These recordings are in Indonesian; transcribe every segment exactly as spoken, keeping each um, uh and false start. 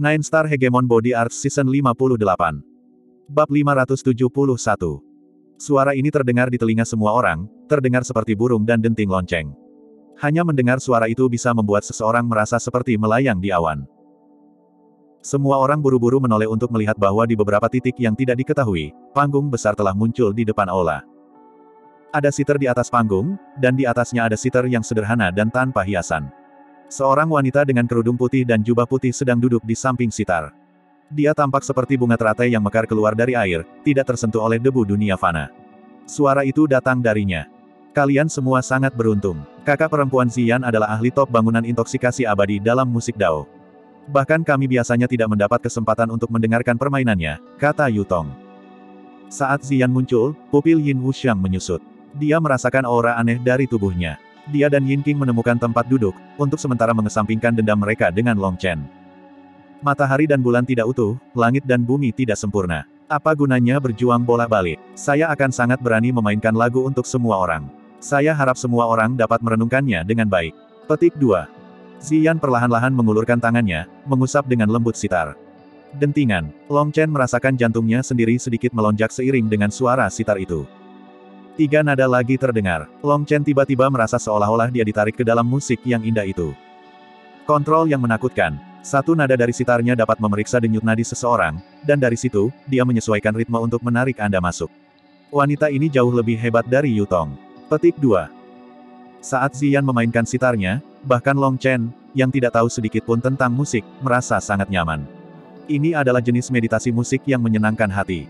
Nine Star Hegemon Body Arts Season lima puluh delapan. Bab lima ratus tujuh puluh satu. Suara ini terdengar di telinga semua orang, terdengar seperti burung dan denting lonceng. Hanya mendengar suara itu bisa membuat seseorang merasa seperti melayang di awan. Semua orang buru-buru menoleh untuk melihat bahwa di beberapa titik yang tidak diketahui, panggung besar telah muncul di depan aula. Ada siter di atas panggung, dan di atasnya ada siter yang sederhana dan tanpa hiasan. Seorang wanita dengan kerudung putih dan jubah putih sedang duduk di samping sitar. Dia tampak seperti bunga teratai yang mekar keluar dari air, tidak tersentuh oleh debu dunia fana. Suara itu datang darinya. Kalian semua sangat beruntung. Kakak perempuan Ziyan adalah ahli top bangunan intoksikasi abadi dalam musik Dao. Bahkan kami biasanya tidak mendapat kesempatan untuk mendengarkan permainannya, kata Yutong. Saat Ziyan muncul, pupil Yin Wuxiang menyusut. Dia merasakan aura aneh dari tubuhnya. Dia dan Yin Qing menemukan tempat duduk, untuk sementara mengesampingkan dendam mereka dengan Long Chen. Matahari dan bulan tidak utuh, langit dan bumi tidak sempurna. Apa gunanya berjuang bolak-balik? Saya akan sangat berani memainkan lagu untuk semua orang. Saya harap semua orang dapat merenungkannya dengan baik. Petik dua. Ziyan perlahan-lahan mengulurkan tangannya, mengusap dengan lembut sitar. Dentingan. Long Chen merasakan jantungnya sendiri sedikit melonjak seiring dengan suara sitar itu. Tiga nada lagi terdengar. Long Chen tiba-tiba merasa seolah-olah dia ditarik ke dalam musik yang indah itu. Kontrol yang menakutkan. Satu nada dari sitarnya dapat memeriksa denyut nadi seseorang, dan dari situ, dia menyesuaikan ritme untuk menarik Anda masuk. Wanita ini jauh lebih hebat dari Yutong. Petik dua. Saat Ziyan memainkan sitarnya, bahkan Long Chen, yang tidak tahu sedikit pun tentang musik, merasa sangat nyaman. Ini adalah jenis meditasi musik yang menyenangkan hati.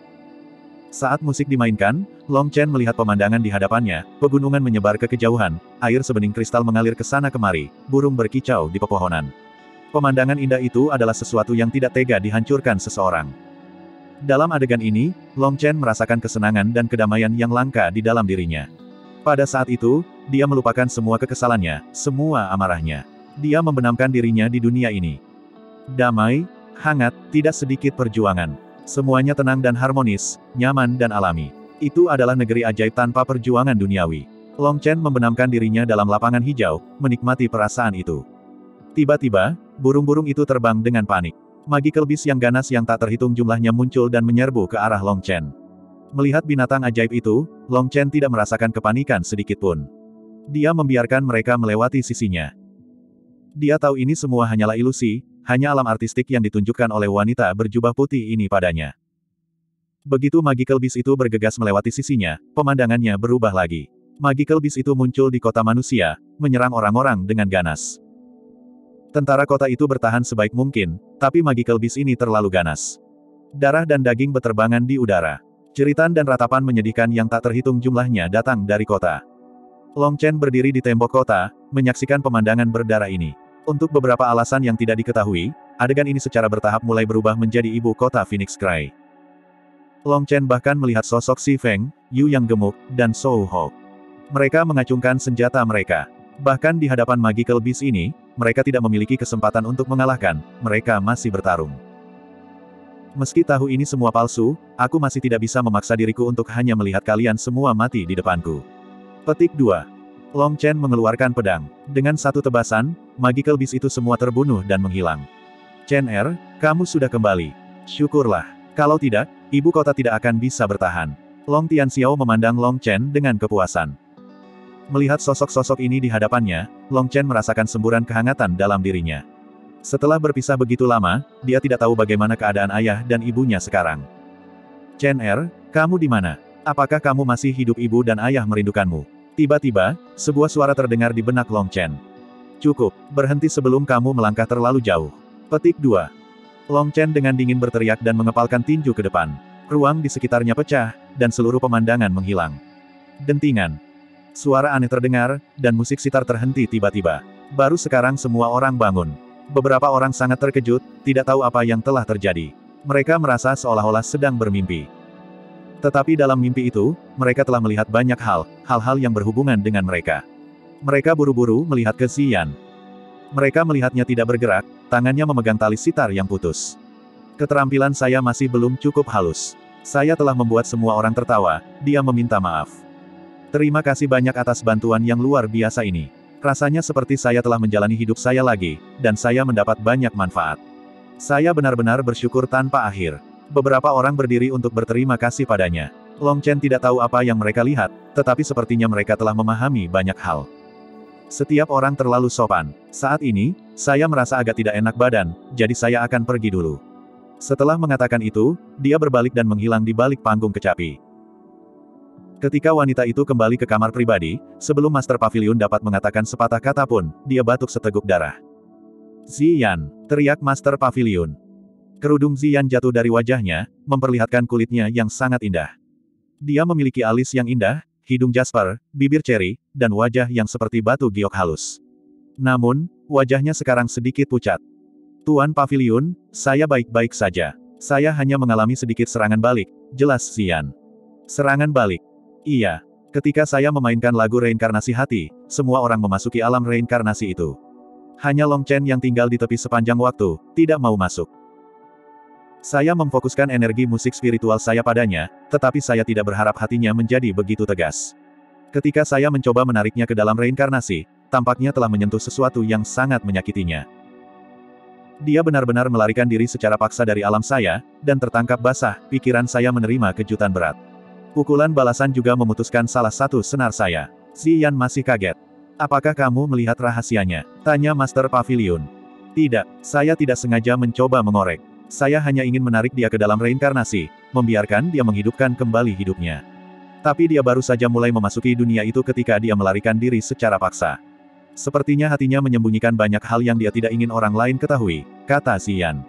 Saat musik dimainkan, Long Chen melihat pemandangan di hadapannya, pegunungan menyebar ke kejauhan, air sebening kristal mengalir ke sana kemari, burung berkicau di pepohonan. Pemandangan indah itu adalah sesuatu yang tidak tega dihancurkan seseorang. Dalam adegan ini, Long Chen merasakan kesenangan dan kedamaian yang langka di dalam dirinya. Pada saat itu, dia melupakan semua kekesalannya, semua amarahnya. Dia membenamkan dirinya di dunia ini. Damai, hangat, tidak sedikit perjuangan. Semuanya tenang dan harmonis, nyaman dan alami. Itu adalah negeri ajaib tanpa perjuangan duniawi. Long Chen membenamkan dirinya dalam lapangan hijau, menikmati perasaan itu. Tiba-tiba, burung-burung itu terbang dengan panik. Magical Beast yang ganas yang tak terhitung jumlahnya muncul dan menyerbu ke arah Long Chen. Melihat binatang ajaib itu, Long Chen tidak merasakan kepanikan sedikitpun. Dia membiarkan mereka melewati sisinya. Dia tahu ini semua hanyalah ilusi, hanya alam artistik yang ditunjukkan oleh wanita berjubah putih ini padanya. Begitu Magical Beast itu bergegas melewati sisinya, pemandangannya berubah lagi. Magical Beast itu muncul di kota manusia, menyerang orang-orang dengan ganas. Tentara kota itu bertahan sebaik mungkin, tapi Magical Beast ini terlalu ganas. Darah dan daging beterbangan di udara. Jeritan dan ratapan menyedihkan yang tak terhitung jumlahnya datang dari kota. Long Chen berdiri di tembok kota, menyaksikan pemandangan berdarah ini. Untuk beberapa alasan yang tidak diketahui, adegan ini secara bertahap mulai berubah menjadi ibu kota Phoenix Cry. Long Chen bahkan melihat sosok Si Feng, Yu yang gemuk, dan Shou Ho. Mereka mengacungkan senjata mereka. Bahkan di hadapan Magical Beast ini, mereka tidak memiliki kesempatan untuk mengalahkan, mereka masih bertarung. Meski tahu ini semua palsu, aku masih tidak bisa memaksa diriku untuk hanya melihat kalian semua mati di depanku. Petik dua. Long Chen mengeluarkan pedang. Dengan satu tebasan, Magical Beast itu semua terbunuh dan menghilang. Chen Er, kamu sudah kembali. Syukurlah. Kalau tidak, ibu kota tidak akan bisa bertahan. Long Tianxiao memandang Long Chen dengan kepuasan. Melihat sosok-sosok ini di hadapannya, Long Chen merasakan semburan kehangatan dalam dirinya. Setelah berpisah begitu lama, dia tidak tahu bagaimana keadaan ayah dan ibunya sekarang. Chen Er, kamu di mana? Apakah kamu masih hidup? Ibu dan ayah merindukanmu. Tiba-tiba, sebuah suara terdengar di benak Long Chen. Cukup, berhenti sebelum kamu melangkah terlalu jauh. Petik dua. Long Chen dengan dingin berteriak dan mengepalkan tinju ke depan. Ruang di sekitarnya pecah, dan seluruh pemandangan menghilang. Dentingan. Suara aneh terdengar, dan musik sitar terhenti tiba-tiba. Baru sekarang semua orang bangun. Beberapa orang sangat terkejut, tidak tahu apa yang telah terjadi. Mereka merasa seolah-olah sedang bermimpi. Tetapi dalam mimpi itu, mereka telah melihat banyak hal, hal-hal yang berhubungan dengan mereka. Mereka buru-buru melihat ke Ziyan. Mereka melihatnya tidak bergerak, tangannya memegang tali sitar yang putus. Keterampilan saya masih belum cukup halus. Saya telah membuat semua orang tertawa, dia meminta maaf. Terima kasih banyak atas bantuan yang luar biasa ini. Rasanya seperti saya telah menjalani hidup saya lagi, dan saya mendapat banyak manfaat. Saya benar-benar bersyukur tanpa akhir. Beberapa orang berdiri untuk berterima kasih padanya. Long Chen tidak tahu apa yang mereka lihat, tetapi sepertinya mereka telah memahami banyak hal. Setiap orang terlalu sopan. Saat ini, saya merasa agak tidak enak badan, jadi saya akan pergi dulu. Setelah mengatakan itu, dia berbalik dan menghilang di balik panggung kecapi. Ketika wanita itu kembali ke kamar pribadi, sebelum Master Pavilion dapat mengatakan sepatah kata pun, dia batuk seteguk darah. Ziyan, teriak Master Pavilion. Kerudung Ziyan jatuh dari wajahnya, memperlihatkan kulitnya yang sangat indah. Dia memiliki alis yang indah, hidung jasper, bibir ceri, dan wajah yang seperti batu giok halus. Namun, wajahnya sekarang sedikit pucat. Tuan Pavilion, saya baik-baik saja. Saya hanya mengalami sedikit serangan balik, jelas Ziyan. Serangan balik. Iya. Ketika saya memainkan lagu reinkarnasi hati, semua orang memasuki alam reinkarnasi itu. Hanya Long Chen yang tinggal di tepi sepanjang waktu, tidak mau masuk. Saya memfokuskan energi musik spiritual saya padanya, tetapi saya tidak berharap hatinya menjadi begitu tegas. Ketika saya mencoba menariknya ke dalam reinkarnasi, tampaknya telah menyentuh sesuatu yang sangat menyakitinya. Dia benar-benar melarikan diri secara paksa dari alam saya, dan tertangkap basah, pikiran saya menerima kejutan berat. Pukulan balasan juga memutuskan salah satu senar saya. Ziyan masih kaget. Apakah kamu melihat rahasianya? Tanya Master Pavilion. Tidak, saya tidak sengaja mencoba mengorek. Saya hanya ingin menarik dia ke dalam reinkarnasi, membiarkan dia menghidupkan kembali hidupnya. Tapi dia baru saja mulai memasuki dunia itu ketika dia melarikan diri secara paksa. Sepertinya hatinya menyembunyikan banyak hal yang dia tidak ingin orang lain ketahui, kata Ziyan.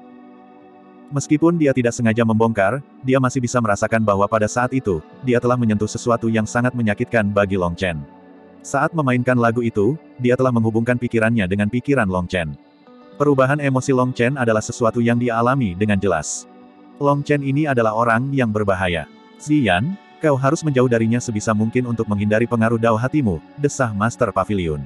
Meskipun dia tidak sengaja membongkar, dia masih bisa merasakan bahwa pada saat itu, dia telah menyentuh sesuatu yang sangat menyakitkan bagi Long Chen. Saat memainkan lagu itu, dia telah menghubungkan pikirannya dengan pikiran Long Chen. Perubahan emosi Long Chen adalah sesuatu yang dia alami dengan jelas. Long Chen ini adalah orang yang berbahaya. Ziyan, kau harus menjauh darinya sebisa mungkin untuk menghindari pengaruh dao hatimu, desah Master Pavilion.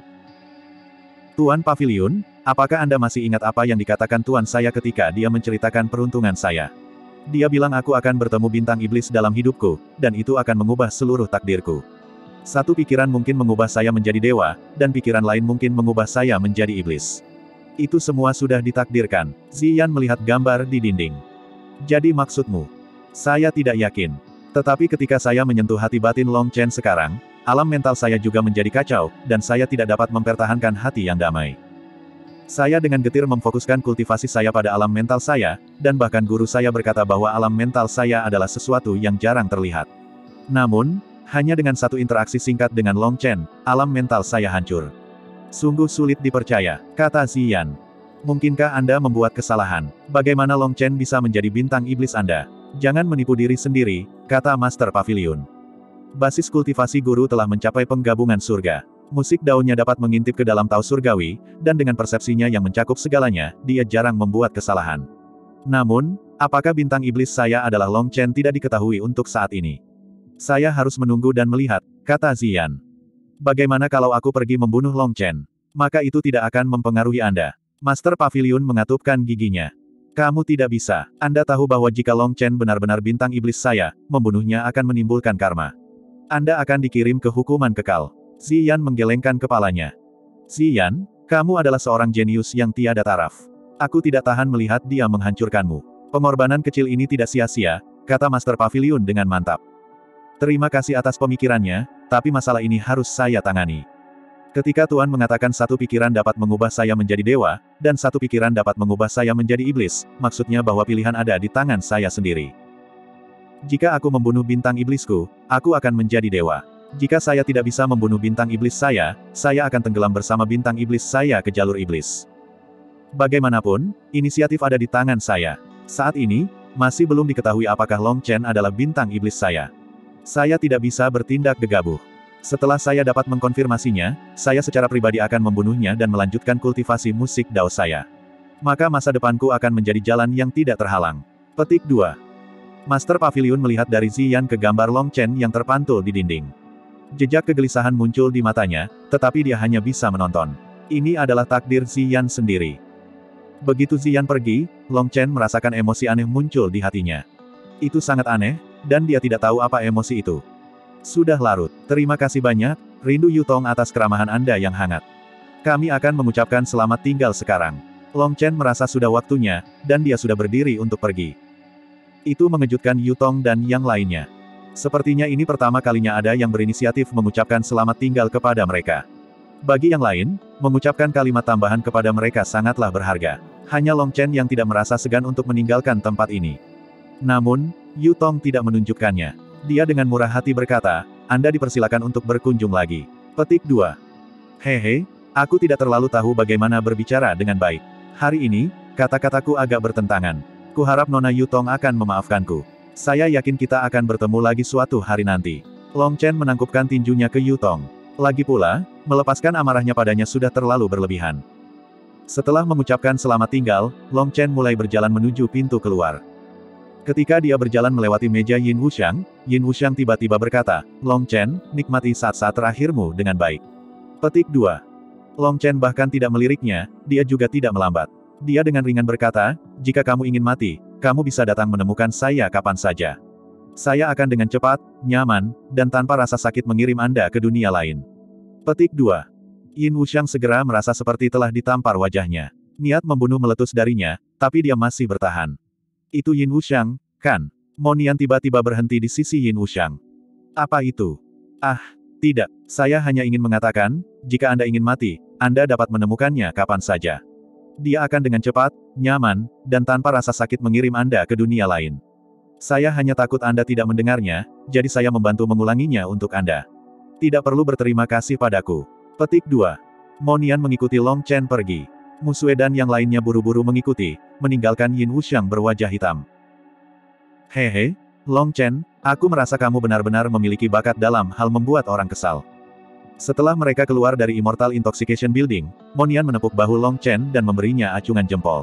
Tuan Pavilion, apakah Anda masih ingat apa yang dikatakan Tuan saya ketika dia menceritakan peruntungan saya? Dia bilang aku akan bertemu bintang iblis dalam hidupku, dan itu akan mengubah seluruh takdirku. Satu pikiran mungkin mengubah saya menjadi dewa, dan pikiran lain mungkin mengubah saya menjadi iblis. Itu semua sudah ditakdirkan. Ziyan melihat gambar di dinding. Jadi maksudmu? Saya tidak yakin. Tetapi ketika saya menyentuh hati batin Long Chen sekarang, alam mental saya juga menjadi kacau, dan saya tidak dapat mempertahankan hati yang damai. Saya dengan getir memfokuskan kultivasi saya pada alam mental saya, dan bahkan guru saya berkata bahwa alam mental saya adalah sesuatu yang jarang terlihat. Namun, hanya dengan satu interaksi singkat dengan Long Chen, alam mental saya hancur. Sungguh sulit dipercaya, kata Ziyan. Mungkinkah Anda membuat kesalahan? Bagaimana Long Chen bisa menjadi bintang iblis Anda? Jangan menipu diri sendiri, kata Master Pavilion. Basis kultivasi guru telah mencapai penggabungan surga. Musik daunnya dapat mengintip ke dalam Tao surgawi, dan dengan persepsinya yang mencakup segalanya, dia jarang membuat kesalahan. Namun, apakah bintang iblis saya adalah Long Chen tidak diketahui untuk saat ini. Saya harus menunggu dan melihat, kata Ziyan. Bagaimana kalau aku pergi membunuh Long Chen? Maka itu tidak akan mempengaruhi Anda. Master Pavilion mengatupkan giginya. Kamu tidak bisa. Anda tahu bahwa jika Long Chen benar-benar bintang iblis saya, membunuhnya akan menimbulkan karma. Anda akan dikirim ke hukuman kekal. Ziyan menggelengkan kepalanya. Ziyan, kamu adalah seorang jenius yang tiada taraf. Aku tidak tahan melihat dia menghancurkanmu. Pengorbanan kecil ini tidak sia-sia, kata Master Pavilion dengan mantap. Terima kasih atas pemikirannya, tapi masalah ini harus saya tangani. Ketika Tuan mengatakan satu pikiran dapat mengubah saya menjadi dewa, dan satu pikiran dapat mengubah saya menjadi iblis, maksudnya bahwa pilihan ada di tangan saya sendiri. Jika aku membunuh bintang iblisku, aku akan menjadi dewa. Jika saya tidak bisa membunuh bintang iblis saya, saya akan tenggelam bersama bintang iblis saya ke jalur iblis. Bagaimanapun, inisiatif ada di tangan saya. Saat ini, masih belum diketahui apakah Long Chen adalah bintang iblis saya. Saya tidak bisa bertindak gegabah. Setelah saya dapat mengkonfirmasinya, saya secara pribadi akan membunuhnya dan melanjutkan kultivasi musik dao saya. Maka masa depanku akan menjadi jalan yang tidak terhalang. Petik dua. Master Pavilion melihat dari Ziyan ke gambar Long Chen yang terpantul di dinding. Jejak kegelisahan muncul di matanya, tetapi dia hanya bisa menonton. Ini adalah takdir Ziyan sendiri. Begitu Ziyan pergi, Long Chen merasakan emosi aneh muncul di hatinya. Itu sangat aneh, dan dia tidak tahu apa emosi itu. Sudah larut. Terima kasih banyak, Rindu Yutong atas keramahan Anda yang hangat. Kami akan mengucapkan selamat tinggal sekarang. Long Chen merasa sudah waktunya, dan dia sudah berdiri untuk pergi. Itu mengejutkan Yu Tong dan yang lainnya. Sepertinya ini pertama kalinya ada yang berinisiatif mengucapkan selamat tinggal kepada mereka. Bagi yang lain, mengucapkan kalimat tambahan kepada mereka sangatlah berharga. Hanya Long Chen yang tidak merasa segan untuk meninggalkan tempat ini. Namun, Yu Tong tidak menunjukkannya. Dia dengan murah hati berkata, Anda dipersilakan untuk berkunjung lagi. Petik dua. Hehe, aku tidak terlalu tahu bagaimana berbicara dengan baik. Hari ini, kata-kataku agak bertentangan. Kuharap Nona Yu Tong akan memaafkanku. Saya yakin kita akan bertemu lagi suatu hari nanti. Long Chen menangkupkan tinjunya ke Yu Tong. Lagi pula, melepaskan amarahnya padanya sudah terlalu berlebihan. Setelah mengucapkan selamat tinggal, Long Chen mulai berjalan menuju pintu keluar. Ketika dia berjalan melewati meja Yin Wuxiang, Yin Wuxiang tiba-tiba berkata, Long Chen, nikmati saat-saat terakhirmu dengan baik. Petik dua. Long Chen bahkan tidak meliriknya, dia juga tidak melambat. Dia dengan ringan berkata, jika kamu ingin mati, kamu bisa datang menemukan saya kapan saja. Saya akan dengan cepat, nyaman, dan tanpa rasa sakit mengirim Anda ke dunia lain. Petik dua. Yin Wuxiang segera merasa seperti telah ditampar wajahnya. Niat membunuh meletus darinya, tapi dia masih bertahan. Itu Yin Wuxiang, kan? Monian tiba-tiba berhenti di sisi Yin Wuxiang. Apa itu? Ah, tidak. Saya hanya ingin mengatakan, jika Anda ingin mati, Anda dapat menemukannya kapan saja. Dia akan dengan cepat, nyaman, dan tanpa rasa sakit mengirim Anda ke dunia lain. Saya hanya takut Anda tidak mendengarnya, jadi saya membantu mengulanginya untuk Anda. Tidak perlu berterima kasih padaku. Petik dua. Monian mengikuti Long Chen pergi. Musue dan yang lainnya buru-buru mengikuti, meninggalkan Yin Wuxiang berwajah hitam. Hehe, Long Chen, aku merasa kamu benar-benar memiliki bakat dalam hal membuat orang kesal. Setelah mereka keluar dari Immortal Intoxication Building, Monian menepuk bahu Long Chen dan memberinya acungan jempol.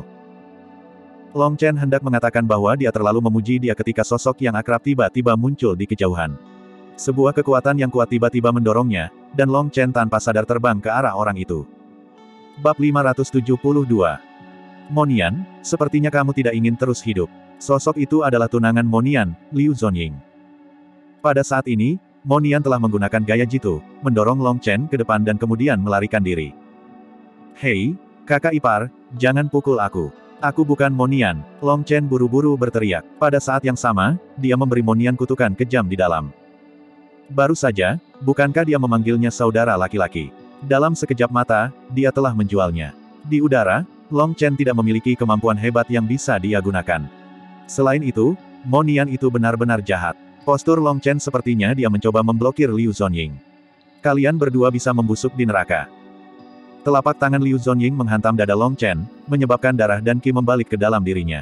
Long Chen hendak mengatakan bahwa dia terlalu memuji dia ketika sosok yang akrab tiba-tiba muncul di kejauhan. Sebuah kekuatan yang kuat tiba-tiba mendorongnya, dan Long Chen tanpa sadar terbang ke arah orang itu. Bab lima ratus tujuh puluh dua. Monian, sepertinya kamu tidak ingin terus hidup. Sosok itu adalah tunangan Monian, Liu Zonying. Pada saat ini, Monian telah menggunakan gaya jitu, mendorong Long Chen ke depan dan kemudian melarikan diri. Hei, kakak ipar, jangan pukul aku. Aku bukan Monian, Long Chen buru-buru berteriak. Pada saat yang sama, dia memberi Monian kutukan kejam di dalam. Baru saja, bukankah dia memanggilnya saudara laki-laki? Dalam sekejap mata, dia telah menjualnya. Di udara, Long Chen tidak memiliki kemampuan hebat yang bisa dia gunakan. Selain itu, Monian itu benar-benar jahat. Postur Long Chen sepertinya dia mencoba memblokir Liu Zonying. Kalian berdua bisa membusuk di neraka. Telapak tangan Liu Zonying menghantam dada Long Chen, menyebabkan darah dan ki membalik ke dalam dirinya.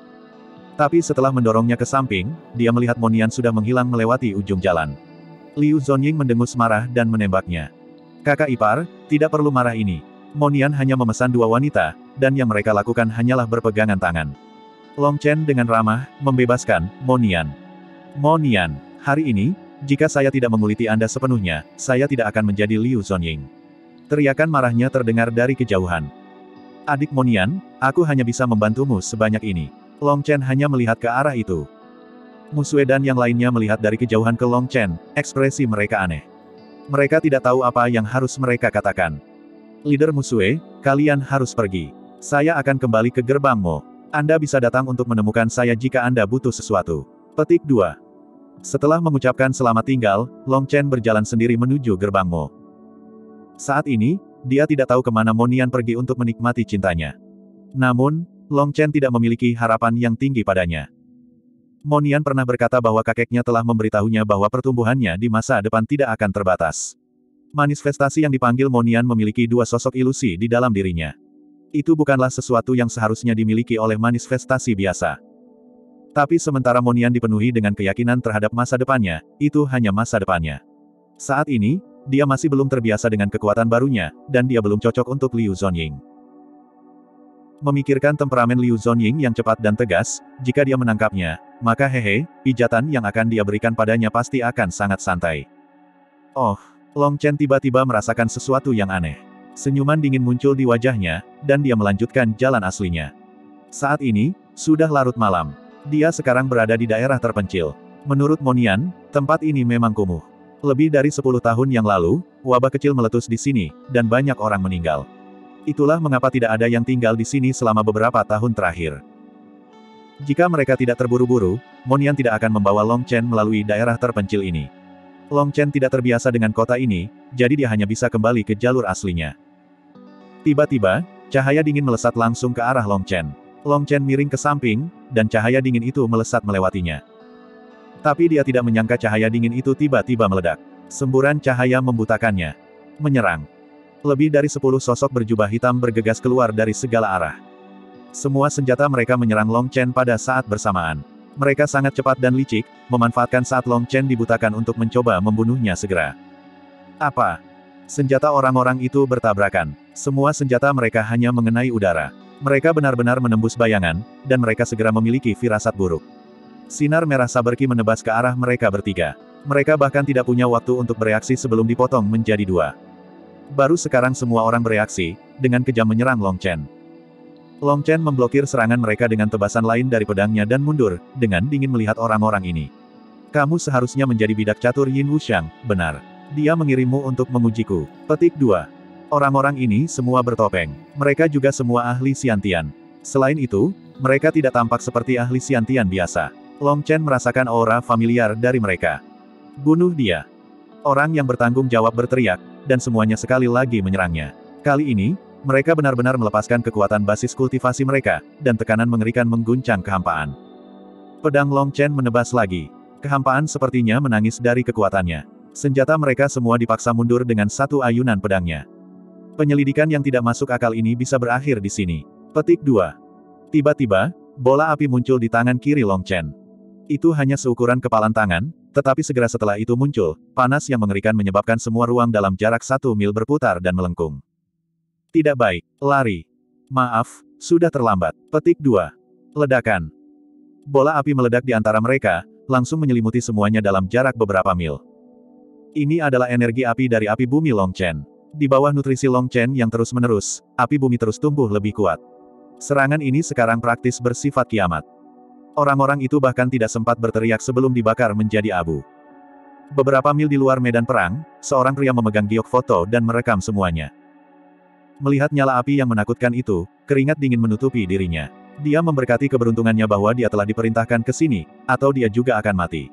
Tapi setelah mendorongnya ke samping, dia melihat Monian sudah menghilang melewati ujung jalan. Liu Zonying mendengus marah dan menembaknya. Kakak ipar, tidak perlu marah ini. Monian hanya memesan dua wanita, dan yang mereka lakukan hanyalah berpegangan tangan. Long Chen dengan ramah, membebaskan, Monian. Monian, hari ini, jika saya tidak menguliti Anda sepenuhnya, saya tidak akan menjadi Liu Zonying. Teriakan marahnya terdengar dari kejauhan. Adik Monian, aku hanya bisa membantumu sebanyak ini. Long Chen hanya melihat ke arah itu. Musue dan yang lainnya melihat dari kejauhan ke Long Chen, ekspresi mereka aneh. Mereka tidak tahu apa yang harus mereka katakan. Leader Musue, kalian harus pergi. Saya akan kembali ke gerbang Mo. Anda bisa datang untuk menemukan saya jika Anda butuh sesuatu. Petik dua. Setelah mengucapkan selamat tinggal, Long Chen berjalan sendiri menuju gerbang Mo. Saat ini, dia tidak tahu kemana Monian pergi untuk menikmati cintanya. Namun, Long Chen tidak memiliki harapan yang tinggi padanya. Monian pernah berkata bahwa kakeknya telah memberitahunya bahwa pertumbuhannya di masa depan tidak akan terbatas. Manifestasi yang dipanggil Monian memiliki dua sosok ilusi di dalam dirinya. Itu bukanlah sesuatu yang seharusnya dimiliki oleh manifestasi biasa. Tapi sementara Monian dipenuhi dengan keyakinan terhadap masa depannya, itu hanya masa depannya. Saat ini, dia masih belum terbiasa dengan kekuatan barunya, dan dia belum cocok untuk Liu Zonying. Memikirkan temperamen Liu Zonying yang cepat dan tegas, jika dia menangkapnya, maka hehe, pijatan yang akan dia berikan padanya pasti akan sangat santai. Oh, Long Chen tiba-tiba merasakan sesuatu yang aneh. Senyuman dingin muncul di wajahnya, dan dia melanjutkan jalan aslinya. Saat ini, sudah larut malam. Dia sekarang berada di daerah terpencil. Menurut Monian, tempat ini memang kumuh. Lebih dari sepuluh tahun yang lalu, wabah kecil meletus di sini, dan banyak orang meninggal. Itulah mengapa tidak ada yang tinggal di sini selama beberapa tahun terakhir. Jika mereka tidak terburu-buru, Monian tidak akan membawa Long Chen melalui daerah terpencil ini. Long Chen tidak terbiasa dengan kota ini, jadi dia hanya bisa kembali ke jalur aslinya. Tiba-tiba, cahaya dingin melesat langsung ke arah Long Chen. Long Chen miring ke samping, dan cahaya dingin itu melesat melewatinya. Tapi dia tidak menyangka cahaya dingin itu tiba-tiba meledak. Semburan cahaya membutakannya. Menyerang. Lebih dari sepuluh sosok berjubah hitam bergegas keluar dari segala arah. Semua senjata mereka menyerang Long Chen pada saat bersamaan. Mereka sangat cepat dan licik, memanfaatkan saat Long Chen dibutakan untuk mencoba membunuhnya segera. Apa? Senjata orang-orang itu bertabrakan. Semua senjata mereka hanya mengenai udara. Mereka benar-benar menembus bayangan, dan mereka segera memiliki firasat buruk. Sinar merah saberki menebas ke arah mereka bertiga. Mereka bahkan tidak punya waktu untuk bereaksi sebelum dipotong menjadi dua. Baru sekarang semua orang bereaksi, dengan kejam menyerang Long Chen. Long Chen memblokir serangan mereka dengan tebasan lain dari pedangnya dan mundur, dengan dingin melihat orang-orang ini. Kamu seharusnya menjadi bidak catur Yin Wuxiang, benar. Dia mengirimmu untuk mengujiku. Petik dua. Orang-orang ini semua bertopeng. Mereka juga semua ahli Xiantian. Selain itu, mereka tidak tampak seperti ahli Xiantian biasa. Long Chen merasakan aura familiar dari mereka. Bunuh dia. Orang yang bertanggung jawab berteriak, dan semuanya sekali lagi menyerangnya. Kali ini, mereka benar-benar melepaskan kekuatan basis kultivasi mereka, dan tekanan mengerikan mengguncang kehampaan. Pedang Long Chen menebas lagi. Kehampaan sepertinya menangis dari kekuatannya. Senjata mereka semua dipaksa mundur dengan satu ayunan pedangnya. Penyelidikan yang tidak masuk akal ini bisa berakhir di sini. Petik dua. Tiba-tiba, bola api muncul di tangan kiri Long Chen. Itu hanya seukuran kepalan tangan, tetapi segera setelah itu muncul, panas yang mengerikan menyebabkan semua ruang dalam jarak satu mil berputar dan melengkung. Tidak baik, lari. Maaf, sudah terlambat. Petik dua. Ledakan. Bola api meledak di antara mereka, langsung menyelimuti semuanya dalam jarak beberapa mil. Ini adalah energi api dari api bumi Long Chen. Di bawah nutrisi Long Chen yang terus-menerus, api bumi terus tumbuh lebih kuat. Serangan ini sekarang praktis bersifat kiamat. Orang-orang itu bahkan tidak sempat berteriak sebelum dibakar menjadi abu. Beberapa mil di luar medan perang, seorang pria memegang giok foto dan merekam semuanya. Melihat nyala api yang menakutkan itu, keringat dingin menutupi dirinya. Dia memberkati keberuntungannya bahwa dia telah diperintahkan ke sini, atau dia juga akan mati.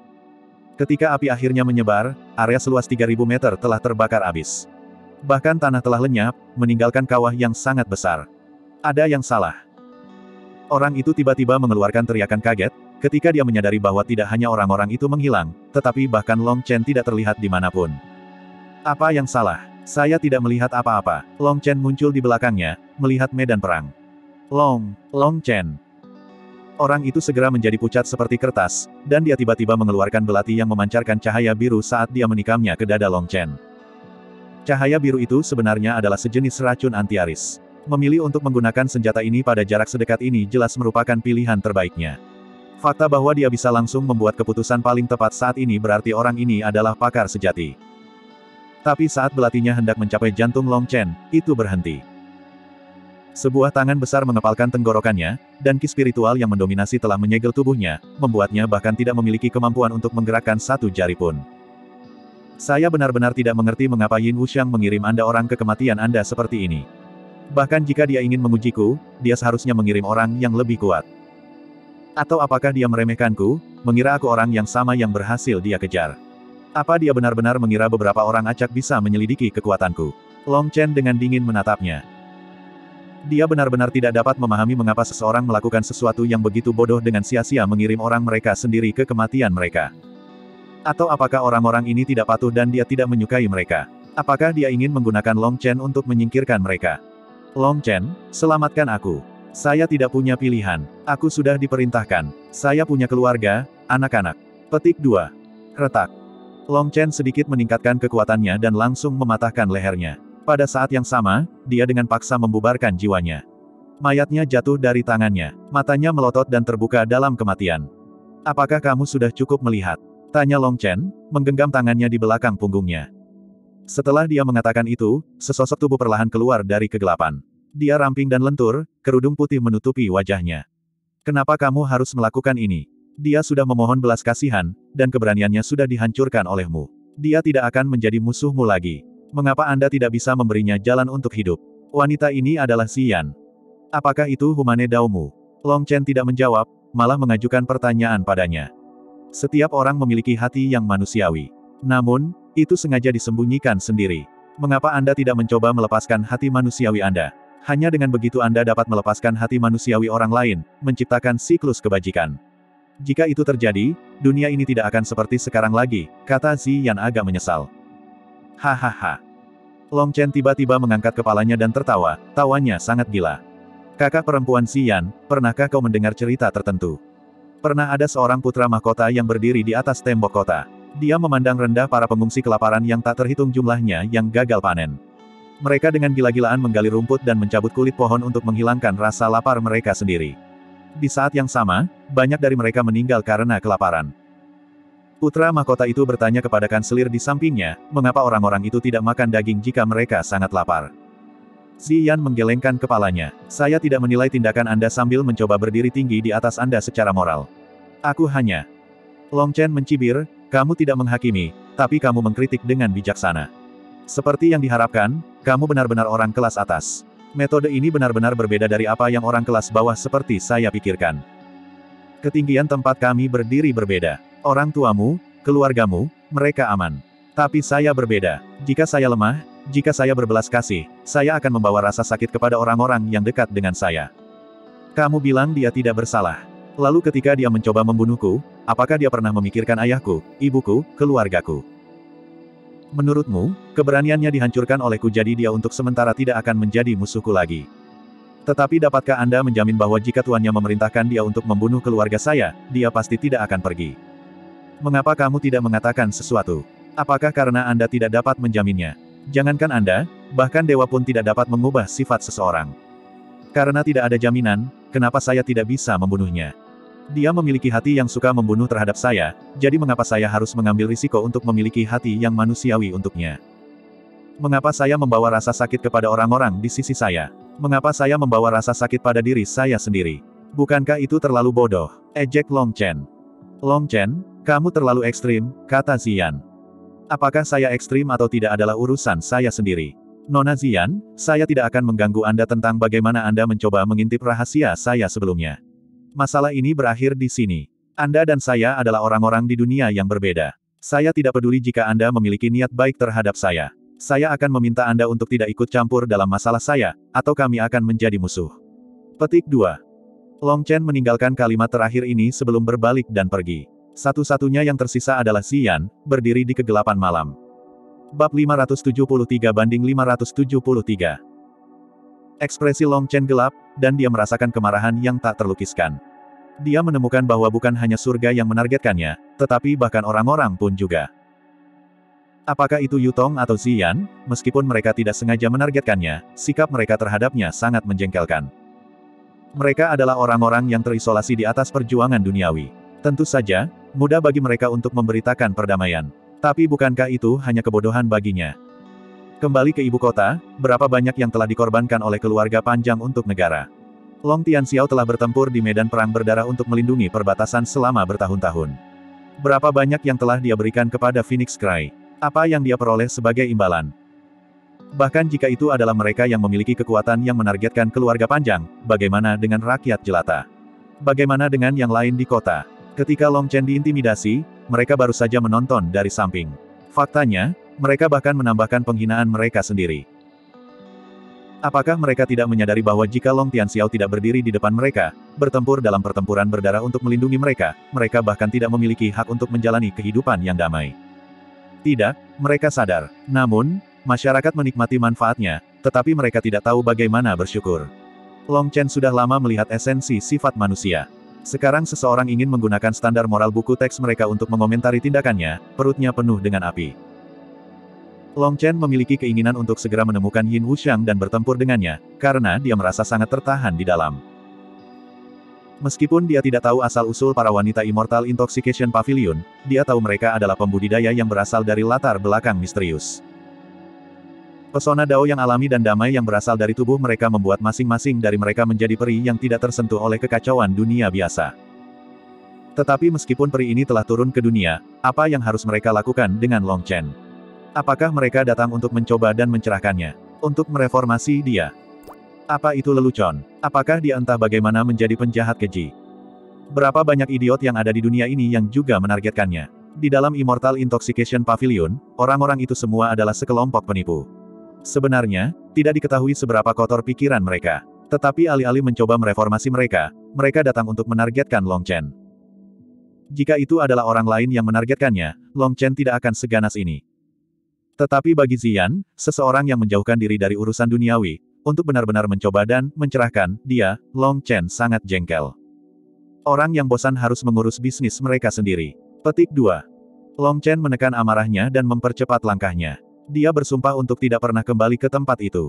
Ketika api akhirnya menyebar, area seluas tiga ribu meter telah terbakar habis. Bahkan tanah telah lenyap, meninggalkan kawah yang sangat besar. Ada yang salah. Orang itu tiba-tiba mengeluarkan teriakan kaget, ketika dia menyadari bahwa tidak hanya orang-orang itu menghilang, tetapi bahkan Long Chen tidak terlihat dimanapun. Apa yang salah? Saya tidak melihat apa-apa. Long Chen muncul di belakangnya, melihat medan perang. Long, Long Chen. Orang itu segera menjadi pucat seperti kertas, dan dia tiba-tiba mengeluarkan belati yang memancarkan cahaya biru saat dia menikamnya ke dada Long Chen. Cahaya biru itu sebenarnya adalah sejenis racun antiaris. Memilih untuk menggunakan senjata ini pada jarak sedekat ini jelas merupakan pilihan terbaiknya. Fakta bahwa dia bisa langsung membuat keputusan paling tepat saat ini berarti orang ini adalah pakar sejati. Tapi saat belatinya hendak mencapai jantung Long Chen, itu berhenti. Sebuah tangan besar mengepalkan tenggorokannya, dan ki spiritual yang mendominasi telah menyegel tubuhnya, membuatnya bahkan tidak memiliki kemampuan untuk menggerakkan satu jari pun. Saya benar-benar tidak mengerti mengapa Yin Wuxiang mengirim Anda orang ke kematian Anda seperti ini. Bahkan jika dia ingin mengujiku, dia seharusnya mengirim orang yang lebih kuat. Atau apakah dia meremehkanku, mengira aku orang yang sama yang berhasil dia kejar? Apa dia benar-benar mengira beberapa orang acak bisa menyelidiki kekuatanku? Long Chen dengan dingin menatapnya. Dia benar-benar tidak dapat memahami mengapa seseorang melakukan sesuatu yang begitu bodoh dengan sia-sia mengirim orang mereka sendiri ke kematian mereka. Atau apakah orang-orang ini tidak patuh dan dia tidak menyukai mereka? Apakah dia ingin menggunakan Long Chen untuk menyingkirkan mereka? Long Chen, selamatkan aku. Saya tidak punya pilihan. Aku sudah diperintahkan. Saya punya keluarga, anak-anak. Petik dua. Retak. Long Chen sedikit meningkatkan kekuatannya dan langsung mematahkan lehernya. Pada saat yang sama, dia dengan paksa membubarkan jiwanya. Mayatnya jatuh dari tangannya. Matanya melotot dan terbuka dalam kematian. Apakah kamu sudah cukup melihat? Tanya Long Chen, menggenggam tangannya di belakang punggungnya. Setelah dia mengatakan itu, sesosok tubuh perlahan keluar dari kegelapan. Dia ramping dan lentur, kerudung putih menutupi wajahnya. Kenapa kamu harus melakukan ini? Dia sudah memohon belas kasihan, dan keberaniannya sudah dihancurkan olehmu. Dia tidak akan menjadi musuhmu lagi. Mengapa Anda tidak bisa memberinya jalan untuk hidup? Wanita ini adalah Xian. Apakah itu Humane Daomu? Long Chen tidak menjawab, malah mengajukan pertanyaan padanya. Setiap orang memiliki hati yang manusiawi. Namun, itu sengaja disembunyikan sendiri. Mengapa Anda tidak mencoba melepaskan hati manusiawi Anda? Hanya dengan begitu Anda dapat melepaskan hati manusiawi orang lain, menciptakan siklus kebajikan. Jika itu terjadi, dunia ini tidak akan seperti sekarang lagi, kata Ziyan agak menyesal. Hahaha. Long Chen tiba-tiba mengangkat kepalanya dan tertawa, tawanya sangat gila. Kakak perempuan Ziyan, pernahkah kau mendengar cerita tertentu? Pernah ada seorang putra mahkota yang berdiri di atas tembok kota. Dia memandang rendah para pengungsi kelaparan yang tak terhitung jumlahnya yang gagal panen. Mereka dengan gila-gilaan menggali rumput dan mencabut kulit pohon untuk menghilangkan rasa lapar mereka sendiri. Di saat yang sama, banyak dari mereka meninggal karena kelaparan. Putra mahkota itu bertanya kepada kanselir di sampingnya, mengapa orang-orang itu tidak makan daging jika mereka sangat lapar. Ziyan menggelengkan kepalanya. Saya tidak menilai tindakan Anda sambil mencoba berdiri tinggi di atas Anda secara moral. Aku hanya... Long Chen mencibir, kamu tidak menghakimi, tapi kamu mengkritik dengan bijaksana. Seperti yang diharapkan, kamu benar-benar orang kelas atas. Metode ini benar-benar berbeda dari apa yang orang kelas bawah seperti saya pikirkan. Ketinggian tempat kami berdiri berbeda. Orang tuamu, keluargamu, mereka aman. Tapi saya berbeda. Jika saya lemah, jika saya berbelas kasih, saya akan membawa rasa sakit kepada orang-orang yang dekat dengan saya. Kamu bilang dia tidak bersalah. Lalu ketika dia mencoba membunuhku, apakah dia pernah memikirkan ayahku, ibuku, keluargaku? Menurutmu, keberaniannya dihancurkan olehku jadi dia untuk sementara tidak akan menjadi musuhku lagi. Tetapi dapatkah Anda menjamin bahwa jika tuannya memerintahkan dia untuk membunuh keluarga saya, dia pasti tidak akan pergi? Mengapa kamu tidak mengatakan sesuatu? Apakah karena Anda tidak dapat menjaminnya? Jangankan Anda, bahkan dewa pun tidak dapat mengubah sifat seseorang. Karena tidak ada jaminan, kenapa saya tidak bisa membunuhnya? Dia memiliki hati yang suka membunuh terhadap saya, jadi mengapa saya harus mengambil risiko untuk memiliki hati yang manusiawi untuknya? Mengapa saya membawa rasa sakit kepada orang-orang di sisi saya? Mengapa saya membawa rasa sakit pada diri saya sendiri? Bukankah itu terlalu bodoh? Ejek Long Chen. Long Chen, kamu terlalu ekstrim, kata Ziyan. Apakah saya ekstrim atau tidak adalah urusan saya sendiri. Nona Ziyan, saya tidak akan mengganggu Anda tentang bagaimana Anda mencoba mengintip rahasia saya sebelumnya. Masalah ini berakhir di sini. Anda dan saya adalah orang-orang di dunia yang berbeda. Saya tidak peduli jika Anda memiliki niat baik terhadap saya. Saya akan meminta Anda untuk tidak ikut campur dalam masalah saya, atau kami akan menjadi musuh. Petik dua. Long Chen meninggalkan kalimat terakhir ini sebelum berbalik dan pergi. Satu-satunya yang tersisa adalah Ziyan, berdiri di kegelapan malam. Bab lima ratus tujuh puluh tiga banding lima ratus tujuh puluh tiga. Ekspresi Long Chen gelap, dan dia merasakan kemarahan yang tak terlukiskan. Dia menemukan bahwa bukan hanya surga yang menargetkannya, tetapi bahkan orang-orang pun juga. Apakah itu Yutong atau Ziyan, meskipun mereka tidak sengaja menargetkannya, sikap mereka terhadapnya sangat menjengkelkan. Mereka adalah orang-orang yang terisolasi di atas perjuangan duniawi. Tentu saja, mudah bagi mereka untuk memberitakan perdamaian. Tapi bukankah itu hanya kebodohan baginya? Kembali ke ibu kota, berapa banyak yang telah dikorbankan oleh keluarga panjang untuk negara. Long Tianxiao telah bertempur di medan perang berdarah untuk melindungi perbatasan selama bertahun-tahun. Berapa banyak yang telah dia berikan kepada Phoenix Cry? Apa yang dia peroleh sebagai imbalan? Bahkan jika itu adalah mereka yang memiliki kekuatan yang menargetkan keluarga panjang, bagaimana dengan rakyat jelata? Bagaimana dengan yang lain di kota? Ketika Long Chen diintimidasi, mereka baru saja menonton dari samping. Faktanya, mereka bahkan menambahkan penghinaan mereka sendiri. Apakah mereka tidak menyadari bahwa jika Long Tianxiao tidak berdiri di depan mereka, bertempur dalam pertempuran berdarah untuk melindungi mereka, mereka bahkan tidak memiliki hak untuk menjalani kehidupan yang damai? Tidak, mereka sadar. Namun, masyarakat menikmati manfaatnya, tetapi mereka tidak tahu bagaimana bersyukur. Long Chen sudah lama melihat esensi sifat manusia. Sekarang seseorang ingin menggunakan standar moral buku teks mereka untuk mengomentari tindakannya, perutnya penuh dengan api. Long Chen memiliki keinginan untuk segera menemukan Yin Wuxiang dan bertempur dengannya, karena dia merasa sangat tertahan di dalam. Meskipun dia tidak tahu asal-usul para wanita Immortal Intoxication Pavilion, dia tahu mereka adalah pembudidaya yang berasal dari latar belakang misterius. Pesona Dao yang alami dan damai yang berasal dari tubuh mereka membuat masing-masing dari mereka menjadi peri yang tidak tersentuh oleh kekacauan dunia biasa. Tetapi meskipun peri ini telah turun ke dunia, apa yang harus mereka lakukan dengan Long Chen? Apakah mereka datang untuk mencoba dan mencerahkannya? Untuk mereformasi dia. Apa itu lelucon? Apakah dia entah bagaimana menjadi penjahat keji? Berapa banyak idiot yang ada di dunia ini yang juga menargetkannya? Di dalam Immortal Intoxication Pavilion, orang-orang itu semua adalah sekelompok penipu. Sebenarnya, tidak diketahui seberapa kotor pikiran mereka. Tetapi alih-alih mencoba mereformasi mereka, mereka datang untuk menargetkan Long Chen. Jika itu adalah orang lain yang menargetkannya, Long Chen tidak akan seganas ini. Tetapi bagi Ziyan, seseorang yang menjauhkan diri dari urusan duniawi, untuk benar-benar mencoba dan mencerahkan, dia, Long Chen sangat jengkel. Orang yang bosan harus mengurus bisnis mereka sendiri. Petik dua. Long Chen menekan amarahnya dan mempercepat langkahnya. Dia bersumpah untuk tidak pernah kembali ke tempat itu.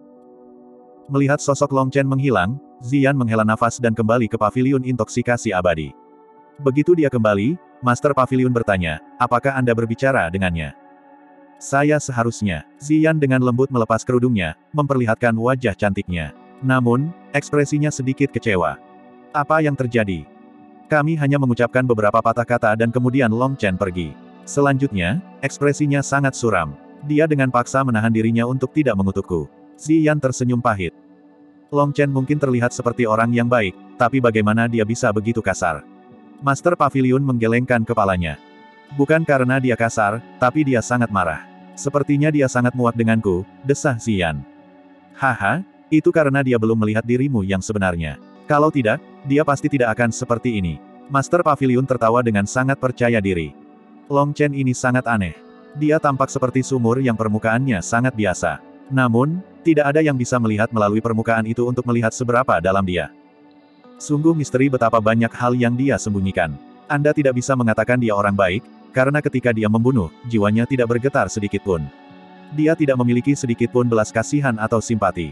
Melihat sosok Long Chen menghilang, Ziyan menghela nafas dan kembali ke pavilion intoksikasi abadi. Begitu dia kembali, Master Pavilion bertanya, apakah Anda berbicara dengannya? Saya seharusnya. Ziyan dengan lembut melepas kerudungnya, memperlihatkan wajah cantiknya. Namun, ekspresinya sedikit kecewa. Apa yang terjadi? Kami hanya mengucapkan beberapa patah kata dan kemudian Long Chen pergi. Selanjutnya, ekspresinya sangat suram. Dia dengan paksa menahan dirinya untuk tidak mengutukku. Ziyan tersenyum pahit. Long Chen mungkin terlihat seperti orang yang baik, tapi bagaimana dia bisa begitu kasar? Master Pavilion menggelengkan kepalanya. Bukan karena dia kasar, tapi dia sangat marah. Sepertinya dia sangat muak denganku, desah Ziyan. Haha, itu karena dia belum melihat dirimu yang sebenarnya. Kalau tidak, dia pasti tidak akan seperti ini. Master Pavilion tertawa dengan sangat percaya diri. Long Chen ini sangat aneh. Dia tampak seperti sumur yang permukaannya sangat biasa. Namun, tidak ada yang bisa melihat melalui permukaan itu untuk melihat seberapa dalam dia. Sungguh misteri betapa banyak hal yang dia sembunyikan. Anda tidak bisa mengatakan dia orang baik, karena ketika dia membunuh, jiwanya tidak bergetar sedikitpun. Dia tidak memiliki sedikitpun belas kasihan atau simpati.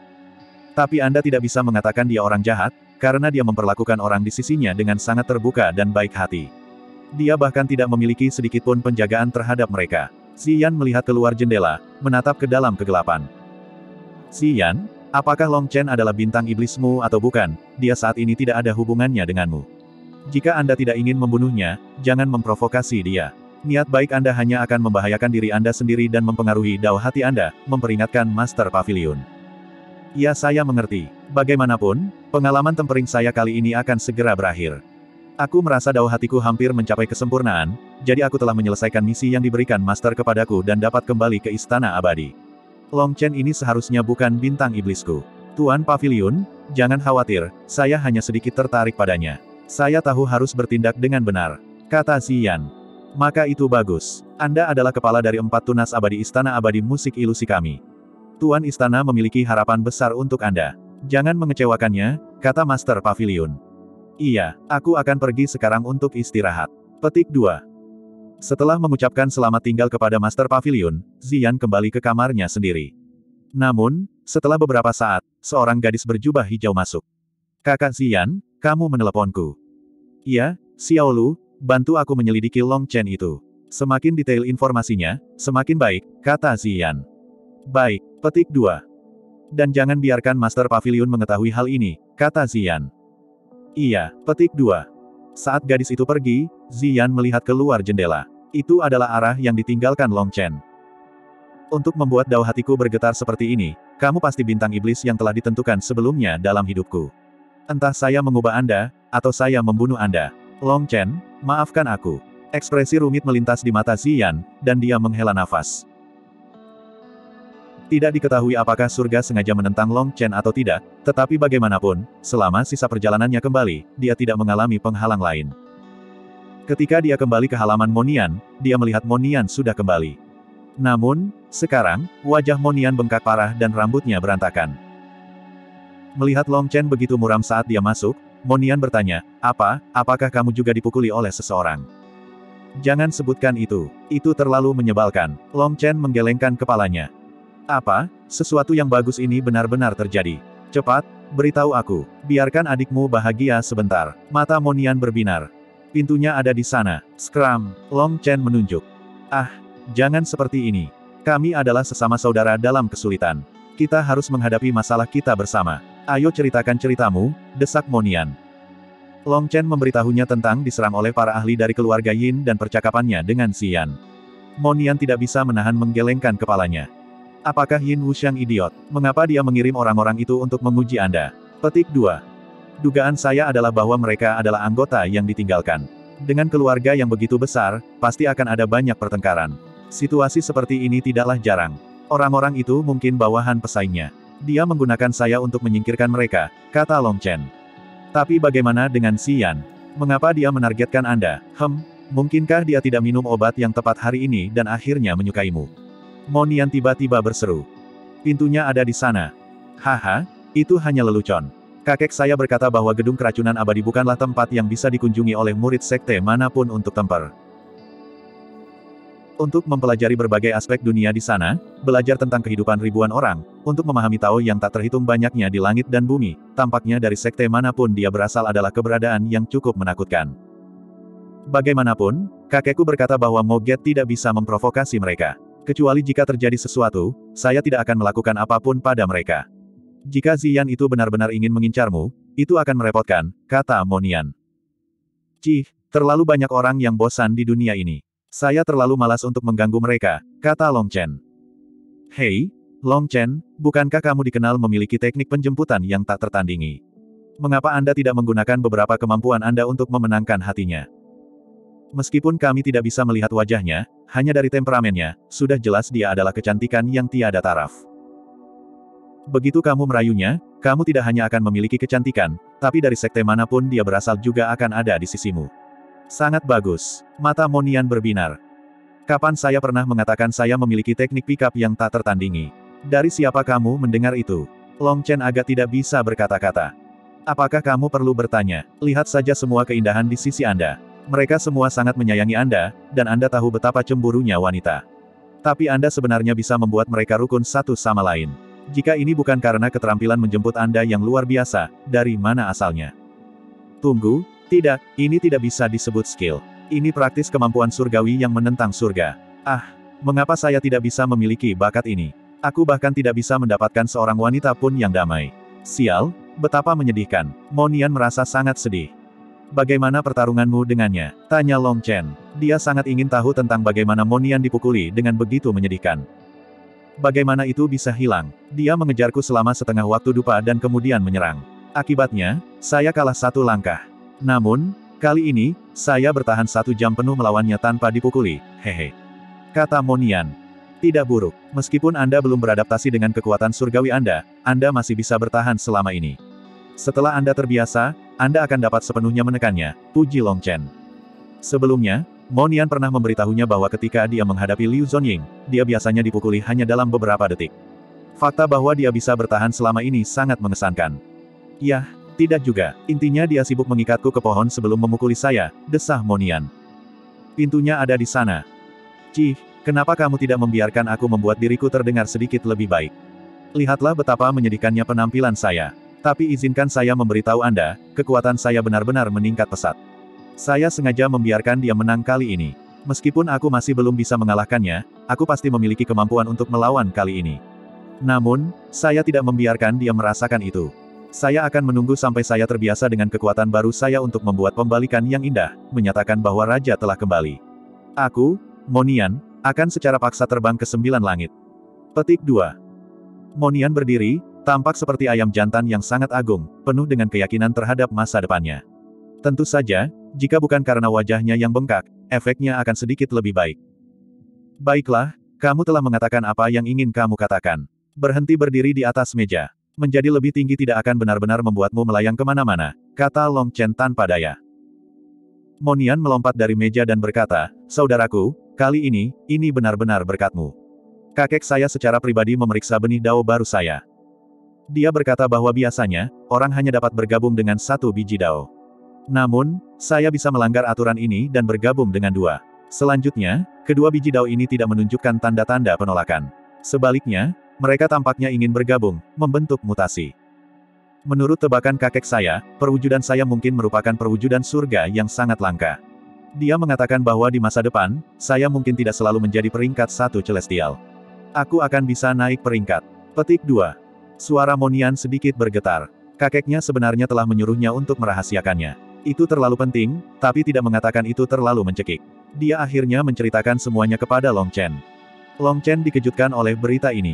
Tapi Anda tidak bisa mengatakan dia orang jahat, karena dia memperlakukan orang di sisinya dengan sangat terbuka dan baik hati. Dia bahkan tidak memiliki sedikitpun penjagaan terhadap mereka. Ziyan melihat keluar jendela, menatap ke dalam kegelapan. Ziyan, apakah Long Chen adalah bintang iblismu atau bukan, dia saat ini tidak ada hubungannya denganmu. Jika Anda tidak ingin membunuhnya, jangan memprovokasi dia. Niat baik Anda hanya akan membahayakan diri Anda sendiri dan mempengaruhi dao hati Anda, memperingatkan Master Pavilion. Ya, saya mengerti. Bagaimanapun, pengalaman tempering saya kali ini akan segera berakhir. Aku merasa dao hatiku hampir mencapai kesempurnaan, jadi aku telah menyelesaikan misi yang diberikan Master kepadaku dan dapat kembali ke Istana Abadi. Long Chen ini seharusnya bukan bintang iblisku. Tuan Pavilion, jangan khawatir, saya hanya sedikit tertarik padanya. Saya tahu harus bertindak dengan benar, kata Ziyan. Maka itu bagus. Anda adalah kepala dari empat tunas abadi Istana Abadi Musik Ilusi kami. Tuan Istana memiliki harapan besar untuk Anda. Jangan mengecewakannya, kata Master Pavilion. Iya, aku akan pergi sekarang untuk istirahat. Petik dua. Setelah mengucapkan selamat tinggal kepada Master Pavilion, Ziyan kembali ke kamarnya sendiri. Namun, setelah beberapa saat, seorang gadis berjubah hijau masuk. Kakak Ziyan, kamu meneleponku. Iya, Xiaolu, bantu aku menyelidiki Long Chen itu. Semakin detail informasinya, semakin baik, kata Ziyan. Baik, petik dua. Dan jangan biarkan Master Pavilion mengetahui hal ini, kata Ziyan. Iya, petik dua. Saat gadis itu pergi, Ziyan melihat keluar jendela. Itu adalah arah yang ditinggalkan Long Chen. Untuk membuat dao hatiku bergetar seperti ini, kamu pasti bintang iblis yang telah ditentukan sebelumnya dalam hidupku. Entah saya mengubah Anda, atau saya membunuh Anda. Long Chen, maafkan aku. Ekspresi rumit melintas di mata Ziyan, dan dia menghela nafas. Tidak diketahui apakah surga sengaja menentang Long Chen atau tidak, tetapi bagaimanapun, selama sisa perjalanannya kembali, dia tidak mengalami penghalang lain. Ketika dia kembali ke halaman Monian, dia melihat Monian sudah kembali. Namun, sekarang, wajah Monian bengkak parah dan rambutnya berantakan. Melihat Long Chen begitu muram saat dia masuk, Monian bertanya, apa, apakah kamu juga dipukuli oleh seseorang? Jangan sebutkan itu, itu terlalu menyebalkan. Long Chen menggelengkan kepalanya. Apa, sesuatu yang bagus ini benar-benar terjadi. Cepat, beritahu aku, biarkan adikmu bahagia sebentar. Mata Monian berbinar. Pintunya ada di sana. Skram, Long Chen menunjuk. Ah, jangan seperti ini. Kami adalah sesama saudara dalam kesulitan. Kita harus menghadapi masalah kita bersama. Ayo ceritakan ceritamu, desak Monian. Long Chen memberitahunya tentang diserang oleh para ahli dari keluarga Yin dan percakapannya dengan Ziyan. Monian tidak bisa menahan menggelengkan kepalanya. Apakah Yin Wuxiang idiot? Mengapa dia mengirim orang-orang itu untuk menguji Anda? Petik dua. Dugaan saya adalah bahwa mereka adalah anggota yang ditinggalkan. Dengan keluarga yang begitu besar, pasti akan ada banyak pertengkaran. Situasi seperti ini tidaklah jarang. Orang-orang itu mungkin bawahan pesaingnya. Dia menggunakan saya untuk menyingkirkan mereka, kata Long Chen. Tapi bagaimana dengan Xian? Mengapa dia menargetkan Anda? Hem, mungkinkah dia tidak minum obat yang tepat hari ini dan akhirnya menyukaimu? Monian tiba-tiba berseru. Pintunya ada di sana. Haha, itu hanya lelucon. Kakek saya berkata bahwa gedung keracunan abadi bukanlah tempat yang bisa dikunjungi oleh murid sekte manapun untuk temper. Untuk mempelajari berbagai aspek dunia di sana, belajar tentang kehidupan ribuan orang, untuk memahami Tao yang tak terhitung banyaknya di langit dan bumi, tampaknya dari sekte manapun dia berasal adalah keberadaan yang cukup menakutkan. Bagaimanapun, kakekku berkata bahwa Moget tidak bisa memprovokasi mereka. Kecuali jika terjadi sesuatu, saya tidak akan melakukan apapun pada mereka. Jika Ziyan itu benar-benar ingin mengincarmu, itu akan merepotkan, kata Monian. Cih, terlalu banyak orang yang bosan di dunia ini. Saya terlalu malas untuk mengganggu mereka, kata Long Chen. Hei, Long Chen, bukankah kamu dikenal memiliki teknik penjemputan yang tak tertandingi? Mengapa Anda tidak menggunakan beberapa kemampuan Anda untuk memenangkan hatinya? Meskipun kami tidak bisa melihat wajahnya, hanya dari temperamennya, sudah jelas dia adalah kecantikan yang tiada taraf. Begitu kamu merayunya, kamu tidak hanya akan memiliki kecantikan, tapi dari sekte manapun dia berasal juga akan ada di sisimu. Sangat bagus. Mata Monian berbinar. Kapan saya pernah mengatakan saya memiliki teknik pick-up yang tak tertandingi? Dari siapa kamu mendengar itu? Long Chen agak tidak bisa berkata-kata. Apakah kamu perlu bertanya? Lihat saja semua keindahan di sisi Anda. Mereka semua sangat menyayangi Anda, dan Anda tahu betapa cemburunya wanita. Tapi Anda sebenarnya bisa membuat mereka rukun satu sama lain. Jika ini bukan karena keterampilan menjemput Anda yang luar biasa, dari mana asalnya? Tunggu, tidak, ini tidak bisa disebut skill. Ini praktis kemampuan surgawi yang menentang surga. Ah, mengapa saya tidak bisa memiliki bakat ini? Aku bahkan tidak bisa mendapatkan seorang wanita pun yang damai. Sial, betapa menyedihkan. Monian merasa sangat sedih. Bagaimana pertarunganmu dengannya? Tanya Long Chen. Dia sangat ingin tahu tentang bagaimana Monian dipukuli dengan begitu menyedihkan. Bagaimana itu bisa hilang? Dia mengejarku selama setengah waktu dupa dan kemudian menyerang. Akibatnya, saya kalah satu langkah. Namun, kali ini, saya bertahan satu jam penuh melawannya tanpa dipukuli, hehe. Kata Monian. Tidak buruk. Meskipun Anda belum beradaptasi dengan kekuatan surgawi Anda, Anda masih bisa bertahan selama ini. Setelah Anda terbiasa, Anda akan dapat sepenuhnya menekannya, puji Long Chen. Sebelumnya, Monian pernah memberitahunya bahwa ketika dia menghadapi Liu Zonying, dia biasanya dipukuli hanya dalam beberapa detik. Fakta bahwa dia bisa bertahan selama ini sangat mengesankan. Yah, tidak juga, intinya dia sibuk mengikatku ke pohon sebelum memukuli saya, desah Monian. Pintunya ada di sana. Cih, kenapa kamu tidak membiarkan aku membuat diriku terdengar sedikit lebih baik? Lihatlah betapa menyedihkannya penampilan saya. Tapi izinkan saya memberitahu Anda, kekuatan saya benar-benar meningkat pesat. Saya sengaja membiarkan dia menang kali ini. Meskipun aku masih belum bisa mengalahkannya, aku pasti memiliki kemampuan untuk melawan kali ini. Namun, saya tidak membiarkan dia merasakan itu. Saya akan menunggu sampai saya terbiasa dengan kekuatan baru saya untuk membuat pembalikan yang indah, menyatakan bahwa Raja telah kembali. Aku, Monian, akan secara paksa terbang ke sembilan langit. Petik dua. Monian berdiri, tampak seperti ayam jantan yang sangat agung, penuh dengan keyakinan terhadap masa depannya. Tentu saja, jika bukan karena wajahnya yang bengkak, efeknya akan sedikit lebih baik. Baiklah, kamu telah mengatakan apa yang ingin kamu katakan. Berhenti berdiri di atas meja. Menjadi lebih tinggi tidak akan benar-benar membuatmu melayang kemana-mana, kata Long Chen tanpa daya. Monian melompat dari meja dan berkata, saudaraku, kali ini, ini benar-benar berkatmu. Kakek saya secara pribadi memeriksa benih dao baru saya. Dia berkata bahwa biasanya, orang hanya dapat bergabung dengan satu biji dao. Namun, saya bisa melanggar aturan ini dan bergabung dengan dua. Selanjutnya, kedua biji dao ini tidak menunjukkan tanda-tanda penolakan. Sebaliknya, mereka tampaknya ingin bergabung, membentuk mutasi. Menurut tebakan kakek saya, perwujudan saya mungkin merupakan perwujudan surga yang sangat langka. Dia mengatakan bahwa di masa depan, saya mungkin tidak selalu menjadi peringkat satu celestial. Aku akan bisa naik peringkat. Petik dua. Suara Monian sedikit bergetar. Kakeknya sebenarnya telah menyuruhnya untuk merahasiakannya. Itu terlalu penting, tapi tidak mengatakan itu terlalu mencekik. Dia akhirnya menceritakan semuanya kepada Long Chen. Long Chen dikejutkan oleh berita ini.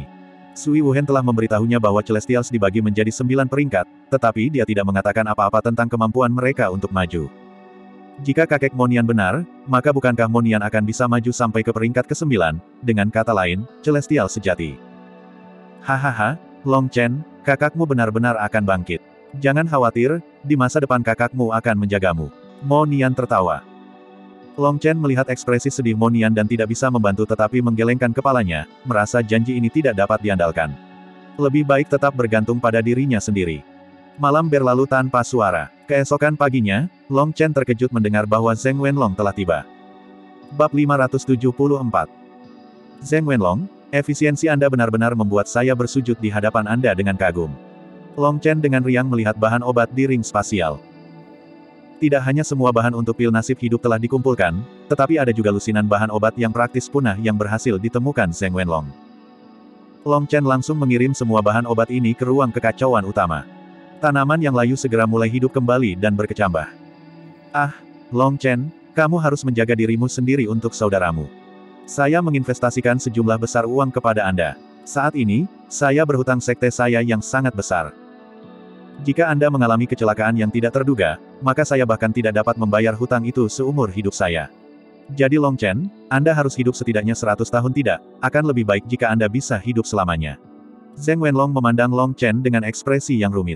Sui Wuhen telah memberitahunya bahwa Celestials dibagi menjadi sembilan peringkat, tetapi dia tidak mengatakan apa-apa tentang kemampuan mereka untuk maju. Jika kakek Monian benar, maka bukankah Monian akan bisa maju sampai ke peringkat kesembilan, dengan kata lain, Celestial sejati. Hahaha, Long Chen, kakakmu benar-benar akan bangkit. Jangan khawatir, di masa depan kakakmu akan menjagamu. Monian tertawa. Long Chen melihat ekspresi sedih Monian dan tidak bisa membantu tetapi menggelengkan kepalanya, merasa janji ini tidak dapat diandalkan. Lebih baik tetap bergantung pada dirinya sendiri. Malam berlalu tanpa suara. Keesokan paginya, Long Chen terkejut mendengar bahwa Zheng Wenlong telah tiba. Bab lima ratus tujuh puluh empat. Zheng Wenlong, efisiensi Anda benar-benar membuat saya bersujud di hadapan Anda dengan kagum. Long Chen dengan riang melihat bahan obat di ring spasial. Tidak hanya semua bahan untuk pil nasib hidup telah dikumpulkan, tetapi ada juga lusinan bahan obat yang praktis punah yang berhasil ditemukan Zheng Wenlong. Long Chen langsung mengirim semua bahan obat ini ke ruang kekacauan utama. Tanaman yang layu segera mulai hidup kembali dan berkecambah. Ah, Long Chen, kamu harus menjaga dirimu sendiri untuk saudaramu. Saya menginvestasikan sejumlah besar uang kepada Anda. Saat ini, saya berhutang sekte saya yang sangat besar. Jika Anda mengalami kecelakaan yang tidak terduga, maka saya bahkan tidak dapat membayar hutang itu seumur hidup saya. Jadi Long Chen, Anda harus hidup setidaknya seratus tahun tidak, akan lebih baik jika Anda bisa hidup selamanya. Zheng Wenlong memandang Long Chen dengan ekspresi yang rumit.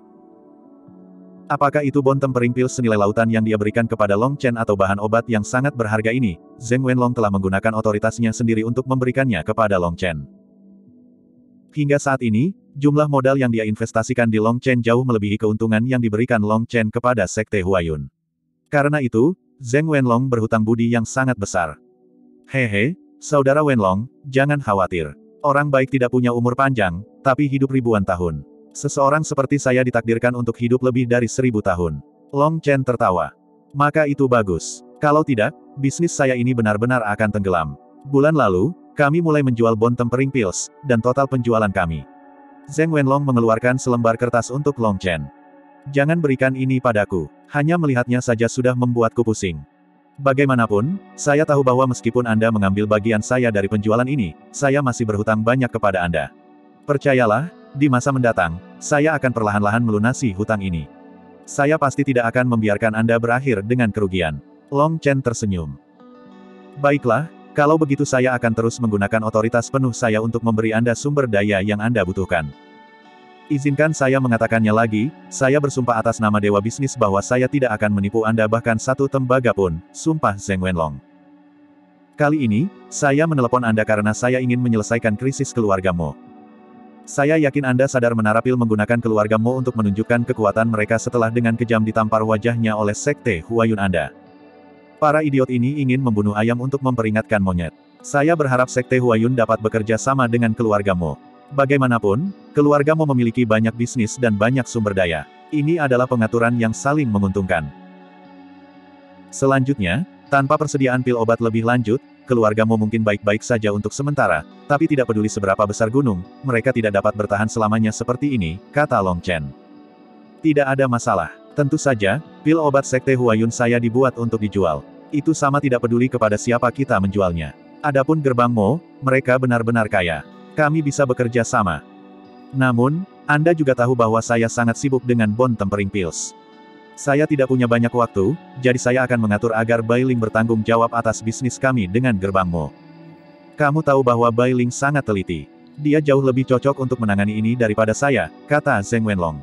Apakah itu bon tempering pils senilai lautan yang dia berikan kepada Long Chen atau bahan obat yang sangat berharga ini? Zheng Wenlong telah menggunakan otoritasnya sendiri untuk memberikannya kepada Long Chen. Hingga saat ini, jumlah modal yang dia investasikan di Long Chen jauh melebihi keuntungan yang diberikan Long Chen kepada Sekte Huayun. Karena itu, Zheng Wenlong berhutang budi yang sangat besar. Hehe, saudara Wenlong, jangan khawatir. Orang baik tidak punya umur panjang, tapi hidup ribuan tahun. Seseorang seperti saya ditakdirkan untuk hidup lebih dari seribu tahun. Long Chen tertawa. Maka itu bagus. Kalau tidak, bisnis saya ini benar-benar akan tenggelam. Bulan lalu, kami mulai menjual bon tempering pills, dan total penjualan kami. Zheng Wenlong mengeluarkan selembar kertas untuk Long Chen. Jangan berikan ini padaku. Hanya melihatnya saja sudah membuatku pusing. Bagaimanapun, saya tahu bahwa meskipun Anda mengambil bagian saya dari penjualan ini, saya masih berhutang banyak kepada Anda. Percayalah, di masa mendatang, saya akan perlahan-lahan melunasi hutang ini. Saya pasti tidak akan membiarkan Anda berakhir dengan kerugian. Long Chen tersenyum. Baiklah, kalau begitu saya akan terus menggunakan otoritas penuh saya untuk memberi Anda sumber daya yang Anda butuhkan. Izinkan saya mengatakannya lagi, saya bersumpah atas nama Dewa Bisnis bahwa saya tidak akan menipu Anda bahkan satu tembaga pun, sumpah Zheng Wenlong. Kali ini, saya menelepon Anda karena saya ingin menyelesaikan krisis keluarga Mo. Saya yakin Anda sadar menara pil menggunakan keluarga Mo untuk menunjukkan kekuatan mereka setelah dengan kejam ditampar wajahnya oleh Sekte Huayun Anda. Para idiot ini ingin membunuh ayam untuk memperingatkan monyet. Saya berharap Sekte Huayun dapat bekerja sama dengan keluarga Mo. Bagaimanapun, keluarga Mo memiliki banyak bisnis dan banyak sumber daya. Ini adalah pengaturan yang saling menguntungkan. Selanjutnya, tanpa persediaan pil obat lebih lanjut, keluarga Mo mungkin baik-baik saja untuk sementara, tapi tidak peduli seberapa besar gunung, mereka tidak dapat bertahan selamanya seperti ini, kata Long Chen. Tidak ada masalah. Tentu saja, pil obat Sekte Huayun saya dibuat untuk dijual. Itu sama tidak peduli kepada siapa kita menjualnya. Adapun gerbang Mo, mereka benar-benar kaya. Kami bisa bekerja sama. Namun, Anda juga tahu bahwa saya sangat sibuk dengan bon tempering pills. Saya tidak punya banyak waktu, jadi saya akan mengatur agar Bai Ling bertanggung jawab atas bisnis kami dengan gerbang Mo. Kamu tahu bahwa Bai Ling sangat teliti. Dia jauh lebih cocok untuk menangani ini daripada saya, kata Zheng Wenlong.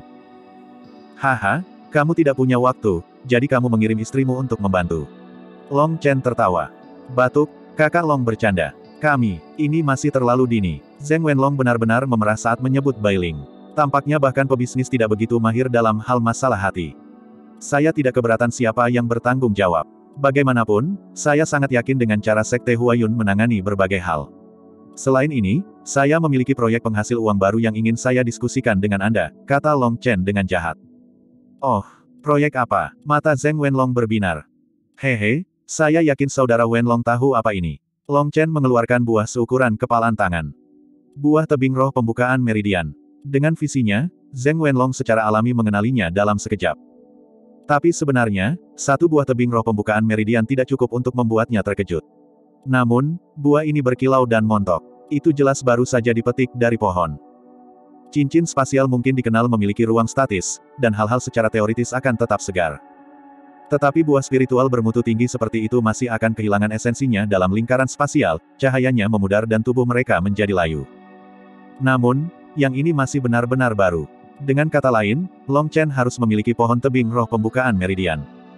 Haha, kamu tidak punya waktu, jadi kamu mengirim istrimu untuk membantu. Long Chen tertawa. Batuk, kakak Long bercanda. Kami, ini masih terlalu dini. Zheng Wenlong benar-benar memerah saat menyebut Bai Ling. Tampaknya bahkan pebisnis tidak begitu mahir dalam hal masalah hati. Saya tidak keberatan siapa yang bertanggung jawab. Bagaimanapun, saya sangat yakin dengan cara Sekte Huayun menangani berbagai hal. Selain ini, saya memiliki proyek penghasil uang baru yang ingin saya diskusikan dengan Anda, kata Long Chen dengan jahat. Oh, proyek apa? Mata Zheng Wenlong berbinar. Hehe, saya yakin saudara Wenlong tahu apa ini. Long Chen mengeluarkan buah seukuran kepalan tangan. Buah tebing roh pembukaan meridian. Dengan visinya, Zheng Wenlong secara alami mengenalinya dalam sekejap. Tapi sebenarnya, satu buah tebing roh pembukaan meridian tidak cukup untuk membuatnya terkejut. Namun, buah ini berkilau dan montok. Itu jelas baru saja dipetik dari pohon. Cincin spasial mungkin dikenal memiliki ruang statis, dan hal-hal secara teoritis akan tetap segar. Tetapi buah spiritual bermutu tinggi seperti itu masih akan kehilangan esensinya dalam lingkaran spasial, cahayanya memudar dan tubuh mereka menjadi layu. Namun, yang ini masih benar-benar baru. Dengan kata lain, Long Chen harus memiliki pohon tebing roh pembukaan meridian.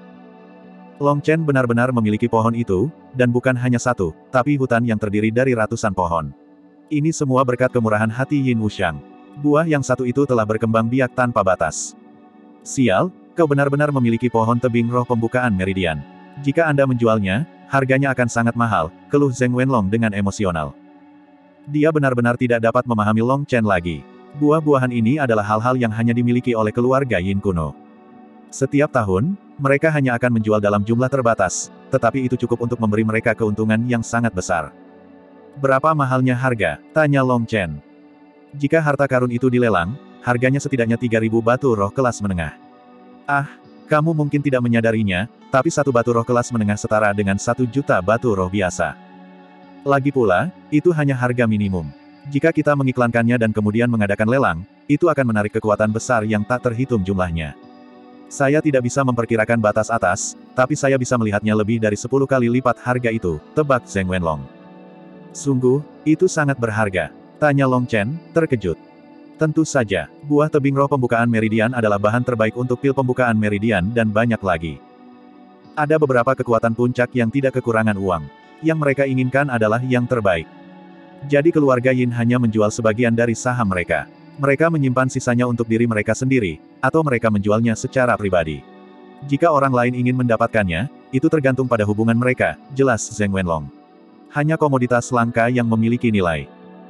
Long Chen benar-benar memiliki pohon itu, dan bukan hanya satu, tapi hutan yang terdiri dari ratusan pohon. Ini semua berkat kemurahan hati Yin Wuxiang. Buah yang satu itu telah berkembang biak tanpa batas. Sial, kau benar-benar memiliki pohon tebing roh pembukaan meridian. Jika Anda menjualnya, harganya akan sangat mahal, keluh Zheng Wenlong dengan emosional. Dia benar-benar tidak dapat memahami Long Chen lagi. Buah-buahan ini adalah hal-hal yang hanya dimiliki oleh keluarga Yin kuno. Setiap tahun, mereka hanya akan menjual dalam jumlah terbatas, tetapi itu cukup untuk memberi mereka keuntungan yang sangat besar. Berapa mahalnya harga? Tanya Long Chen. Jika harta karun itu dilelang, harganya setidaknya tiga ribu batu roh kelas menengah. Ah, kamu mungkin tidak menyadarinya, tapi satu batu roh kelas menengah setara dengan satu juta batu roh biasa. Lagi pula, itu hanya harga minimum. Jika kita mengiklankannya dan kemudian mengadakan lelang, itu akan menarik kekuatan besar yang tak terhitung jumlahnya. Saya tidak bisa memperkirakan batas atas, tapi saya bisa melihatnya lebih dari sepuluh kali lipat harga itu, tebak Zheng Wenlong. Sungguh, itu sangat berharga. Tanya Long Chen, terkejut. Tentu saja, buah tebing roh pembukaan meridian adalah bahan terbaik untuk pil pembukaan meridian dan banyak lagi. Ada beberapa kekuatan puncak yang tidak kekurangan uang. Yang mereka inginkan adalah yang terbaik. Jadi keluarga Yin hanya menjual sebagian dari saham mereka. Mereka menyimpan sisanya untuk diri mereka sendiri, atau mereka menjualnya secara pribadi. Jika orang lain ingin mendapatkannya, itu tergantung pada hubungan mereka, jelas Zheng Wenlong. Hanya komoditas langka yang memiliki nilai.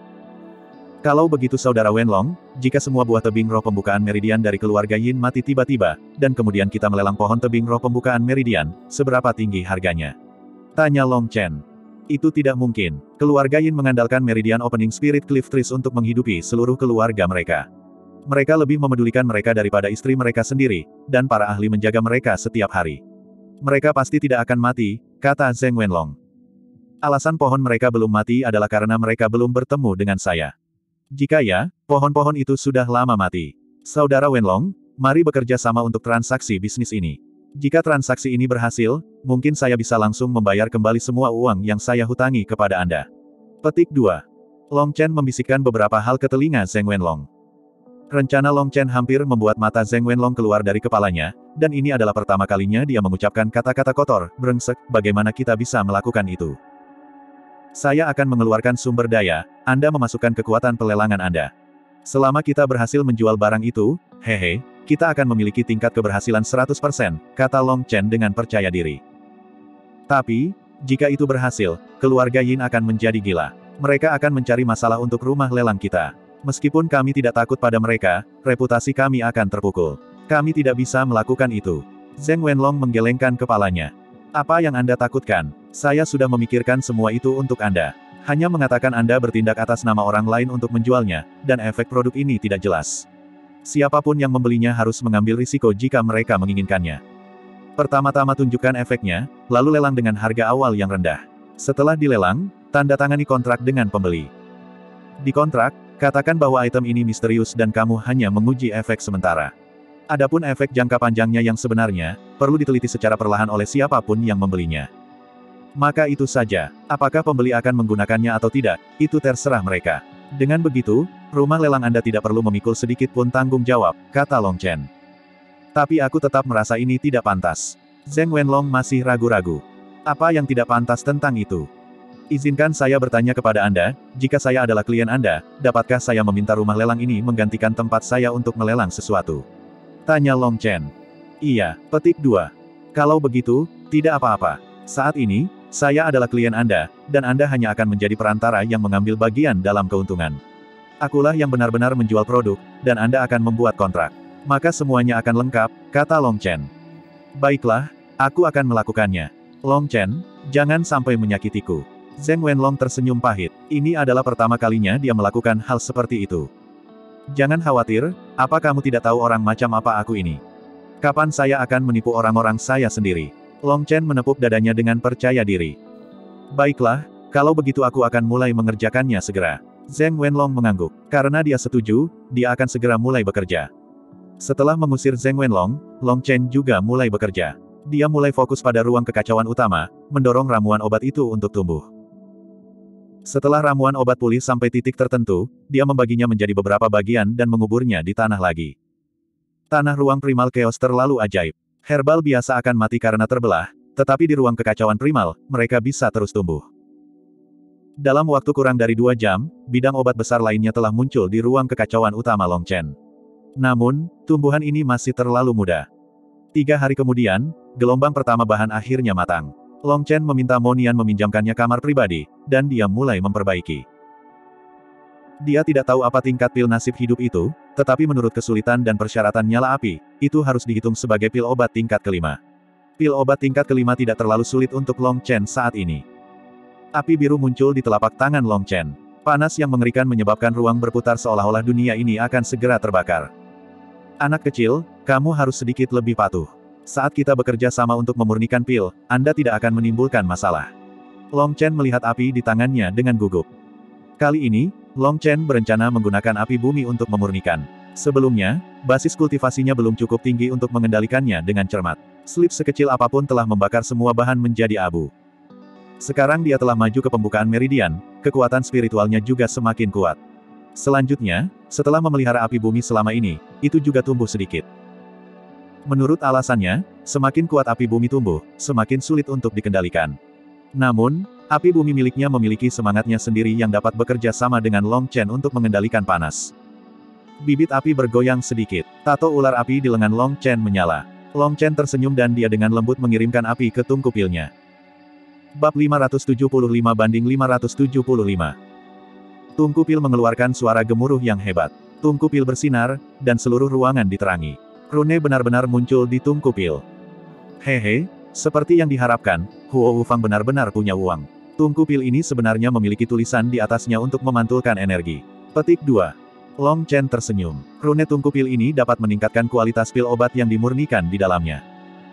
Kalau begitu saudara Wenlong, jika semua buah tebing roh pembukaan meridian dari keluarga Yin mati tiba-tiba, dan kemudian kita melelang pohon tebing roh pembukaan meridian, seberapa tinggi harganya? Tanya Long Chen. Itu tidak mungkin. Keluarga Yin mengandalkan meridian opening spirit cliff trees untuk menghidupi seluruh keluarga mereka. Mereka lebih memedulikan mereka daripada istri mereka sendiri, dan para ahli menjaga mereka setiap hari. Mereka pasti tidak akan mati, kata Zheng Wenlong. Alasan pohon mereka belum mati adalah karena mereka belum bertemu dengan saya. Jika ya, pohon-pohon itu sudah lama mati. Saudara Wenlong, mari bekerja sama untuk transaksi bisnis ini. Jika transaksi ini berhasil, mungkin saya bisa langsung membayar kembali semua uang yang saya hutangi kepada Anda. Petik dua. Long Chen membisikkan beberapa hal ke telinga Zheng Wenlong. Rencana Long Chen hampir membuat mata Zheng Wenlong keluar dari kepalanya, dan ini adalah pertama kalinya dia mengucapkan kata-kata kotor, brengsek, bagaimana kita bisa melakukan itu? Saya akan mengeluarkan sumber daya, Anda memasukkan kekuatan pelelangan Anda. Selama kita berhasil menjual barang itu, hehe, kita akan memiliki tingkat keberhasilan seratus persen, kata Long Chen dengan percaya diri. Tapi, jika itu berhasil, keluarga Yin akan menjadi gila. Mereka akan mencari masalah untuk rumah lelang kita. Meskipun kami tidak takut pada mereka, reputasi kami akan terpukul. Kami tidak bisa melakukan itu. Zheng Wenlong menggelengkan kepalanya. Apa yang Anda takutkan? Saya sudah memikirkan semua itu untuk Anda. Hanya mengatakan Anda bertindak atas nama orang lain untuk menjualnya, dan efek produk ini tidak jelas. Siapapun yang membelinya harus mengambil risiko jika mereka menginginkannya. Pertama-tama tunjukkan efeknya, lalu lelang dengan harga awal yang rendah. Setelah dilelang, tanda tangani kontrak dengan pembeli. Di kontrak, katakan bahwa item ini misterius dan kamu hanya menguji efek sementara. Adapun efek jangka panjangnya yang sebenarnya, perlu diteliti secara perlahan oleh siapapun yang membelinya. Maka itu saja, apakah pembeli akan menggunakannya atau tidak, itu terserah mereka. Dengan begitu, rumah lelang Anda tidak perlu memikul sedikit pun tanggung jawab, kata Long Chen. Tapi aku tetap merasa ini tidak pantas. Zheng Wenlong masih ragu-ragu. Apa yang tidak pantas tentang itu? Izinkan saya bertanya kepada Anda, jika saya adalah klien Anda, dapatkah saya meminta rumah lelang ini menggantikan tempat saya untuk melelang sesuatu? Tanya Long Chen. Iya, petik dua. Kalau begitu, tidak apa-apa. Saat ini, saya adalah klien Anda, dan Anda hanya akan menjadi perantara yang mengambil bagian dalam keuntungan. Akulah yang benar-benar menjual produk, dan Anda akan membuat kontrak. Maka semuanya akan lengkap, kata Long Chen. Baiklah, aku akan melakukannya. Long Chen, jangan sampai menyakitiku. Zheng Wenlong tersenyum pahit. Ini adalah pertama kalinya dia melakukan hal seperti itu. Jangan khawatir, apa kamu tidak tahu orang macam apa aku ini? Kapan saya akan menipu orang-orang saya sendiri? Long Chen menepuk dadanya dengan percaya diri. Baiklah, kalau begitu aku akan mulai mengerjakannya segera. Zheng Wenlong mengangguk. Karena dia setuju, dia akan segera mulai bekerja. Setelah mengusir Zheng Wenlong, Long Chen juga mulai bekerja. Dia mulai fokus pada ruang kekacauan utama, mendorong ramuan obat itu untuk tumbuh. Setelah ramuan obat pulih sampai titik tertentu, dia membaginya menjadi beberapa bagian dan menguburnya di tanah lagi. Tanah ruang primal chaos terlalu ajaib. Herbal biasa akan mati karena terbelah, tetapi di ruang kekacauan primal, mereka bisa terus tumbuh. Dalam waktu kurang dari dua jam, bidang obat besar lainnya telah muncul di ruang kekacauan utama Long Chen. Namun, tumbuhan ini masih terlalu muda. Tiga hari kemudian, gelombang pertama bahan akhirnya matang. Long Chen meminta Monian meminjamkannya kamar pribadi, dan dia mulai memperbaiki. Dia tidak tahu apa tingkat pil nasib hidup itu, tetapi menurut kesulitan dan persyaratan nyala api, itu harus dihitung sebagai pil obat tingkat kelima. Pil obat tingkat kelima tidak terlalu sulit untuk Long Chen saat ini. Api biru muncul di telapak tangan Long Chen. Panas yang mengerikan menyebabkan ruang berputar seolah-olah dunia ini akan segera terbakar. Anak kecil, kamu harus sedikit lebih patuh. Saat kita bekerja sama untuk memurnikan pil, Anda tidak akan menimbulkan masalah. Long Chen melihat api di tangannya dengan gugup. Kali ini, Long Chen berencana menggunakan api bumi untuk memurnikan. Sebelumnya, basis kultivasinya belum cukup tinggi untuk mengendalikannya dengan cermat. Slip sekecil apapun telah membakar semua bahan menjadi abu. Sekarang dia telah maju ke pembukaan meridian, kekuatan spiritualnya juga semakin kuat. Selanjutnya, setelah memelihara api bumi selama ini, itu juga tumbuh sedikit. Menurut alasannya, semakin kuat api bumi tumbuh, semakin sulit untuk dikendalikan. Namun, api bumi miliknya memiliki semangatnya sendiri yang dapat bekerja sama dengan Long Chen untuk mengendalikan panas. Bibit api bergoyang sedikit. Tato ular api di lengan Long Chen menyala. Long Chen tersenyum dan dia dengan lembut mengirimkan api ke tungku pilnya. Bab lima ratus tujuh puluh lima banding lima ratus tujuh puluh lima. Tungku pil mengeluarkan suara gemuruh yang hebat. Tungku pil bersinar, dan seluruh ruangan diterangi. Rune benar-benar muncul di tungku pil. Hehe, seperti yang diharapkan, Huo Wufang benar-benar punya uang. Tungku pil ini sebenarnya memiliki tulisan di atasnya untuk memantulkan energi. Petik dua. Long Chen tersenyum. Rune tungku pil ini dapat meningkatkan kualitas pil obat yang dimurnikan di dalamnya.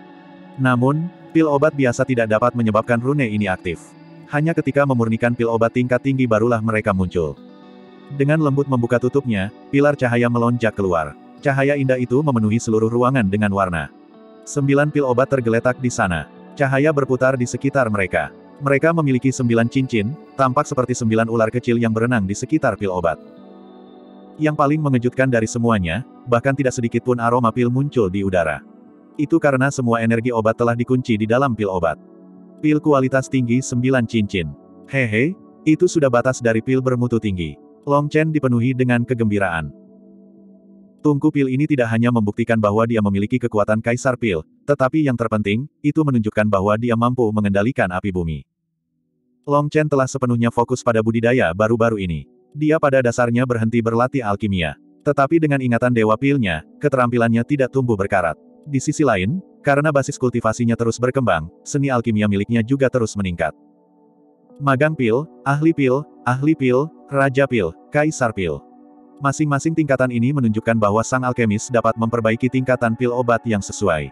Namun, pil obat biasa tidak dapat menyebabkan rune ini aktif. Hanya ketika memurnikan pil obat tingkat tinggi barulah mereka muncul. Dengan lembut membuka tutupnya, pilar cahaya melonjak keluar. Cahaya indah itu memenuhi seluruh ruangan dengan warna. Sembilan pil obat tergeletak di sana. Cahaya berputar di sekitar mereka. Mereka memiliki sembilan cincin, tampak seperti sembilan ular kecil yang berenang di sekitar pil obat. Yang paling mengejutkan dari semuanya, bahkan tidak sedikit pun aroma pil muncul di udara. Itu karena semua energi obat telah dikunci di dalam pil obat. Pil kualitas tinggi sembilan cincin. Hehe, itu sudah batas dari pil bermutu tinggi. Long Chen dipenuhi dengan kegembiraan. Tungku pil ini tidak hanya membuktikan bahwa dia memiliki kekuatan Kaisar Pil, tetapi yang terpenting, itu menunjukkan bahwa dia mampu mengendalikan api bumi. Long Chen telah sepenuhnya fokus pada budidaya baru-baru ini. Dia pada dasarnya berhenti berlatih alkimia. Tetapi dengan ingatan Dewa Pilnya, keterampilannya tidak tumbuh berkarat. Di sisi lain, karena basis kultivasinya terus berkembang, seni alkimia miliknya juga terus meningkat. Magang Pil, Ahli Pil, Ahli Pil, Raja Pil, Kaisar Pil. Masing-masing tingkatan ini menunjukkan bahwa sang alkemis dapat memperbaiki tingkatan pil obat yang sesuai.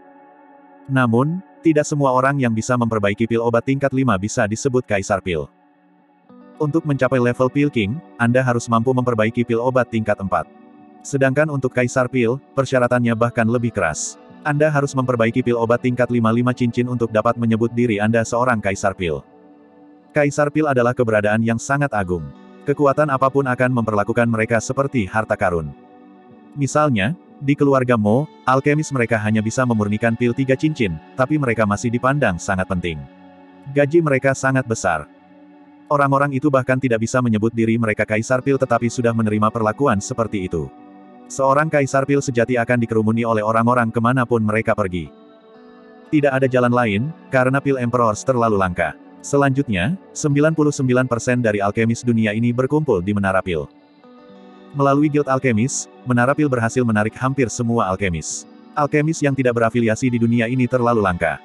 Namun, tidak semua orang yang bisa memperbaiki pil obat tingkat lima bisa disebut Kaisar Pil. Untuk mencapai level Pil King, Anda harus mampu memperbaiki pil obat tingkat empat. Sedangkan untuk Kaisar Pil, persyaratannya bahkan lebih keras. Anda harus memperbaiki pil obat tingkat lima puluh lima cincin untuk dapat menyebut diri Anda seorang Kaisar Pil. Kaisar Pil adalah keberadaan yang sangat agung. Kekuatan apapun akan memperlakukan mereka seperti harta karun. Misalnya, di keluarga Mo, alkemis mereka hanya bisa memurnikan pil tiga cincin, tapi mereka masih dipandang sangat penting. Gaji mereka sangat besar. Orang-orang itu bahkan tidak bisa menyebut diri mereka Kaisar Pil tetapi sudah menerima perlakuan seperti itu. Seorang Kaisar Pil sejati akan dikerumuni oleh orang-orang kemanapun mereka pergi. Tidak ada jalan lain, karena pil Emperors terlalu langka. Selanjutnya, sembilan puluh sembilan persen dari alkemis dunia ini berkumpul di Menara Pil. Melalui Guild Alkemis, Menara Pil berhasil menarik hampir semua alkemis. Alkemis yang tidak berafiliasi di dunia ini terlalu langka.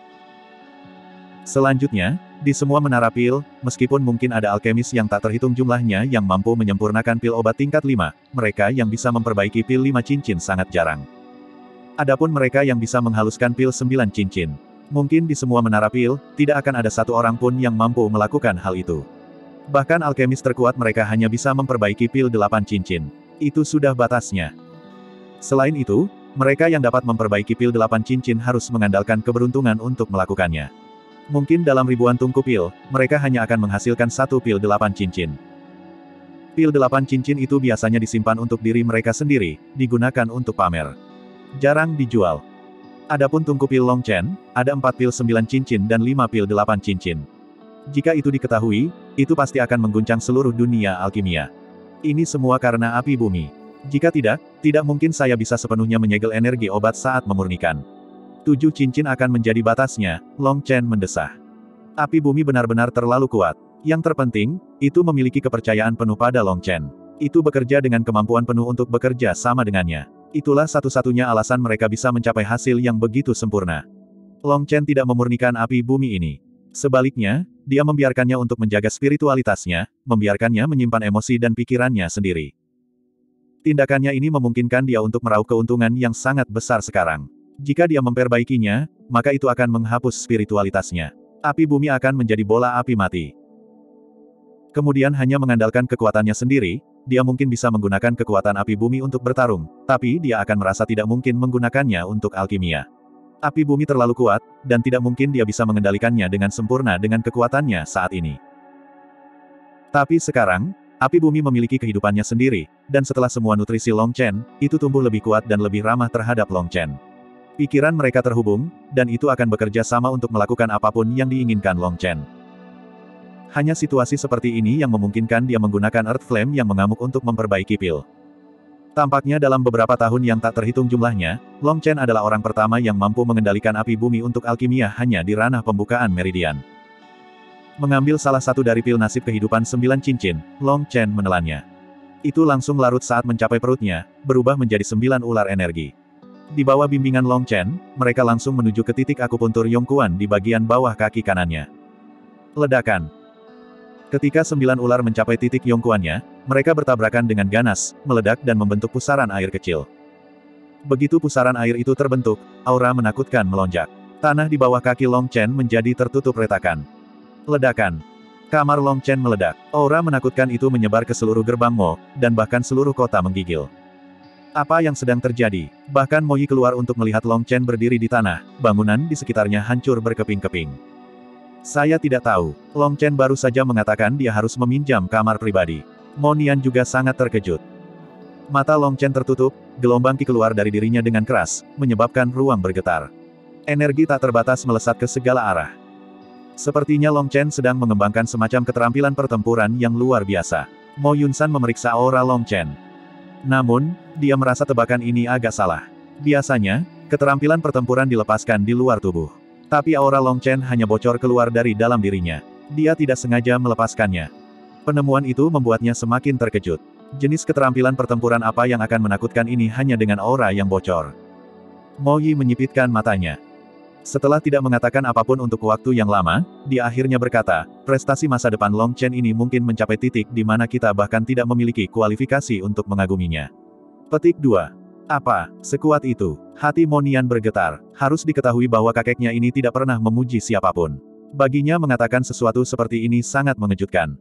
Selanjutnya, di semua Menara Pil, meskipun mungkin ada alkemis yang tak terhitung jumlahnya yang mampu menyempurnakan pil obat tingkat lima, mereka yang bisa memperbaiki pil lima cincin sangat jarang. Adapun mereka yang bisa menghaluskan pil sembilan cincin. Mungkin di semua Menara Pil, tidak akan ada satu orang pun yang mampu melakukan hal itu. Bahkan alkemis terkuat mereka hanya bisa memperbaiki pil delapan cincin. Itu sudah batasnya. Selain itu, mereka yang dapat memperbaiki pil delapan cincin harus mengandalkan keberuntungan untuk melakukannya. Mungkin dalam ribuan tungku pil, mereka hanya akan menghasilkan satu pil delapan cincin. Pil delapan cincin itu biasanya disimpan untuk diri mereka sendiri, digunakan untuk pamer. Jarang dijual. Adapun tungku pil Long Chen, ada empat pil sembilan cincin dan lima pil delapan cincin. Jika itu diketahui, itu pasti akan mengguncang seluruh dunia alkimia. Ini semua karena api bumi. Jika tidak, tidak mungkin saya bisa sepenuhnya menyegel energi obat saat memurnikan. Tujuh cincin akan menjadi batasnya, Long Chen mendesah. Api bumi benar-benar terlalu kuat. Yang terpenting, itu memiliki kepercayaan penuh pada Long Chen. Itu bekerja dengan kemampuan penuh untuk bekerja sama dengannya. Itulah satu-satunya alasan mereka bisa mencapai hasil yang begitu sempurna. Long Chen tidak memurnikan api bumi ini. Sebaliknya, dia membiarkannya untuk menjaga spiritualitasnya, membiarkannya menyimpan emosi dan pikirannya sendiri. Tindakannya ini memungkinkan dia untuk meraup keuntungan yang sangat besar sekarang. Jika dia memperbaikinya, maka itu akan menghapus spiritualitasnya. Api bumi akan menjadi bola api mati. Kemudian hanya mengandalkan kekuatannya sendiri, dia mungkin bisa menggunakan kekuatan api bumi untuk bertarung, tapi dia akan merasa tidak mungkin menggunakannya untuk alkimia. Api bumi terlalu kuat, dan tidak mungkin dia bisa mengendalikannya dengan sempurna dengan kekuatannya saat ini. Tapi sekarang, api bumi memiliki kehidupannya sendiri, dan setelah semua nutrisi Long Chen, itu tumbuh lebih kuat dan lebih ramah terhadap Long Chen. Pikiran mereka terhubung, dan itu akan bekerja sama untuk melakukan apapun yang diinginkan Long Chen. Hanya situasi seperti ini yang memungkinkan dia menggunakan Earth Flame yang mengamuk untuk memperbaiki pil. Tampaknya dalam beberapa tahun yang tak terhitung jumlahnya, Long Chen adalah orang pertama yang mampu mengendalikan api bumi untuk alkimia hanya di ranah pembukaan meridian. Mengambil salah satu dari pil nasib kehidupan sembilan cincin, Long Chen menelannya. Itu langsung larut saat mencapai perutnya, berubah menjadi sembilan ular energi. Di bawah bimbingan Long Chen, mereka langsung menuju ke titik akupuntur Yongquan di bagian bawah kaki kanannya. Ledakan. Ketika sembilan ular mencapai titik Yongquannya, mereka bertabrakan dengan ganas, meledak dan membentuk pusaran air kecil. Begitu pusaran air itu terbentuk, aura menakutkan melonjak. Tanah di bawah kaki Long Chen menjadi tertutup retakan. Ledakan. Kamar Long Chen meledak. Aura menakutkan itu menyebar ke seluruh gerbang Mo, dan bahkan seluruh kota menggigil. Apa yang sedang terjadi? Bahkan Mo Yi keluar untuk melihat Long Chen berdiri di tanah, bangunan di sekitarnya hancur berkeping-keping. Saya tidak tahu. Long Chen baru saja mengatakan dia harus meminjam kamar pribadi. Mo Nian juga sangat terkejut. Mata Long Chen tertutup, gelombang ki keluar dari dirinya dengan keras, menyebabkan ruang bergetar. Energi tak terbatas melesat ke segala arah. Sepertinya Long Chen sedang mengembangkan semacam keterampilan pertempuran yang luar biasa. Mo Yunsan memeriksa aura Long Chen. Namun, dia merasa tebakan ini agak salah. Biasanya, keterampilan pertempuran dilepaskan di luar tubuh. Tapi aura Long Chen hanya bocor keluar dari dalam dirinya. Dia tidak sengaja melepaskannya. Penemuan itu membuatnya semakin terkejut. Jenis keterampilan pertempuran apa yang akan menakutkan ini hanya dengan aura yang bocor? Mo Yi menyipitkan matanya. Setelah tidak mengatakan apapun untuk waktu yang lama, dia akhirnya berkata, prestasi masa depan Long Chen ini mungkin mencapai titik di mana kita bahkan tidak memiliki kualifikasi untuk mengaguminya. Petik dua. Apa, sekuat itu? Hati Mo Nian bergetar. Harus diketahui bahwa kakeknya ini tidak pernah memuji siapapun. Baginya mengatakan sesuatu seperti ini sangat mengejutkan.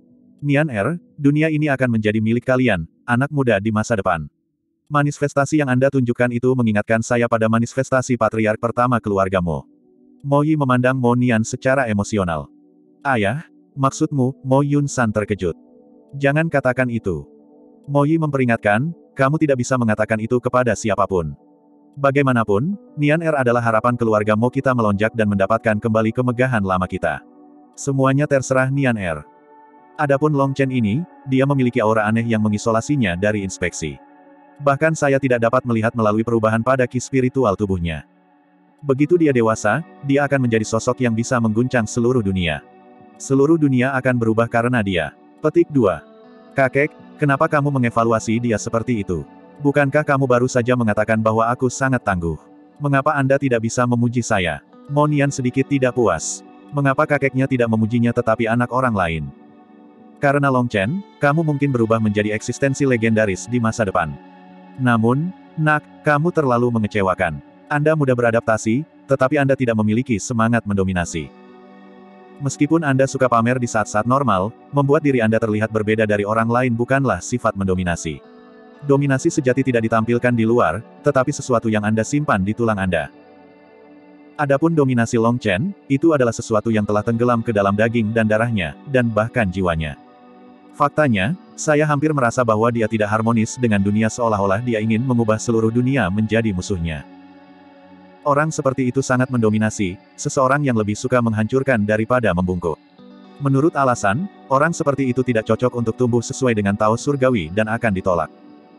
Nian Er, dunia ini akan menjadi milik kalian, anak muda di masa depan. Manifestasi yang Anda tunjukkan itu mengingatkan saya pada manifestasi patriark pertama keluarga Mo. Mo Yi memandang Mo Nian secara emosional. Ayah, maksudmu? Mo Yun San terkejut. Jangan katakan itu. Mo Yi memperingatkan, kamu tidak bisa mengatakan itu kepada siapapun. Bagaimanapun, Nian Er adalah harapan keluarga Mo kita melonjak dan mendapatkan kembali kemegahan lama kita. Semuanya terserah Nian Er. Adapun Long Chen ini, dia memiliki aura aneh yang mengisolasinya dari inspeksi. Bahkan saya tidak dapat melihat melalui perubahan pada ki spiritual tubuhnya. Begitu dia dewasa, dia akan menjadi sosok yang bisa mengguncang seluruh dunia. Seluruh dunia akan berubah karena dia. Petik dua. Kakek, kenapa kamu mengevaluasi dia seperti itu? Bukankah kamu baru saja mengatakan bahwa aku sangat tangguh? Mengapa Anda tidak bisa memuji saya? Mo Nian sedikit tidak puas. Mengapa kakeknya tidak memujinya tetapi anak orang lain? Karena Long Chen, kamu mungkin berubah menjadi eksistensi legendaris di masa depan. Namun, nak, kamu terlalu mengecewakan. Anda mudah beradaptasi, tetapi Anda tidak memiliki semangat mendominasi. Meskipun Anda suka pamer di saat-saat normal, membuat diri Anda terlihat berbeda dari orang lain bukanlah sifat mendominasi. Dominasi sejati tidak ditampilkan di luar, tetapi sesuatu yang Anda simpan di tulang Anda. Adapun dominasi Long Chen, itu adalah sesuatu yang telah tenggelam ke dalam daging dan darahnya, dan bahkan jiwanya. Faktanya, saya hampir merasa bahwa dia tidak harmonis dengan dunia seolah-olah dia ingin mengubah seluruh dunia menjadi musuhnya. Orang seperti itu sangat mendominasi, seseorang yang lebih suka menghancurkan daripada membungkuk. Menurut alasan, orang seperti itu tidak cocok untuk tumbuh sesuai dengan Tao surgawi dan akan ditolak.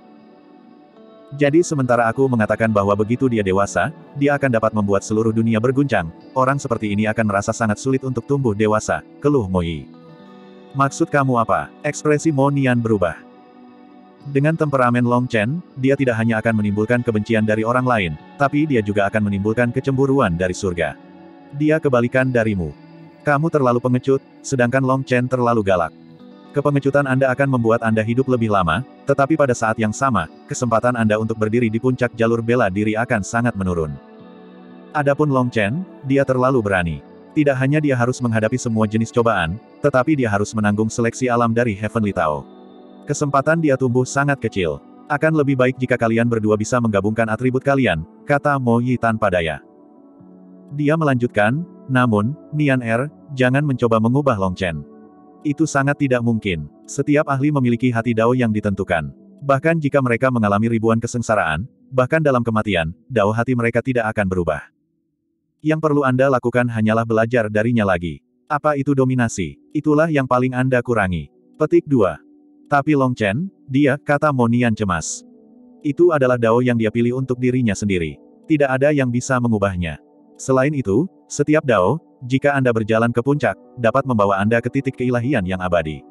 Jadi sementara aku mengatakan bahwa begitu dia dewasa, dia akan dapat membuat seluruh dunia berguncang, orang seperti ini akan merasa sangat sulit untuk tumbuh dewasa, keluh Mo Yi. Maksud kamu apa? Ekspresi Mo Nian berubah. Dengan temperamen Long Chen, dia tidak hanya akan menimbulkan kebencian dari orang lain, tapi dia juga akan menimbulkan kecemburuan dari surga. Dia kebalikan darimu. Kamu terlalu pengecut, sedangkan Long Chen terlalu galak. Kepengecutan Anda akan membuat Anda hidup lebih lama, tetapi pada saat yang sama, kesempatan Anda untuk berdiri di puncak jalur bela diri akan sangat menurun. Adapun Long Chen, dia terlalu berani. Tidak hanya dia harus menghadapi semua jenis cobaan, tetapi dia harus menanggung seleksi alam dari Heavenly Tao. Kesempatan dia tumbuh sangat kecil. Akan lebih baik jika kalian berdua bisa menggabungkan atribut kalian, kata Mo Yi tanpa daya. Dia melanjutkan, namun, Nian Er, jangan mencoba mengubah Long Chen. Itu sangat tidak mungkin. Setiap ahli memiliki hati Dao yang ditentukan. Bahkan jika mereka mengalami ribuan kesengsaraan, bahkan dalam kematian, Dao hati mereka tidak akan berubah. Yang perlu Anda lakukan hanyalah belajar darinya lagi. Apa itu dominasi? Itulah yang paling Anda kurangi. Petik dua. Tapi Long Chen, dia, kata Mo Nian cemas. Itu adalah Dao yang dia pilih untuk dirinya sendiri. Tidak ada yang bisa mengubahnya. Selain itu, setiap Dao, jika Anda berjalan ke puncak, dapat membawa Anda ke titik keilahian yang abadi.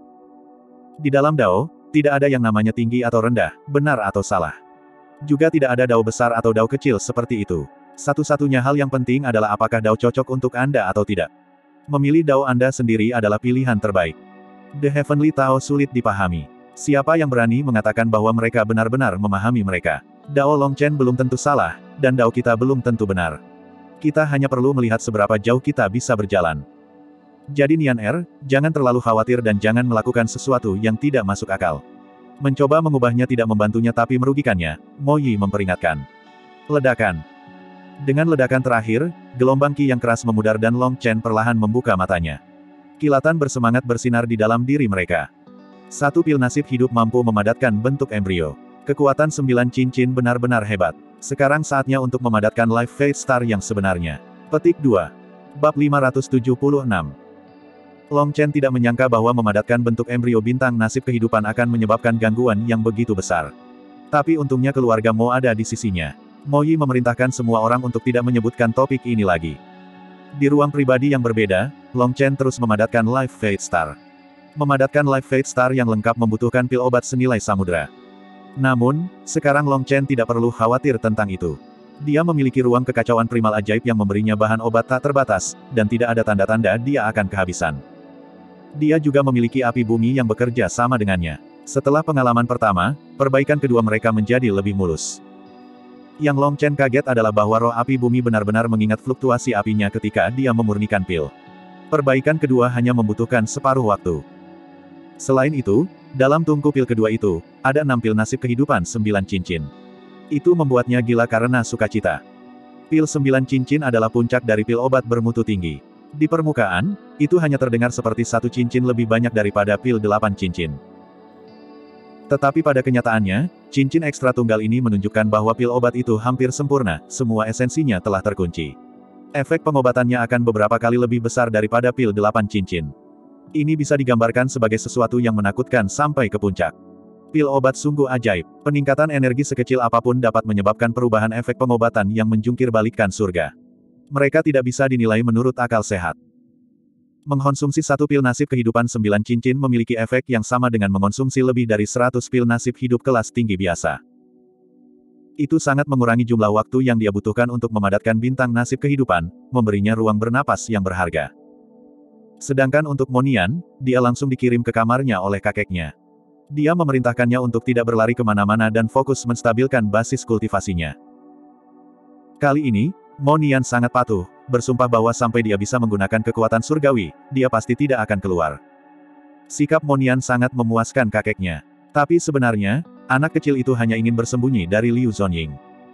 Di dalam Dao, tidak ada yang namanya tinggi atau rendah, benar atau salah. Juga tidak ada Dao besar atau Dao kecil seperti itu. Satu-satunya hal yang penting adalah apakah Dao cocok untuk Anda atau tidak. Memilih Dao Anda sendiri adalah pilihan terbaik. The Heavenly Tao sulit dipahami. Siapa yang berani mengatakan bahwa mereka benar-benar memahami mereka? Dao Long Chen belum tentu salah, dan Dao kita belum tentu benar. Kita hanya perlu melihat seberapa jauh kita bisa berjalan. Jadi Nian Er, jangan terlalu khawatir dan jangan melakukan sesuatu yang tidak masuk akal. Mencoba mengubahnya tidak membantunya tapi merugikannya, Mo Yi memperingatkan. Ledakan. Dengan ledakan terakhir, gelombang Qi yang keras memudar dan Long Chen perlahan membuka matanya. Kilatan bersemangat bersinar di dalam diri mereka. Satu pil nasib hidup mampu memadatkan bentuk embrio. Kekuatan sembilan cincin benar-benar hebat. Sekarang saatnya untuk memadatkan Life Fate Star yang sebenarnya. Petik dua. Bab lima ratus tujuh puluh enam. Long Chen tidak menyangka bahwa memadatkan bentuk embrio bintang nasib kehidupan akan menyebabkan gangguan yang begitu besar. Tapi untungnya keluarga Mo ada di sisinya. Mo Yi memerintahkan semua orang untuk tidak menyebutkan topik ini lagi. Di ruang pribadi yang berbeda, Long Chen terus memadatkan Life Fate Star. Memadatkan Life Fate Star yang lengkap membutuhkan pil obat senilai samudra. Namun, sekarang Long Chen tidak perlu khawatir tentang itu. Dia memiliki ruang kekacauan primal ajaib yang memberinya bahan obat tak terbatas, dan tidak ada tanda-tanda dia akan kehabisan. Dia juga memiliki api bumi yang bekerja sama dengannya. Setelah pengalaman pertama, perbaikan kedua mereka menjadi lebih mulus. Yang Long Chen kaget adalah bahwa roh api bumi benar-benar mengingat fluktuasi apinya ketika dia memurnikan pil. Perbaikan kedua hanya membutuhkan separuh waktu. Selain itu, dalam tungku pil kedua itu, ada enam pil nasib kehidupan sembilan cincin. Itu membuatnya gila karena sukacita. Pil sembilan cincin adalah puncak dari pil obat bermutu tinggi. Di permukaan, itu hanya terdengar seperti satu cincin lebih banyak daripada pil delapan cincin. Tetapi pada kenyataannya, cincin ekstra tunggal ini menunjukkan bahwa pil obat itu hampir sempurna, semua esensinya telah terkunci. Efek pengobatannya akan beberapa kali lebih besar daripada pil delapan cincin. Ini bisa digambarkan sebagai sesuatu yang menakutkan sampai ke puncak. Pil obat sungguh ajaib. Peningkatan energi sekecil apapun dapat menyebabkan perubahan efek pengobatan yang menjungkir balikkan surga. Mereka tidak bisa dinilai menurut akal sehat. Mengkonsumsi satu pil nasib kehidupan sembilan cincin memiliki efek yang sama dengan mengkonsumsi lebih dari seratus pil nasib hidup kelas tinggi biasa. Itu sangat mengurangi jumlah waktu yang dia butuhkan untuk memadatkan bintang nasib kehidupan, memberinya ruang bernapas yang berharga. Sedangkan untuk Mo Nian, dia langsung dikirim ke kamarnya oleh kakeknya. Dia memerintahkannya untuk tidak berlari kemana-mana dan fokus menstabilkan basis kultivasinya. Kali ini, Mo Nian sangat patuh, bersumpah bahwa sampai dia bisa menggunakan kekuatan surgawi, dia pasti tidak akan keluar. Sikap Monian sangat memuaskan kakeknya. Tapi sebenarnya, anak kecil itu hanya ingin bersembunyi dari Liu Zonying.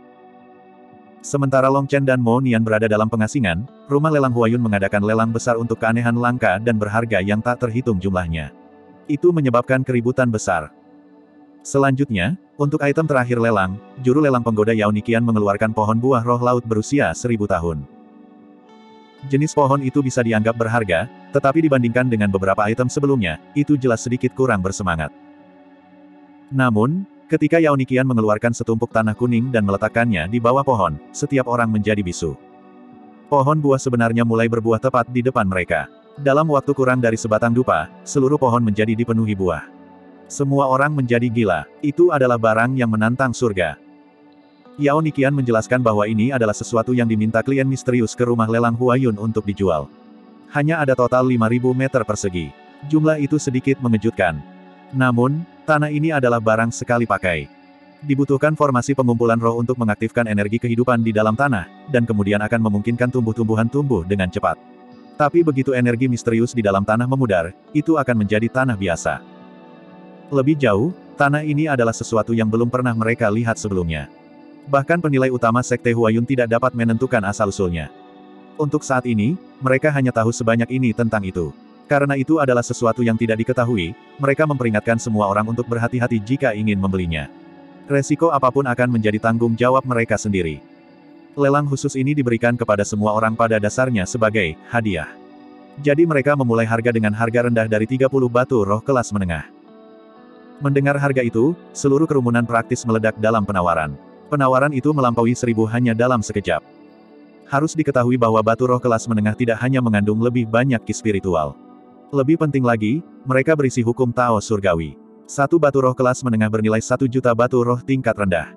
Sementara Long Chen dan Mo Nian berada dalam pengasingan, rumah lelang Huayun mengadakan lelang besar untuk keanehan langka dan berharga yang tak terhitung jumlahnya. Itu menyebabkan keributan besar. Selanjutnya, untuk item terakhir lelang, juru lelang penggoda Yao Niqian mengeluarkan pohon buah roh laut berusia seribu tahun. Jenis pohon itu bisa dianggap berharga, tetapi dibandingkan dengan beberapa item sebelumnya, itu jelas sedikit kurang bersemangat. Namun, ketika Yao Niqian mengeluarkan setumpuk tanah kuning dan meletakkannya di bawah pohon, setiap orang menjadi bisu. Pohon buah sebenarnya mulai berbuah tepat di depan mereka. Dalam waktu kurang dari sebatang dupa, seluruh pohon menjadi dipenuhi buah. Semua orang menjadi gila. Itu adalah barang yang menantang surga. Yao Niqian menjelaskan bahwa ini adalah sesuatu yang diminta klien misterius ke rumah lelang Huayun untuk dijual. Hanya ada total lima ribu meter persegi. Jumlah itu sedikit mengejutkan. Namun, tanah ini adalah barang sekali pakai. Dibutuhkan formasi pengumpulan roh untuk mengaktifkan energi kehidupan di dalam tanah, dan kemudian akan memungkinkan tumbuh-tumbuhan tumbuh dengan cepat. Tapi begitu energi misterius di dalam tanah memudar, itu akan menjadi tanah biasa. Lebih jauh, tanah ini adalah sesuatu yang belum pernah mereka lihat sebelumnya. Bahkan penilai utama Sekte Huayun tidak dapat menentukan asal-usulnya. Untuk saat ini, mereka hanya tahu sebanyak ini tentang itu. Karena itu adalah sesuatu yang tidak diketahui, mereka memperingatkan semua orang untuk berhati-hati jika ingin membelinya. Resiko apapun akan menjadi tanggung jawab mereka sendiri. Lelang khusus ini diberikan kepada semua orang pada dasarnya sebagai hadiah. Jadi mereka memulai harga dengan harga rendah dari tiga puluh batu roh kelas menengah. Mendengar harga itu, seluruh kerumunan praktis meledak dalam penawaran. Penawaran itu melampaui seribu hanya dalam sekejap. Harus diketahui bahwa batu roh kelas menengah tidak hanya mengandung lebih banyak ki spiritual. Lebih penting lagi, mereka berisi hukum Tao surgawi. Satu batu roh kelas menengah bernilai satu juta batu roh tingkat rendah.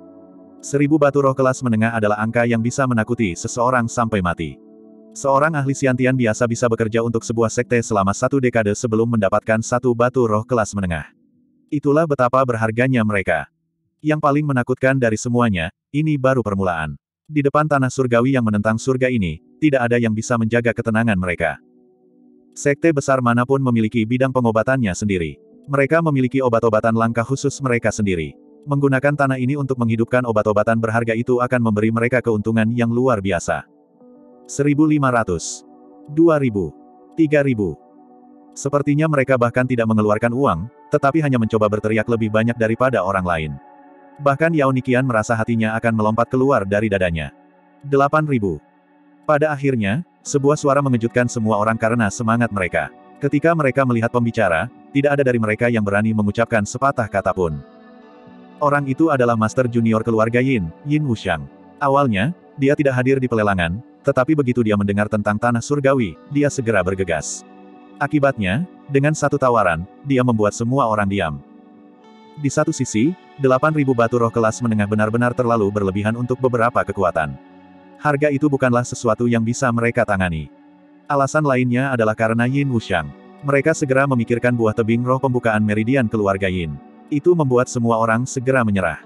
Seribu batu roh kelas menengah adalah angka yang bisa menakuti seseorang sampai mati. Seorang ahli Xiantian biasa bisa bekerja untuk sebuah sekte selama satu dekade sebelum mendapatkan satu batu roh kelas menengah. Itulah betapa berharganya mereka. Yang paling menakutkan dari semuanya, ini baru permulaan. Di depan tanah surgawi yang menentang surga ini, tidak ada yang bisa menjaga ketenangan mereka. Sekte besar manapun memiliki bidang pengobatannya sendiri. Mereka memiliki obat-obatan langka khusus mereka sendiri. Menggunakan tanah ini untuk menghidupkan obat-obatan berharga itu akan memberi mereka keuntungan yang luar biasa. seribu lima ratus, dua ribu, tiga ribu. Sepertinya mereka bahkan tidak mengeluarkan uang, tetapi hanya mencoba berteriak lebih banyak daripada orang lain. Bahkan Yao Niqian merasa hatinya akan melompat keluar dari dadanya. delapan ribu. Pada akhirnya, sebuah suara mengejutkan semua orang karena semangat mereka. Ketika mereka melihat pembicara, tidak ada dari mereka yang berani mengucapkan sepatah kata pun. Orang itu adalah Master Junior keluarga Yin, Yin Wuxiang. Awalnya, dia tidak hadir di pelelangan, tetapi begitu dia mendengar tentang tanah surgawi, dia segera bergegas. Akibatnya, dengan satu tawaran, dia membuat semua orang diam. Di satu sisi, delapan ribu batu roh kelas menengah benar-benar terlalu berlebihan untuk beberapa kekuatan. Harga itu bukanlah sesuatu yang bisa mereka tangani. Alasan lainnya adalah karena Yin Wuxiang. Mereka segera memikirkan buah tebing roh pembukaan meridian keluarga Yin. Itu membuat semua orang segera menyerah.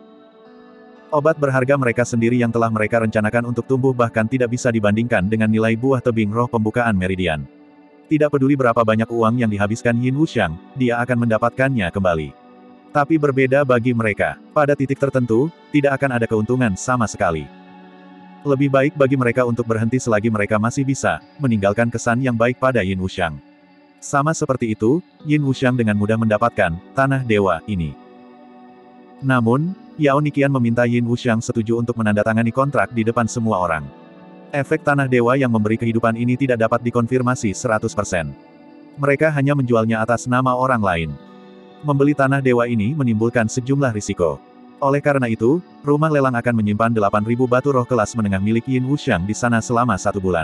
Obat berharga mereka sendiri yang telah mereka rencanakan untuk tumbuh bahkan tidak bisa dibandingkan dengan nilai buah tebing roh pembukaan meridian. Tidak peduli berapa banyak uang yang dihabiskan Yin Wuxiang, dia akan mendapatkannya kembali. Tapi berbeda bagi mereka. Pada titik tertentu, tidak akan ada keuntungan sama sekali. Lebih baik bagi mereka untuk berhenti selagi mereka masih bisa meninggalkan kesan yang baik pada Yin Wuxiang. Sama seperti itu, Yin Wuxiang dengan mudah mendapatkan tanah dewa ini. Namun, Yao Niqian meminta Yin Wuxiang setuju untuk menandatangani kontrak di depan semua orang. Efek tanah dewa yang memberi kehidupan ini tidak dapat dikonfirmasi seratus persen. Mereka hanya menjualnya atas nama orang lain. Membeli tanah dewa ini menimbulkan sejumlah risiko. Oleh karena itu, rumah lelang akan menyimpan delapan ribu batu roh kelas menengah milik Yin Wuxiang di sana selama satu bulan.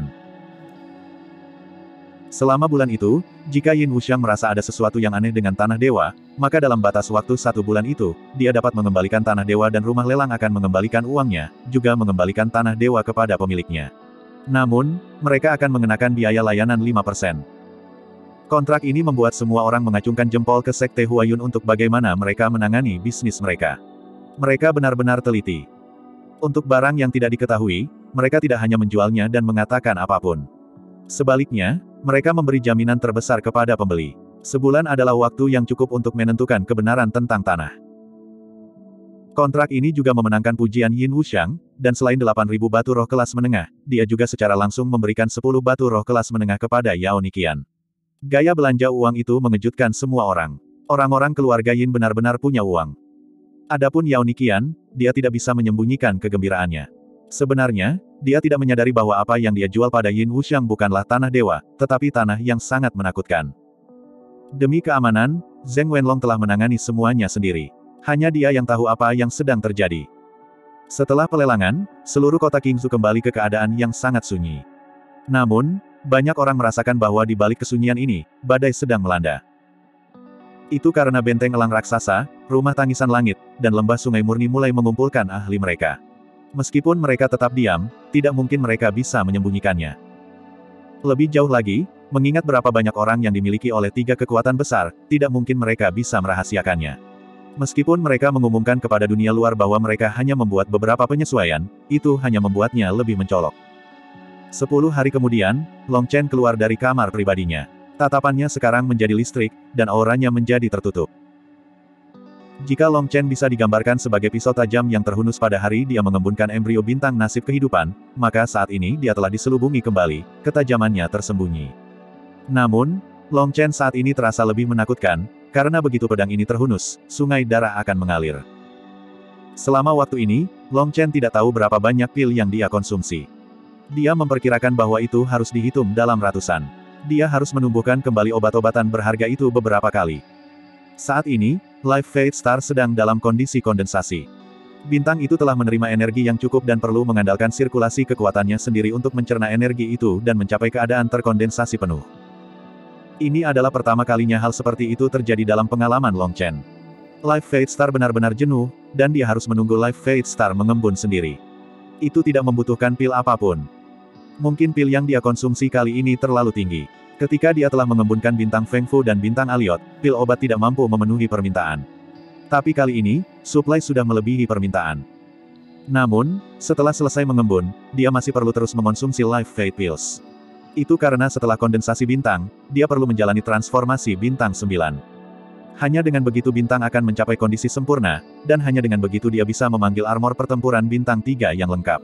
Selama bulan itu, jika Yin Wuxiang merasa ada sesuatu yang aneh dengan tanah dewa, maka dalam batas waktu satu bulan itu, dia dapat mengembalikan tanah dewa dan rumah lelang akan mengembalikan uangnya, juga mengembalikan tanah dewa kepada pemiliknya. Namun, mereka akan mengenakan biaya layanan lima persen. Kontrak ini membuat semua orang mengacungkan jempol ke Sekte Huayun untuk bagaimana mereka menangani bisnis mereka. Mereka benar-benar teliti. Untuk barang yang tidak diketahui, mereka tidak hanya menjualnya dan mengatakan apapun. Sebaliknya, mereka memberi jaminan terbesar kepada pembeli. Sebulan adalah waktu yang cukup untuk menentukan kebenaran tentang tanah. Kontrak ini juga memenangkan pujian Yin Wuxiang, dan selain delapan ribu batu roh kelas menengah, dia juga secara langsung memberikan sepuluh batu roh kelas menengah kepada Yao Niqian. Gaya belanja uang itu mengejutkan semua orang. Orang-orang keluarga Yin benar-benar punya uang. Adapun Yao Niqian, dia tidak bisa menyembunyikan kegembiraannya. Sebenarnya, dia tidak menyadari bahwa apa yang dia jual pada Yin Wuxiang bukanlah tanah dewa, tetapi tanah yang sangat menakutkan. Demi keamanan, Zheng Wenlong telah menangani semuanya sendiri. Hanya dia yang tahu apa yang sedang terjadi. Setelah pelelangan, seluruh kota Qingzhou kembali ke keadaan yang sangat sunyi. Namun, banyak orang merasakan bahwa di balik kesunyian ini, badai sedang melanda. Itu karena benteng elang raksasa, rumah tangisan langit, dan lembah sungai murni mulai mengumpulkan ahli mereka. Meskipun mereka tetap diam, tidak mungkin mereka bisa menyembunyikannya. Lebih jauh lagi, mengingat berapa banyak orang yang dimiliki oleh tiga kekuatan besar, tidak mungkin mereka bisa merahasiakannya. Meskipun mereka mengumumkan kepada dunia luar bahwa mereka hanya membuat beberapa penyesuaian, itu hanya membuatnya lebih mencolok. Sepuluh hari kemudian, Long Chen keluar dari kamar pribadinya. Tatapannya sekarang menjadi listrik, dan auranya menjadi tertutup. Jika Long Chen bisa digambarkan sebagai pisau tajam yang terhunus pada hari dia mengembunkan embrio bintang nasib kehidupan, maka saat ini dia telah diselubungi kembali, ketajamannya tersembunyi. Namun, Long Chen saat ini terasa lebih menakutkan, karena begitu pedang ini terhunus, sungai darah akan mengalir. Selama waktu ini, Long Chen tidak tahu berapa banyak pil yang dia konsumsi. Dia memperkirakan bahwa itu harus dihitung dalam ratusan. Dia harus menumbuhkan kembali obat-obatan berharga itu beberapa kali. Saat ini, Life Fate Star sedang dalam kondisi kondensasi. Bintang itu telah menerima energi yang cukup dan perlu mengandalkan sirkulasi kekuatannya sendiri untuk mencerna energi itu dan mencapai keadaan terkondensasi penuh. Ini adalah pertama kalinya hal seperti itu terjadi dalam pengalaman Long Chen. Life Fate Star benar-benar jenuh, dan dia harus menunggu Life Fate Star mengembun sendiri. Itu tidak membutuhkan pil apapun. Mungkin pil yang dia konsumsi kali ini terlalu tinggi. Ketika dia telah mengembunkan bintang Feng Fu dan bintang Aliot, pil obat tidak mampu memenuhi permintaan. Tapi kali ini, suplai sudah melebihi permintaan. Namun, setelah selesai mengembun, dia masih perlu terus mengonsumsi Life Fate Pills. Itu karena setelah kondensasi bintang, dia perlu menjalani transformasi bintang sembilan. Hanya dengan begitu bintang akan mencapai kondisi sempurna, dan hanya dengan begitu dia bisa memanggil armor pertempuran bintang tiga yang lengkap.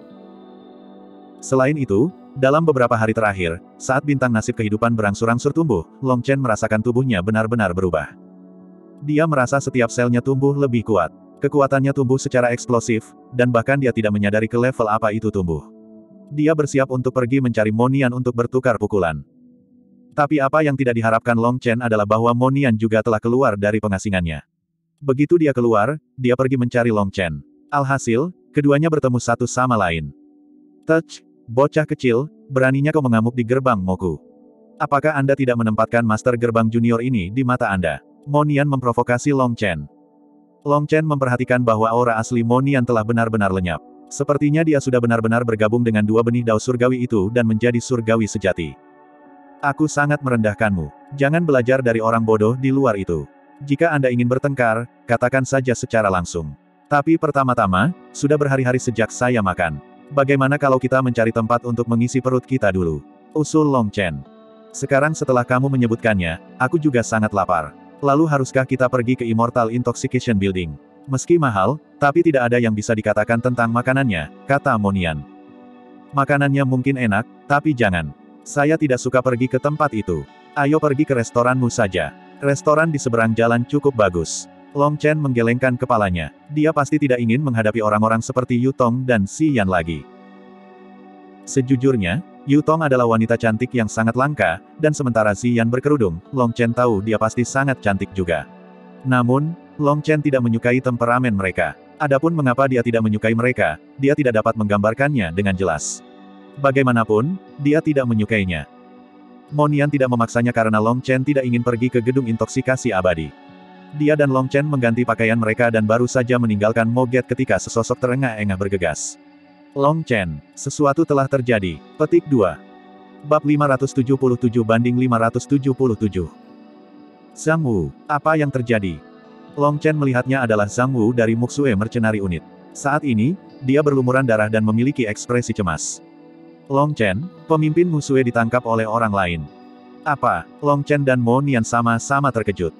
Selain itu, dalam beberapa hari terakhir, saat bintang nasib kehidupan berangsur-angsur tumbuh, Long Chen merasakan tubuhnya benar-benar berubah. Dia merasa setiap selnya tumbuh lebih kuat. Kekuatannya tumbuh secara eksplosif, dan bahkan dia tidak menyadari ke level apa itu tumbuh. Dia bersiap untuk pergi mencari Monian untuk bertukar pukulan. Tapi apa yang tidak diharapkan Long Chen adalah bahwa Monian juga telah keluar dari pengasingannya. Begitu dia keluar, dia pergi mencari Long Chen. Alhasil, keduanya bertemu satu sama lain. Touch! Bocah kecil, beraninya kau mengamuk di gerbang Moku. Apakah Anda tidak menempatkan Master Gerbang Junior ini di mata Anda? Monian memprovokasi Long Chen. Long Chen memperhatikan bahwa aura asli Monian telah benar-benar lenyap. Sepertinya dia sudah benar-benar bergabung dengan dua benih dao surgawi itu dan menjadi surgawi sejati. Aku sangat merendahkanmu. Jangan belajar dari orang bodoh di luar itu. Jika Anda ingin bertengkar, katakan saja secara langsung. Tapi pertama-tama, sudah berhari-hari sejak saya makan. Bagaimana kalau kita mencari tempat untuk mengisi perut kita dulu? Usul Long Chen. Sekarang setelah kamu menyebutkannya, aku juga sangat lapar. Lalu haruskah kita pergi ke Immortal Intoxication Building? Meski mahal, tapi tidak ada yang bisa dikatakan tentang makanannya, kata Monian. Makanannya mungkin enak, tapi jangan. Saya tidak suka pergi ke tempat itu. Ayo pergi ke restoranmu saja. Restoran di seberang jalan cukup bagus. Long Chen menggelengkan kepalanya. Dia pasti tidak ingin menghadapi orang-orang seperti Yu Tong dan Xi Yan lagi. Sejujurnya, Yu Tong adalah wanita cantik yang sangat langka, dan sementara Xi Yan berkerudung, Long Chen tahu dia pasti sangat cantik juga. Namun, Long Chen tidak menyukai temperamen mereka. Adapun mengapa dia tidak menyukai mereka, dia tidak dapat menggambarkannya dengan jelas. Bagaimanapun, dia tidak menyukainya. Monian tidak memaksanya karena Long Chen tidak ingin pergi ke gedung intoksikasi abadi. Dia dan Long Chen mengganti pakaian mereka dan baru saja meninggalkan Moget ketika sesosok terengah-engah bergegas. Long Chen, sesuatu telah terjadi. Petik dua. Bab lima ratus tujuh puluh tujuh banding lima ratus tujuh puluh tujuh. Zhang Wu, apa yang terjadi? Long Chen melihatnya adalah Zhang Wu dari Muxue Mercenary Unit. Saat ini, dia berlumuran darah dan memiliki ekspresi cemas. Long Chen, pemimpin Musue ditangkap oleh orang lain. Apa? Long Chen dan Mo Nian sama-sama terkejut.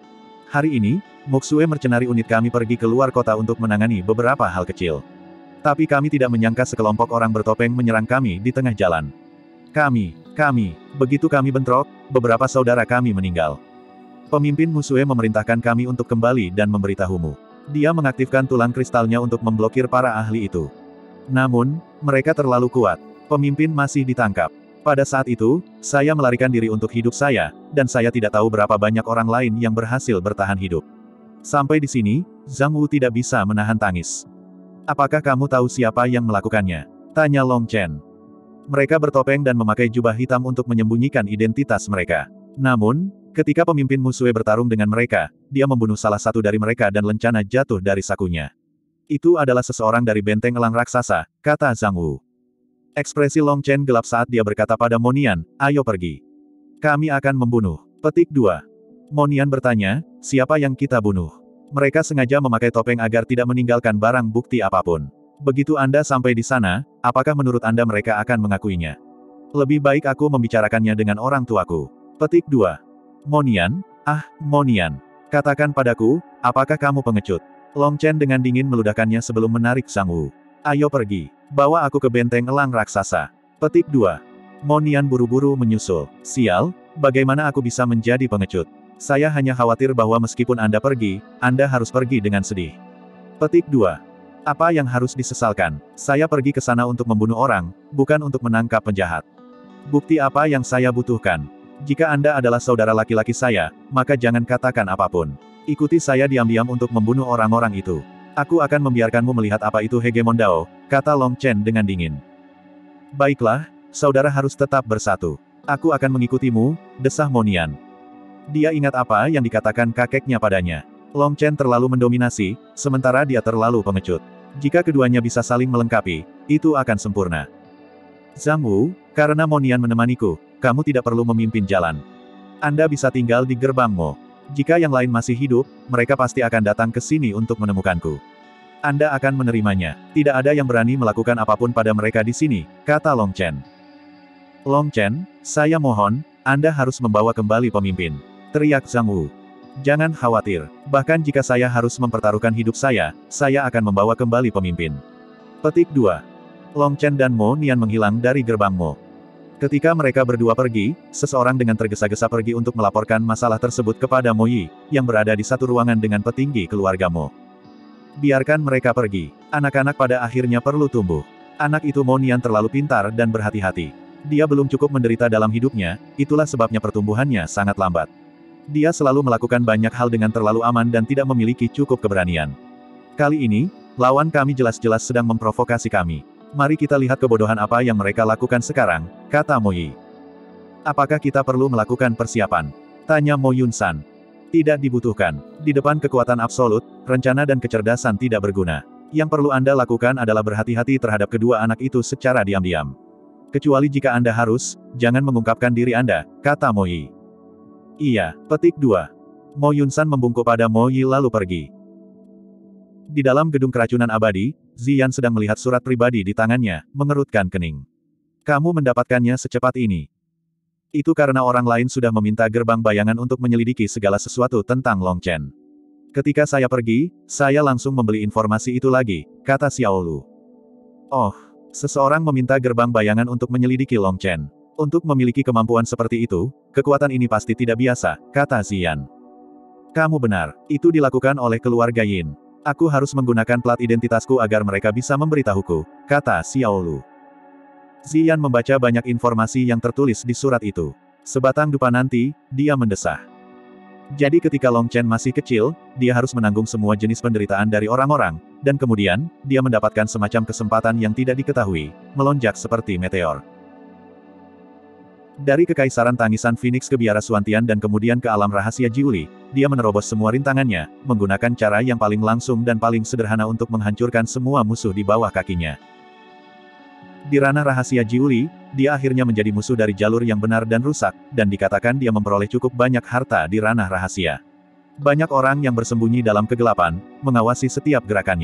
Hari ini, Musue mercenari unit kami pergi ke luar kota untuk menangani beberapa hal kecil. Tapi kami tidak menyangka sekelompok orang bertopeng menyerang kami di tengah jalan. Kami, kami, begitu kami bentrok, beberapa saudara kami meninggal. Pemimpin Musue memerintahkan kami untuk kembali dan memberitahumu. Dia mengaktifkan tulang kristalnya untuk memblokir para ahli itu. Namun, mereka terlalu kuat. Pemimpin masih ditangkap. Pada saat itu, saya melarikan diri untuk hidup saya, dan saya tidak tahu berapa banyak orang lain yang berhasil bertahan hidup. Sampai di sini, Zhang Wu tidak bisa menahan tangis. Apakah kamu tahu siapa yang melakukannya? Tanya Long Chen. Mereka bertopeng dan memakai jubah hitam untuk menyembunyikan identitas mereka. Namun, ketika pemimpin Musue bertarung dengan mereka, dia membunuh salah satu dari mereka dan lencana jatuh dari sakunya. Itu adalah seseorang dari benteng elang raksasa, kata Zhang Wu. Ekspresi Long Chen gelap saat dia berkata pada Mo Nian, ayo pergi. Kami akan membunuh. Petik dua. Mo Nian bertanya, siapa yang kita bunuh? Mereka sengaja memakai topeng agar tidak meninggalkan barang bukti apapun. Begitu Anda sampai di sana, apakah menurut Anda mereka akan mengakuinya? Lebih baik aku membicarakannya dengan orang tuaku. Petik dua. Mo Nian, ah, Mo Nian. Katakan padaku, apakah kamu pengecut? Long Chen dengan dingin meludahkannya sebelum menarik Zhang Wu. Ayo pergi. Bawa aku ke benteng elang raksasa. Petik dua. Mo Nian buru-buru menyusul. Sial, bagaimana aku bisa menjadi pengecut? Saya hanya khawatir bahwa meskipun Anda pergi, Anda harus pergi dengan sedih. Petik dua. Apa yang harus disesalkan? Saya pergi ke sana untuk membunuh orang, bukan untuk menangkap penjahat. Bukti apa yang saya butuhkan? Jika Anda adalah saudara laki-laki saya, maka jangan katakan apapun. Ikuti saya diam-diam untuk membunuh orang-orang itu. Aku akan membiarkanmu melihat apa itu hegemon Dao, kata Long Chen dengan dingin. Baiklah, saudara harus tetap bersatu. Aku akan mengikutimu, desah Mo Nian. Dia ingat apa yang dikatakan kakeknya padanya. Long Chen terlalu mendominasi, sementara dia terlalu pengecut. Jika keduanya bisa saling melengkapi, itu akan sempurna. Zhang Wu, karena Mo Nian menemaniku, kamu tidak perlu memimpin jalan. Anda bisa tinggal di gerbang Mo. Jika yang lain masih hidup, mereka pasti akan datang ke sini untuk menemukanku. Anda akan menerimanya. Tidak ada yang berani melakukan apapun pada mereka di sini, kata Long Chen. Long Chen, saya mohon, Anda harus membawa kembali pemimpin. Teriak Zhang Wu. Jangan khawatir, bahkan jika saya harus mempertaruhkan hidup saya, saya akan membawa kembali pemimpin. Petik dua. Long Chen dan Mo Nian menghilang dari gerbang Mo. Ketika mereka berdua pergi, seseorang dengan tergesa-gesa pergi untuk melaporkan masalah tersebut kepada Mo Yi, yang berada di satu ruangan dengan petinggi keluarga Mo. Biarkan mereka pergi. Anak-anak pada akhirnya perlu tumbuh. Anak itu Mo Nian terlalu pintar dan berhati-hati. Dia belum cukup menderita dalam hidupnya, itulah sebabnya pertumbuhannya sangat lambat. Dia selalu melakukan banyak hal dengan terlalu aman dan tidak memiliki cukup keberanian. Kali ini, lawan kami jelas-jelas sedang memprovokasi kami. Mari kita lihat kebodohan apa yang mereka lakukan sekarang, kata Mo Yi. Apakah kita perlu melakukan persiapan? Tanya Mo Yun-san. Tidak dibutuhkan. Di depan kekuatan absolut, rencana dan kecerdasan tidak berguna. Yang perlu Anda lakukan adalah berhati-hati terhadap kedua anak itu secara diam-diam. Kecuali jika Anda harus, jangan mengungkapkan diri Anda, kata Mo Yi. Iya, petik dua. Mo Yun-san membungkuk pada Mo Yi lalu pergi. Di dalam gedung keracunan abadi, Ziyan sedang melihat surat pribadi di tangannya, mengerutkan kening. Kamu mendapatkannya secepat ini. Itu karena orang lain sudah meminta gerbang bayangan untuk menyelidiki segala sesuatu tentang Long Chen. Ketika saya pergi, saya langsung membeli informasi itu lagi, kata Xiao Lu. Oh, seseorang meminta gerbang bayangan untuk menyelidiki Long Chen. Untuk memiliki kemampuan seperti itu, kekuatan ini pasti tidak biasa, kata Ziyan. Kamu benar, itu dilakukan oleh keluarga Yin. Aku harus menggunakan plat identitasku agar mereka bisa memberitahuku, kata Xiao Lu. Ziyan membaca banyak informasi yang tertulis di surat itu. Sebatang dupa nanti, dia mendesah. Jadi ketika Long Chen masih kecil, dia harus menanggung semua jenis penderitaan dari orang-orang, dan kemudian, dia mendapatkan semacam kesempatan yang tidak diketahui, melonjak seperti meteor. Dari kekaisaran tangisan Phoenix ke biara Suantian dan kemudian ke alam rahasia Jiuli, dia menerobos semua rintangannya, menggunakan cara yang paling langsung dan paling sederhana untuk menghancurkan semua musuh di bawah kakinya. Di ranah rahasia Jiuli, dia akhirnya menjadi musuh dari jalur yang benar dan rusak, dan dikatakan dia memperoleh cukup banyak harta di ranah rahasia. Banyak orang yang bersembunyi dalam kegelapan, mengawasi setiap gerakannya.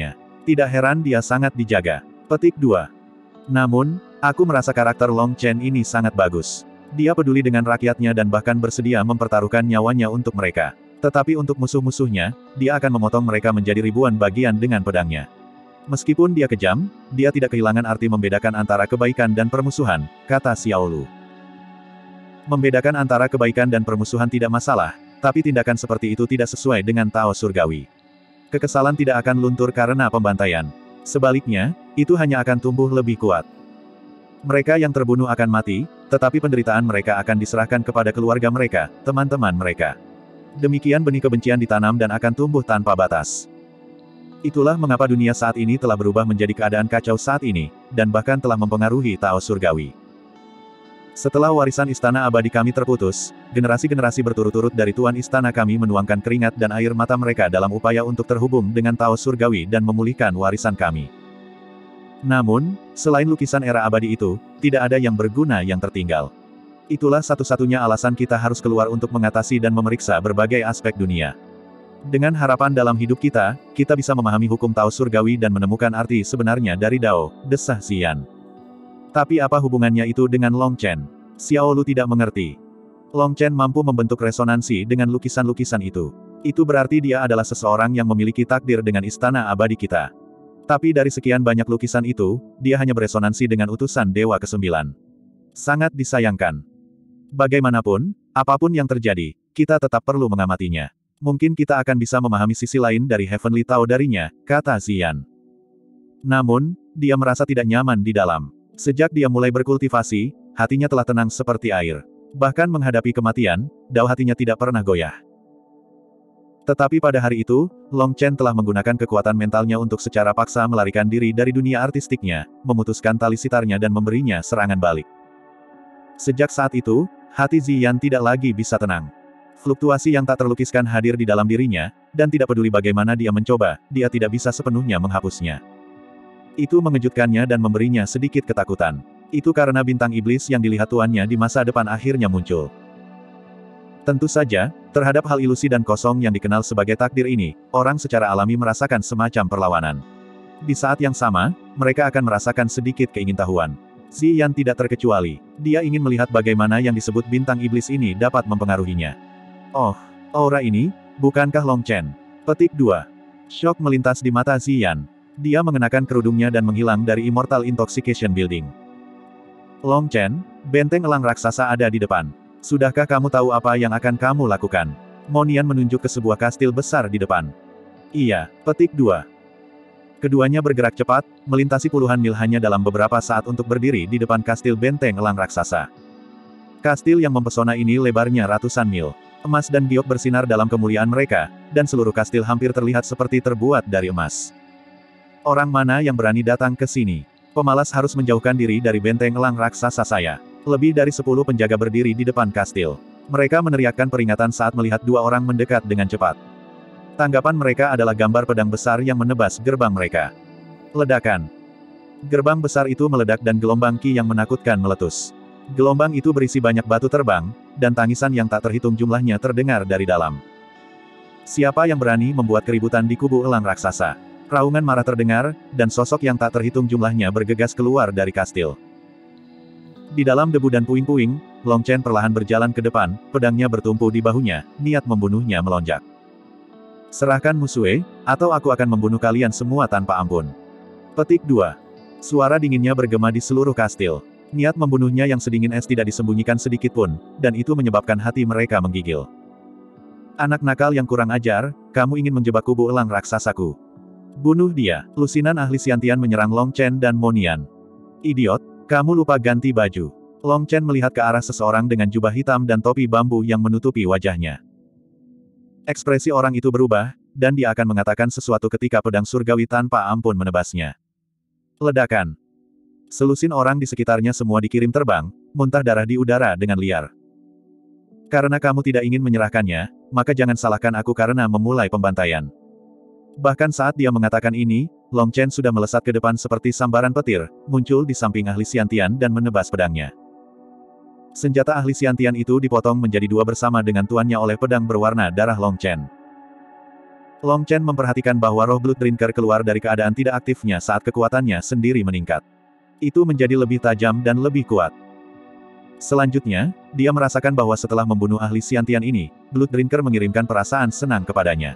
Tidak heran dia sangat dijaga. Petik dua. Namun, aku merasa karakter Long Chen ini sangat bagus. Dia peduli dengan rakyatnya dan bahkan bersedia mempertaruhkan nyawanya untuk mereka. Tetapi untuk musuh-musuhnya, dia akan memotong mereka menjadi ribuan bagian dengan pedangnya. Meskipun dia kejam, dia tidak kehilangan arti membedakan antara kebaikan dan permusuhan, kata Xiao Lu. Membedakan antara kebaikan dan permusuhan tidak masalah, tapi tindakan seperti itu tidak sesuai dengan Tao Surgawi. Kekesalan tidak akan luntur karena pembantaian. Sebaliknya, itu hanya akan tumbuh lebih kuat. Mereka yang terbunuh akan mati, tetapi penderitaan mereka akan diserahkan kepada keluarga mereka, teman-teman mereka. Demikian benih kebencian ditanam dan akan tumbuh tanpa batas. Itulah mengapa dunia saat ini telah berubah menjadi keadaan kacau saat ini, dan bahkan telah mempengaruhi Tao Surgawi. Setelah warisan istana abadi kami terputus, generasi-generasi berturut-turut dari tuan istana kami menuangkan keringat dan air mata mereka dalam upaya untuk terhubung dengan Tao Surgawi dan memulihkan warisan kami. Namun, selain lukisan era abadi itu, tidak ada yang berguna yang tertinggal. Itulah satu-satunya alasan kita harus keluar untuk mengatasi dan memeriksa berbagai aspek dunia. Dengan harapan dalam hidup kita, kita bisa memahami hukum Tao Surgawi dan menemukan arti sebenarnya dari Dao, desah Xian. Tapi apa hubungannya itu dengan Long Chen? Xiao Lu tidak mengerti. Long Chen mampu membentuk resonansi dengan lukisan-lukisan itu. Itu berarti dia adalah seseorang yang memiliki takdir dengan istana abadi kita. Tapi dari sekian banyak lukisan itu, dia hanya beresonansi dengan utusan Dewa Kesembilan. Sangat disayangkan. Bagaimanapun, apapun yang terjadi, kita tetap perlu mengamatinya. Mungkin kita akan bisa memahami sisi lain dari Heavenly Tao darinya, kata Xian. Namun, dia merasa tidak nyaman di dalam. Sejak dia mulai berkultivasi, hatinya telah tenang seperti air. Bahkan menghadapi kematian, dao hatinya tidak pernah goyah. Tetapi pada hari itu, Long Chen telah menggunakan kekuatan mentalnya untuk secara paksa melarikan diri dari dunia artistiknya, memutuskan tali sitarnya dan memberinya serangan balik. Sejak saat itu, hati Ziyan tidak lagi bisa tenang. Fluktuasi yang tak terlukiskan hadir di dalam dirinya, dan tidak peduli bagaimana dia mencoba, dia tidak bisa sepenuhnya menghapusnya. Itu mengejutkannya dan memberinya sedikit ketakutan. Itu karena bintang iblis yang dilihat tuannya di masa depan akhirnya muncul. Tentu saja, terhadap hal ilusi dan kosong yang dikenal sebagai takdir ini, orang secara alami merasakan semacam perlawanan. Di saat yang sama, mereka akan merasakan sedikit keingintahuan. Ziyan tidak terkecuali. Dia ingin melihat bagaimana yang disebut bintang iblis ini dapat mempengaruhinya. Oh, aura ini, bukankah Long Chen? Petik dua. Syok melintas di mata Ziyan. Dia mengenakan kerudungnya dan menghilang dari Immortal Intoxication Building. Long Chen, benteng elang raksasa ada di depan. Sudahkah kamu tahu apa yang akan kamu lakukan? Monian menunjuk ke sebuah kastil besar di depan. Iya, petik dua. Keduanya bergerak cepat, melintasi puluhan mil hanya dalam beberapa saat untuk berdiri di depan kastil benteng elang raksasa. Kastil yang mempesona ini lebarnya ratusan mil. Emas dan giok bersinar dalam kemuliaan mereka, dan seluruh kastil hampir terlihat seperti terbuat dari emas. Orang mana yang berani datang ke sini? Pemalas harus menjauhkan diri dari benteng elang raksasa saya. Lebih dari sepuluh penjaga berdiri di depan kastil. Mereka meneriakkan peringatan saat melihat dua orang mendekat dengan cepat. Tanggapan mereka adalah gambar pedang besar yang menebas gerbang mereka. Ledakan. Gerbang besar itu meledak dan gelombang ki yang menakutkan meletus. Gelombang itu berisi banyak batu terbang, dan tangisan yang tak terhitung jumlahnya terdengar dari dalam. Siapa yang berani membuat keributan di kubu elang raksasa? Raungan marah terdengar, dan sosok yang tak terhitung jumlahnya bergegas keluar dari kastil. Di dalam debu dan puing-puing, Long Chen perlahan berjalan ke depan, pedangnya bertumpu di bahunya, niat membunuhnya melonjak. Serahkan Musue, atau aku akan membunuh kalian semua tanpa ampun. Petik dua. Suara dinginnya bergema di seluruh kastil. Niat membunuhnya yang sedingin es tidak disembunyikan sedikitpun, dan itu menyebabkan hati mereka menggigil. Anak nakal yang kurang ajar, kamu ingin menjebak kubu elang raksasaku. Bunuh dia. Lusinan ahli Xiantian menyerang Long Chen dan Monian. Idiot, kamu lupa ganti baju. Long Chen melihat ke arah seseorang dengan jubah hitam dan topi bambu yang menutupi wajahnya. Ekspresi orang itu berubah, dan dia akan mengatakan sesuatu ketika pedang surgawi tanpa ampun menebasnya. Ledakan. Selusin orang di sekitarnya semua dikirim terbang, muntah darah di udara dengan liar. Karena kamu tidak ingin menyerahkannya, maka jangan salahkan aku karena memulai pembantaian. Bahkan saat dia mengatakan ini, Long Chen sudah melesat ke depan seperti sambaran petir, muncul di samping ahli Xiantian dan menebas pedangnya. Senjata ahli Xiantian itu dipotong menjadi dua bersama dengan tuannya oleh pedang berwarna darah Long Chen. Long Chen memperhatikan bahwa roh Blood Drinker keluar dari keadaan tidak aktifnya saat kekuatannya sendiri meningkat. Itu menjadi lebih tajam dan lebih kuat. Selanjutnya, dia merasakan bahwa setelah membunuh ahli Xiantian ini, Blood Drinker mengirimkan perasaan senang kepadanya.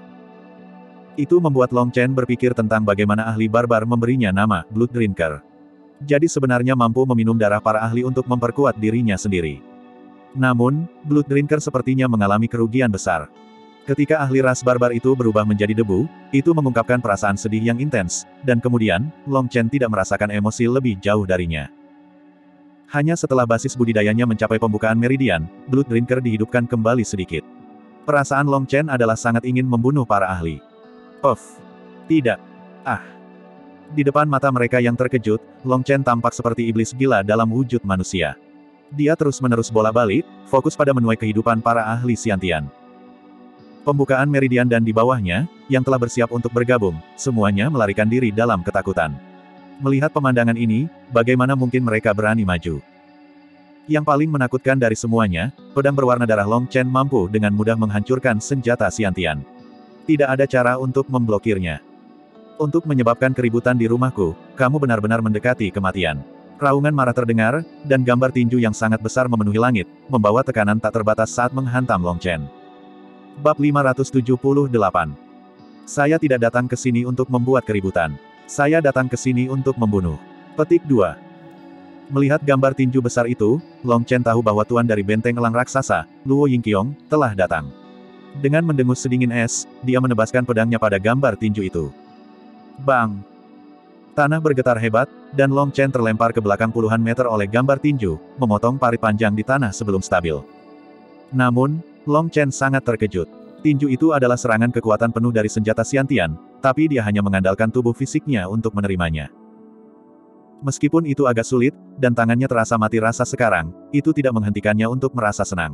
Itu membuat Long Chen berpikir tentang bagaimana ahli barbar memberinya nama Blood Drinker. Jadi sebenarnya mampu meminum darah para ahli untuk memperkuat dirinya sendiri. Namun, Blood Drinker sepertinya mengalami kerugian besar. Ketika ahli ras barbar itu berubah menjadi debu, itu mengungkapkan perasaan sedih yang intens, dan kemudian, Long Chen tidak merasakan emosi lebih jauh darinya. Hanya setelah basis budidayanya mencapai pembukaan meridian, Blood Drinker dihidupkan kembali sedikit. Perasaan Long Chen adalah sangat ingin membunuh para ahli. Of. Tidak. Ah. Di depan mata mereka yang terkejut, Long Chen tampak seperti iblis gila dalam wujud manusia. Dia terus-menerus bola-balik, fokus pada menuai kehidupan para ahli Xiantian. Pembukaan meridian dan di bawahnya, yang telah bersiap untuk bergabung, semuanya melarikan diri dalam ketakutan. Melihat pemandangan ini, bagaimana mungkin mereka berani maju? Yang paling menakutkan dari semuanya, pedang berwarna darah Long Chen mampu dengan mudah menghancurkan senjata Xiantian. Tidak ada cara untuk memblokirnya. Untuk menyebabkan keributan di rumahku, kamu benar-benar mendekati kematian. Raungan marah terdengar, dan gambar tinju yang sangat besar memenuhi langit, membawa tekanan tak terbatas saat menghantam Long Chen. Bab lima ratus tujuh puluh delapan. Saya tidak datang ke sini untuk membuat keributan. Saya datang ke sini untuk membunuh. Petik dua. Melihat gambar tinju besar itu, Long Chen tahu bahwa tuan dari benteng elang raksasa, Luo Yingqiong, telah datang. Dengan mendengus sedingin es, dia menebaskan pedangnya pada gambar tinju itu. Bang! Tanah bergetar hebat, dan Long Chen terlempar ke belakang puluhan meter oleh gambar tinju, memotong parit panjang di tanah sebelum stabil. Namun, Long Chen sangat terkejut. Tinju itu adalah serangan kekuatan penuh dari senjata Xiantian, tapi dia hanya mengandalkan tubuh fisiknya untuk menerimanya. Meskipun itu agak sulit, dan tangannya terasa mati rasa sekarang, itu tidak menghentikannya untuk merasa senang.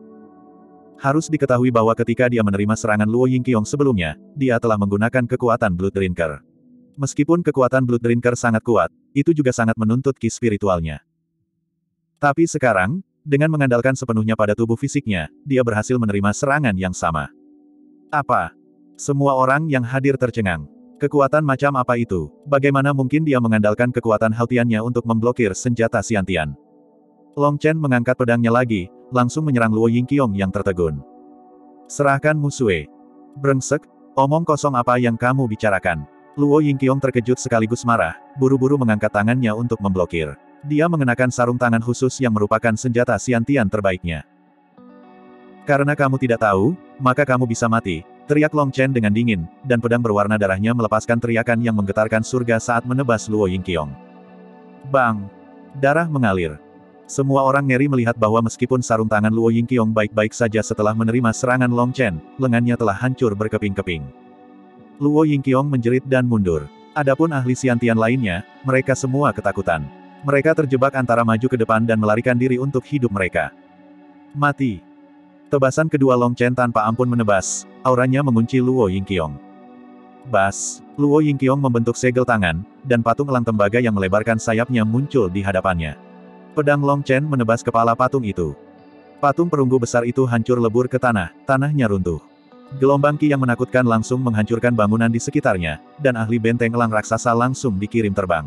Harus diketahui bahwa ketika dia menerima serangan Luo Yingqiong sebelumnya, dia telah menggunakan kekuatan Blood Drinker. Meskipun kekuatan Blood Drinker sangat kuat, itu juga sangat menuntut ki spiritualnya. Tapi sekarang, dengan mengandalkan sepenuhnya pada tubuh fisiknya, dia berhasil menerima serangan yang sama. Apa? Semua orang yang hadir tercengang. Kekuatan macam apa itu? Bagaimana mungkin dia mengandalkan kekuatan Haotiannya untuk memblokir senjata Xiantian? Long Chen mengangkat pedangnya lagi, langsung menyerang Luo Yingqiong yang tertegun. Serahkan Musue. Brengsek, omong kosong apa yang kamu bicarakan? Luo Yingqiong terkejut sekaligus marah, buru-buru mengangkat tangannya untuk memblokir. Dia mengenakan sarung tangan khusus yang merupakan senjata Xiantian terbaiknya. Karena kamu tidak tahu, maka kamu bisa mati, teriak Long Chen dengan dingin, dan pedang berwarna darahnya melepaskan teriakan yang menggetarkan surga saat menebas Luo Yingqiong. Bang! Darah mengalir. Semua orang ngeri melihat bahwa meskipun sarung tangan Luo Yingqiong baik-baik saja setelah menerima serangan Long Chen, lengannya telah hancur berkeping-keping. Luo Yingqiong menjerit dan mundur. Adapun ahli Xiantian lainnya, mereka semua ketakutan. Mereka terjebak antara maju ke depan dan melarikan diri untuk hidup mereka. Mati. Tebasan kedua Long Chen tanpa ampun menebas, auranya mengunci Luo Yingqiong. Bas, Luo Yingqiong membentuk segel tangan, dan patung elang tembaga yang melebarkan sayapnya muncul di hadapannya. Pedang Long Chen menebas kepala patung itu. Patung perunggu besar itu hancur lebur ke tanah, tanahnya runtuh. Gelombang ki yang menakutkan langsung menghancurkan bangunan di sekitarnya, dan ahli benteng elang raksasa langsung dikirim terbang.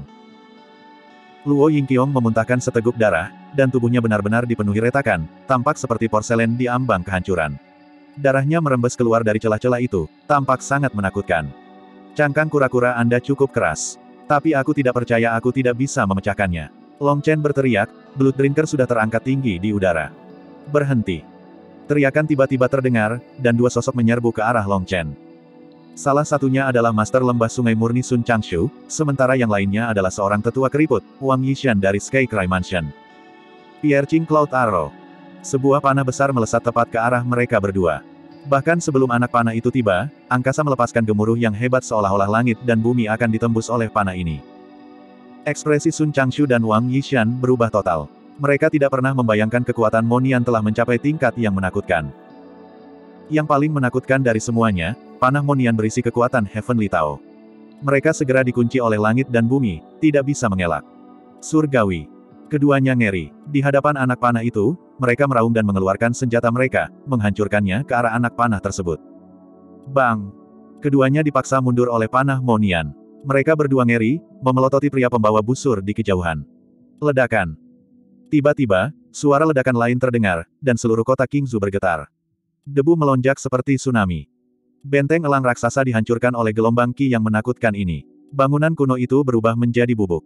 Luo Yingqiong memuntahkan seteguk darah, dan tubuhnya benar-benar dipenuhi retakan, tampak seperti porselen di ambang kehancuran. Darahnya merembes keluar dari celah-celah itu, tampak sangat menakutkan. Cangkang kura-kura Anda cukup keras. Tapi aku tidak percaya aku tidak bisa memecahkannya. Long Chen berteriak, Blood Drinker sudah terangkat tinggi di udara. Berhenti. Teriakan tiba-tiba terdengar, dan dua sosok menyerbu ke arah Long Chen. Salah satunya adalah Master Lembah Sungai Murni Sun Changshu, sementara yang lainnya adalah seorang tetua keriput, Wang Yishan dari Sky Cry Mansion. Piercing Cloud Arrow. Sebuah panah besar melesat tepat ke arah mereka berdua. Bahkan sebelum anak panah itu tiba, angkasa melepaskan gemuruh yang hebat seolah-olah langit dan bumi akan ditembus oleh panah ini. Ekspresi Sun Changshu dan Wang Yishan berubah total. Mereka tidak pernah membayangkan kekuatan Monian telah mencapai tingkat yang menakutkan. Yang paling menakutkan dari semuanya, panah Monian berisi kekuatan Heavenly Tao. Mereka segera dikunci oleh langit dan bumi, tidak bisa mengelak. Surgawi. Keduanya ngeri. Di hadapan anak panah itu, mereka meraung dan mengeluarkan senjata mereka, menghancurkannya ke arah anak panah tersebut. Bang! Keduanya dipaksa mundur oleh panah Monian. Mereka berdua ngeri, memelototi pria pembawa busur di kejauhan. Ledakan. Tiba-tiba, suara ledakan lain terdengar, dan seluruh kota Qingzhou bergetar. Debu melonjak seperti tsunami. Benteng elang raksasa dihancurkan oleh gelombang Qi yang menakutkan ini. Bangunan kuno itu berubah menjadi bubuk.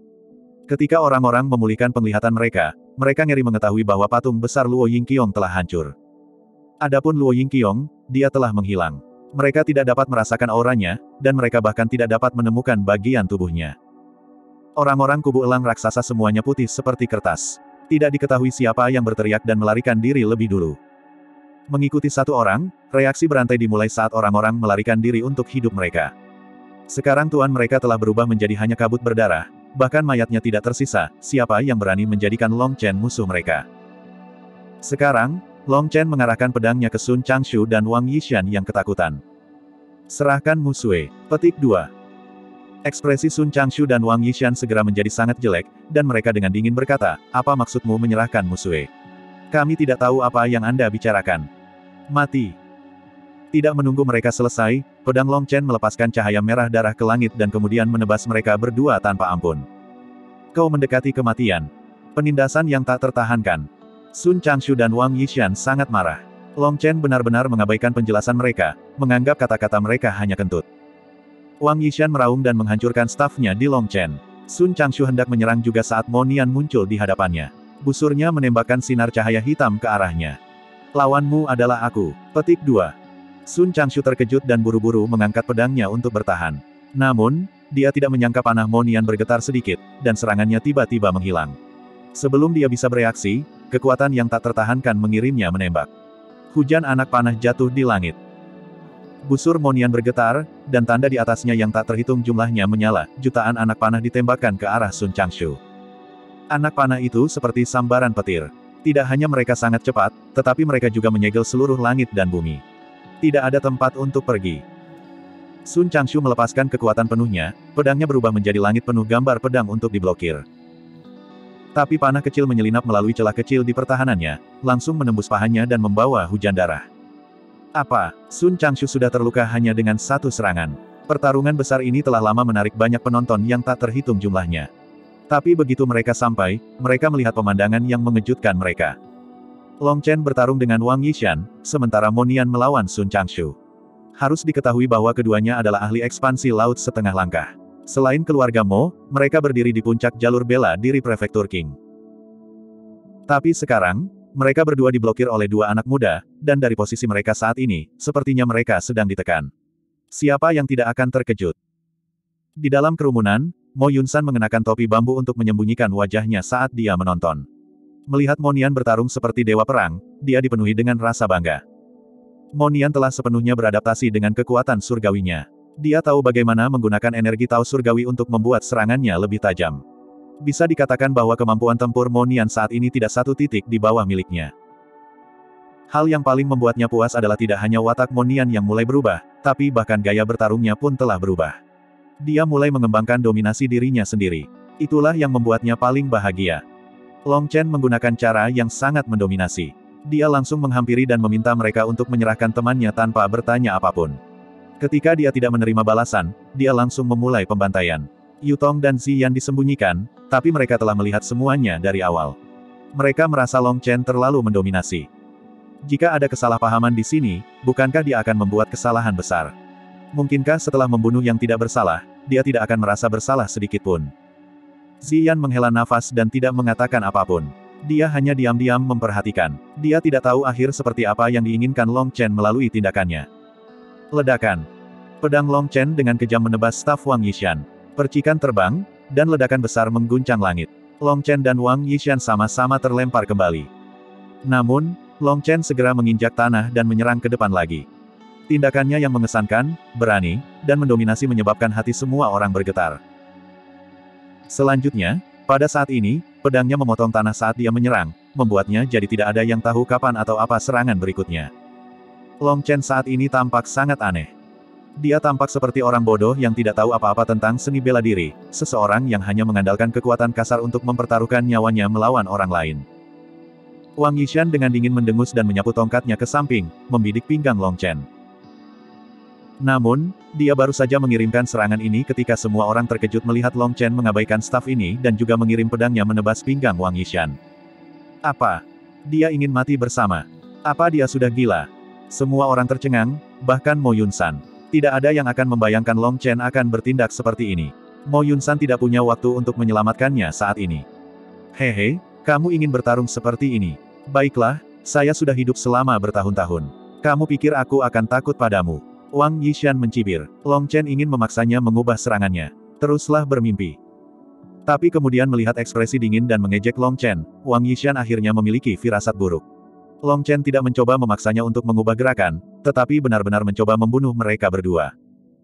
Ketika orang-orang memulihkan penglihatan mereka, mereka ngeri mengetahui bahwa patung besar Luo Yingqiong telah hancur. Adapun Luo Yingqiong, dia telah menghilang. Mereka tidak dapat merasakan auranya, dan mereka bahkan tidak dapat menemukan bagian tubuhnya. Orang-orang kubu elang raksasa semuanya putih seperti kertas. Tidak diketahui siapa yang berteriak dan melarikan diri lebih dulu. Mengikuti satu orang, reaksi berantai dimulai saat orang-orang melarikan diri untuk hidup mereka. Sekarang tuan mereka telah berubah menjadi hanya kabut berdarah. Bahkan mayatnya tidak tersisa, siapa yang berani menjadikan Long Chen musuh mereka. Sekarang, Long Chen mengarahkan pedangnya ke Sun Changshu dan Wang Yishan yang ketakutan. Serahkan Musue. Petik dua. Ekspresi Sun Changshu dan Wang Yishan segera menjadi sangat jelek, dan mereka dengan dingin berkata, apa maksudmu menyerahkan Musue? Kami tidak tahu apa yang Anda bicarakan. Mati. Tidak menunggu mereka selesai, pedang Long Chen melepaskan cahaya merah darah ke langit dan kemudian menebas mereka berdua tanpa ampun. Kau mendekati kematian. Penindasan yang tak tertahankan. Sun Changshu dan Wang Yishan sangat marah. Long Chen benar-benar mengabaikan penjelasan mereka, menganggap kata-kata mereka hanya kentut. Wang Yishan meraung dan menghancurkan stafnya di Long Chen. Sun Changshu hendak menyerang juga saat Monian muncul di hadapannya. Busurnya menembakkan sinar cahaya hitam ke arahnya. Lawanmu adalah aku. Petik dua. Sun Changshu terkejut dan buru-buru mengangkat pedangnya untuk bertahan. Namun, dia tidak menyangka panah Monian bergetar sedikit, dan serangannya tiba-tiba menghilang. Sebelum dia bisa bereaksi, kekuatan yang tak tertahankan mengirimnya menembak. Hujan anak panah jatuh di langit. Busur Monian bergetar, dan tanda di atasnya yang tak terhitung jumlahnya menyala, jutaan anak panah ditembakkan ke arah Sun Changshu. Anak panah itu seperti sambaran petir. Tidak hanya mereka sangat cepat, tetapi mereka juga menyegel seluruh langit dan bumi. Tidak ada tempat untuk pergi. Sun Changshu melepaskan kekuatan penuhnya, pedangnya berubah menjadi langit penuh gambar pedang untuk diblokir. Tapi panah kecil menyelinap melalui celah kecil di pertahanannya, langsung menembus pahanya dan membawa hujan darah. Apa? Sun Changshu sudah terluka hanya dengan satu serangan. Pertarungan besar ini telah lama menarik banyak penonton yang tak terhitung jumlahnya. Tapi begitu mereka sampai, mereka melihat pemandangan yang mengejutkan mereka. Long Chen bertarung dengan Wang Yishan, sementara Monian melawan Sun Changshu. Harus diketahui bahwa keduanya adalah ahli ekspansi laut setengah langkah. Selain keluarga Mo, mereka berdiri di puncak jalur bela diri prefektur Qing. Tapi sekarang, mereka berdua diblokir oleh dua anak muda, dan dari posisi mereka saat ini, sepertinya mereka sedang ditekan. Siapa yang tidak akan terkejut? Di dalam kerumunan, Mo Yunsan mengenakan topi bambu untuk menyembunyikan wajahnya saat dia menonton. Melihat Monian bertarung seperti dewa perang, dia dipenuhi dengan rasa bangga. Monian telah sepenuhnya beradaptasi dengan kekuatan surgawinya. Dia tahu bagaimana menggunakan energi Taos surgawi untuk membuat serangannya lebih tajam. Bisa dikatakan bahwa kemampuan tempur Monian saat ini tidak satu titik di bawah miliknya. Hal yang paling membuatnya puas adalah tidak hanya watak Monian yang mulai berubah, tapi bahkan gaya bertarungnya pun telah berubah. Dia mulai mengembangkan dominasi dirinya sendiri. Itulah yang membuatnya paling bahagia. Long Chen menggunakan cara yang sangat mendominasi. Dia langsung menghampiri dan meminta mereka untuk menyerahkan temannya tanpa bertanya apapun. Ketika dia tidak menerima balasan, dia langsung memulai pembantaian. Yutong dan Ziyan disembunyikan, tapi mereka telah melihat semuanya dari awal. Mereka merasa Long Chen terlalu mendominasi. Jika ada kesalahpahaman di sini, bukankah dia akan membuat kesalahan besar? Mungkinkah setelah membunuh yang tidak bersalah, dia tidak akan merasa bersalah sedikitpun? Ziyan menghela nafas dan tidak mengatakan apapun. Dia hanya diam-diam memperhatikan. Dia tidak tahu akhir seperti apa yang diinginkan Long Chen melalui tindakannya. Ledakan. Pedang Long Chen dengan kejam menebas staf Wang Yishan. Percikan terbang, dan ledakan besar mengguncang langit. Long Chen dan Wang Yishan sama-sama terlempar kembali. Namun, Long Chen segera menginjak tanah dan menyerang ke depan lagi. Tindakannya yang mengesankan, berani, dan mendominasi menyebabkan hati semua orang bergetar. Selanjutnya, pada saat ini, pedangnya memotong tanah saat dia menyerang, membuatnya jadi tidak ada yang tahu kapan atau apa serangan berikutnya. Long Chen saat ini tampak sangat aneh. Dia tampak seperti orang bodoh yang tidak tahu apa-apa tentang seni bela diri, seseorang yang hanya mengandalkan kekuatan kasar untuk mempertaruhkan nyawanya melawan orang lain. Wang Yishan dengan dingin mendengus dan menyapu tongkatnya ke samping, membidik pinggang Long Chen. Namun, dia baru saja mengirimkan serangan ini ketika semua orang terkejut melihat Long Chen mengabaikan staf ini dan juga mengirim pedangnya menebas pinggang Wang Yishan. Apa? Dia ingin mati bersama? Apa dia sudah gila? Semua orang tercengang, bahkan Mo Yunsan. Tidak ada yang akan membayangkan Long Chen akan bertindak seperti ini. Mo Yunsan tidak punya waktu untuk menyelamatkannya saat ini. Hehe, kamu ingin bertarung seperti ini? Baiklah, saya sudah hidup selama bertahun-tahun. Kamu pikir aku akan takut padamu? Wang Yishan mencibir. Long Chen ingin memaksanya mengubah serangannya. Teruslah bermimpi. Tapi kemudian melihat ekspresi dingin dan mengejek Long Chen, Wang Yishan akhirnya memiliki firasat buruk. Long Chen tidak mencoba memaksanya untuk mengubah gerakan, tetapi benar-benar mencoba membunuh mereka berdua.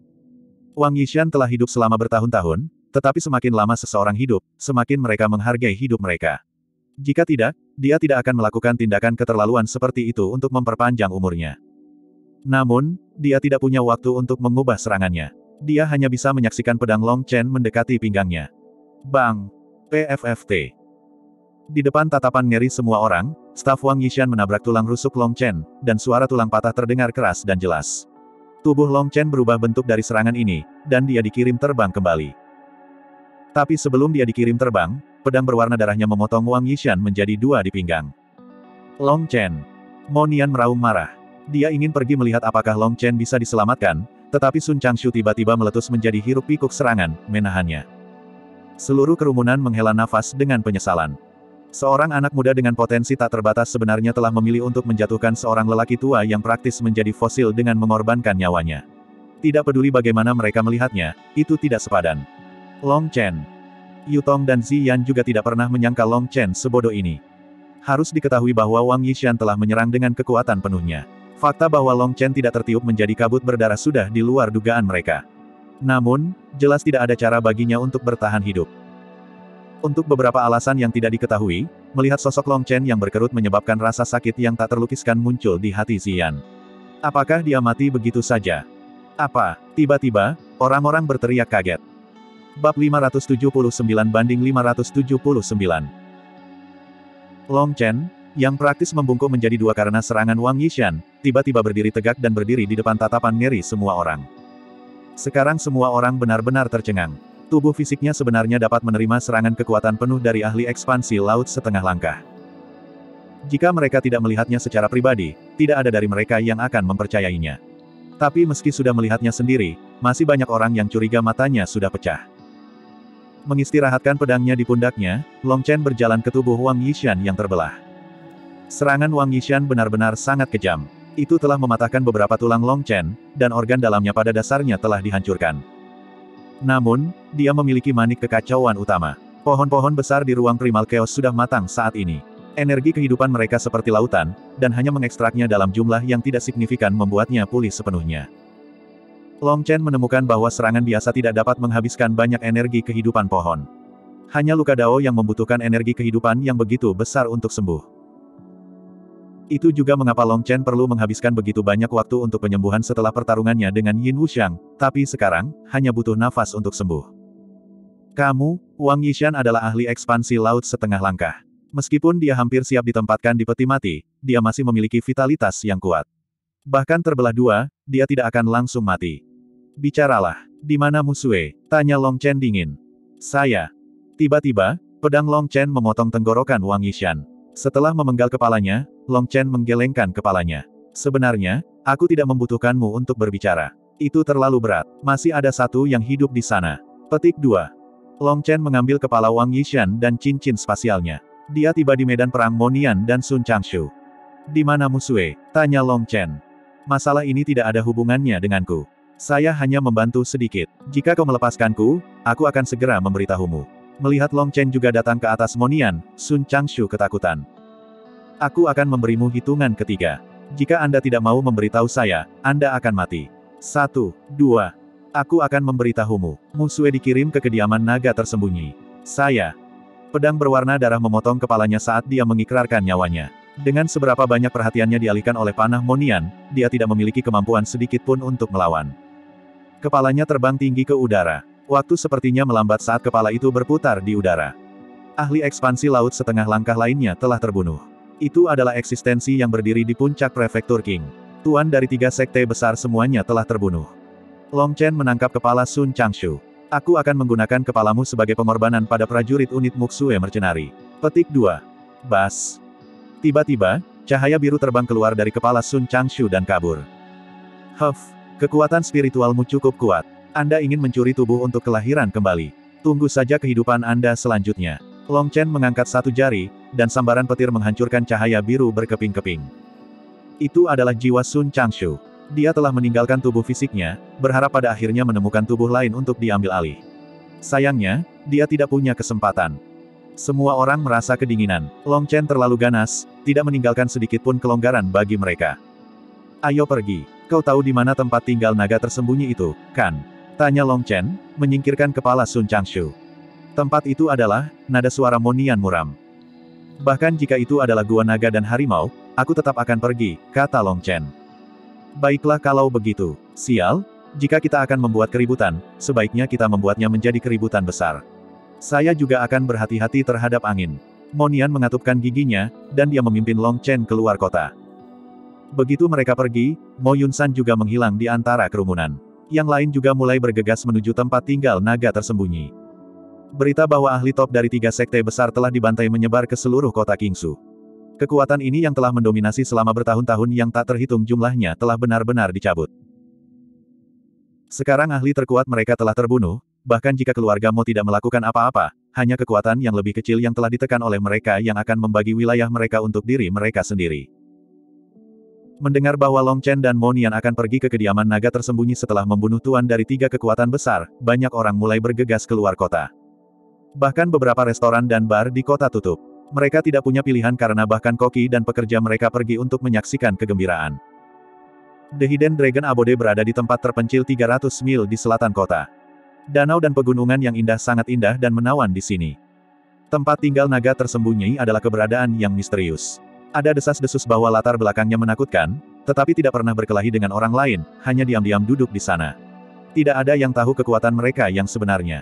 Wang Yishan telah hidup selama bertahun-tahun, tetapi semakin lama seseorang hidup, semakin mereka menghargai hidup mereka. Jika tidak, dia tidak akan melakukan tindakan keterlaluan seperti itu untuk memperpanjang umurnya. Namun, dia tidak punya waktu untuk mengubah serangannya. Dia hanya bisa menyaksikan pedang Long Chen mendekati pinggangnya. Bang! P F F T. Di depan tatapan ngeri semua orang, staf Wang Yishan menabrak tulang rusuk Long Chen, dan suara tulang patah terdengar keras dan jelas. Tubuh Long Chen berubah bentuk dari serangan ini, dan dia dikirim terbang kembali. Tapi sebelum dia dikirim terbang, pedang berwarna darahnya memotong Wang Yishan menjadi dua di pinggang. Long Chen. Mo Nian meraung marah. Dia ingin pergi melihat apakah Long Chen bisa diselamatkan, tetapi Sun Changshu tiba-tiba meletus menjadi hiruk-pikuk serangan, menahannya. Seluruh kerumunan menghela nafas dengan penyesalan. Seorang anak muda dengan potensi tak terbatas sebenarnya telah memilih untuk menjatuhkan seorang lelaki tua yang praktis menjadi fosil dengan mengorbankan nyawanya. Tidak peduli bagaimana mereka melihatnya, itu tidak sepadan. Long Chen. Yutong dan Ziyan juga tidak pernah menyangka Long Chen sebodoh ini. Harus diketahui bahwa Wang Yishan telah menyerang dengan kekuatan penuhnya. Fakta bahwa Long Chen tidak tertiup menjadi kabut berdarah sudah di luar dugaan mereka. Namun, jelas tidak ada cara baginya untuk bertahan hidup. Untuk beberapa alasan yang tidak diketahui, melihat sosok Long Chen yang berkerut menyebabkan rasa sakit yang tak terlukiskan muncul di hati Ziyan. Apakah dia mati begitu saja? Apa? Tiba-tiba, orang-orang berteriak kaget. Bab lima ratus tujuh puluh sembilan banding lima ratus tujuh puluh sembilan. Long Chen, yang praktis membungkuk menjadi dua karena serangan Wang Yishan, tiba-tiba berdiri tegak dan berdiri di depan tatapan ngeri semua orang. Sekarang semua orang benar-benar tercengang. Tubuh fisiknya sebenarnya dapat menerima serangan kekuatan penuh dari ahli ekspansi laut setengah langkah. Jika mereka tidak melihatnya secara pribadi, tidak ada dari mereka yang akan mempercayainya. Tapi meski sudah melihatnya sendiri, masih banyak orang yang curiga matanya sudah pecah. Mengistirahatkan pedangnya di pundaknya, Long Chen berjalan ke tubuh Wang Yishan yang terbelah. Serangan Wang Yishan benar-benar sangat kejam. Itu telah mematahkan beberapa tulang Long Chen, dan organ dalamnya pada dasarnya telah dihancurkan. Namun, dia memiliki manik kekacauan utama. Pohon-pohon besar di ruang primal chaos sudah matang saat ini. Energi kehidupan mereka seperti lautan, dan hanya mengekstraknya dalam jumlah yang tidak signifikan membuatnya pulih sepenuhnya. Long Chen menemukan bahwa serangan biasa tidak dapat menghabiskan banyak energi kehidupan pohon. Hanya luka Dao yang membutuhkan energi kehidupan yang begitu besar untuk sembuh. Itu juga mengapa Long Chen perlu menghabiskan begitu banyak waktu untuk penyembuhan setelah pertarungannya dengan Yin Wuxiang, tapi sekarang, hanya butuh nafas untuk sembuh. Kamu, Wang Yishan adalah ahli ekspansi laut setengah langkah. Meskipun dia hampir siap ditempatkan di peti mati, dia masih memiliki vitalitas yang kuat. Bahkan terbelah dua, dia tidak akan langsung mati. Bicaralah, di mana Musue? Tanya Long Chen dingin. Saya. Tiba-tiba, pedang Long Chen memotong tenggorokan Wang Yishan. Setelah memenggal kepalanya, Long Chen menggelengkan kepalanya. Sebenarnya, aku tidak membutuhkanmu untuk berbicara. Itu terlalu berat. Masih ada satu yang hidup di sana. Petik dua. Long Chen mengambil kepala Wang Yishan dan cincin spasialnya. Dia tiba di medan perang Mo Nian dan Sun Changshu. Di mana Musue? Tanya Long Chen. Masalah ini tidak ada hubungannya denganku. Saya hanya membantu sedikit. Jika kau melepaskanku, aku akan segera memberitahumu. Melihat Long Chen juga datang ke atas Mo Nian, Sun Changshu ketakutan. Aku akan memberimu hitungan ketiga. Jika Anda tidak mau memberitahu saya, Anda akan mati. Satu, dua. Aku akan memberitahumu. Musue dikirim ke kediaman naga tersembunyi. Saya. Pedang berwarna darah memotong kepalanya saat dia mengikrarkan nyawanya. Dengan seberapa banyak perhatiannya dialihkan oleh panah Mo Nian, dia tidak memiliki kemampuan sedikit pun untuk melawan. Kepalanya terbang tinggi ke udara. Waktu sepertinya melambat saat kepala itu berputar di udara. Ahli ekspansi laut setengah langkah lainnya telah terbunuh. Itu adalah eksistensi yang berdiri di puncak prefektur Qing. Tuan dari tiga sekte besar semuanya telah terbunuh. Long Chen menangkap kepala Sun Changshu. Aku akan menggunakan kepalamu sebagai pengorbanan pada prajurit unit Muxue Mercenary. Petik dua. Bas. Tiba-tiba, cahaya biru terbang keluar dari kepala Sun Changshu dan kabur. Huff, kekuatan spiritualmu cukup kuat. Anda ingin mencuri tubuh untuk kelahiran kembali. Tunggu saja kehidupan Anda selanjutnya. Long Chen mengangkat satu jari, dan sambaran petir menghancurkan cahaya biru berkeping-keping. Itu adalah jiwa Sun Changshu. Dia telah meninggalkan tubuh fisiknya, berharap pada akhirnya menemukan tubuh lain untuk diambil alih. Sayangnya, dia tidak punya kesempatan. Semua orang merasa kedinginan. Long Chen terlalu ganas, tidak meninggalkan sedikitpun kelonggaran bagi mereka. Ayo pergi. Kau tahu di mana tempat tinggal naga tersembunyi itu, kan? Tanya Long Chen, menyingkirkan kepala Sun Changshu. Tempat itu adalah, nada suara Monian muram. Bahkan jika itu adalah gua naga dan harimau, aku tetap akan pergi, kata Long Chen. Baiklah kalau begitu. Sial, jika kita akan membuat keributan, sebaiknya kita membuatnya menjadi keributan besar. Saya juga akan berhati-hati terhadap angin. Monian mengatupkan giginya, dan dia memimpin Long Chen keluar kota. Begitu mereka pergi, Mo Yunsan juga menghilang di antara kerumunan. Yang lain juga mulai bergegas menuju tempat tinggal naga tersembunyi. Berita bahwa ahli top dari tiga sekte besar telah dibantai menyebar ke seluruh kota Qingsu. Kekuatan ini yang telah mendominasi selama bertahun-tahun yang tak terhitung jumlahnya telah benar-benar dicabut. Sekarang ahli terkuat mereka telah terbunuh, bahkan jika keluarga Mo tidak melakukan apa-apa, hanya kekuatan yang lebih kecil yang telah ditekan oleh mereka yang akan membagi wilayah mereka untuk diri mereka sendiri. Mendengar bahwa Long Chen dan Monian akan pergi ke kediaman naga tersembunyi setelah membunuh tuan dari tiga kekuatan besar, banyak orang mulai bergegas keluar kota. Bahkan beberapa restoran dan bar di kota tutup. Mereka tidak punya pilihan karena bahkan koki dan pekerja mereka pergi untuk menyaksikan kegembiraan. The Hidden Dragon Abode berada di tempat terpencil tiga ratus mil di selatan kota. Danau dan pegunungan yang indah sangat indah dan menawan di sini. Tempat tinggal naga tersembunyi adalah keberadaan yang misterius. Ada desas-desus bahwa latar belakangnya menakutkan, tetapi tidak pernah berkelahi dengan orang lain, hanya diam-diam duduk di sana. Tidak ada yang tahu kekuatan mereka yang sebenarnya.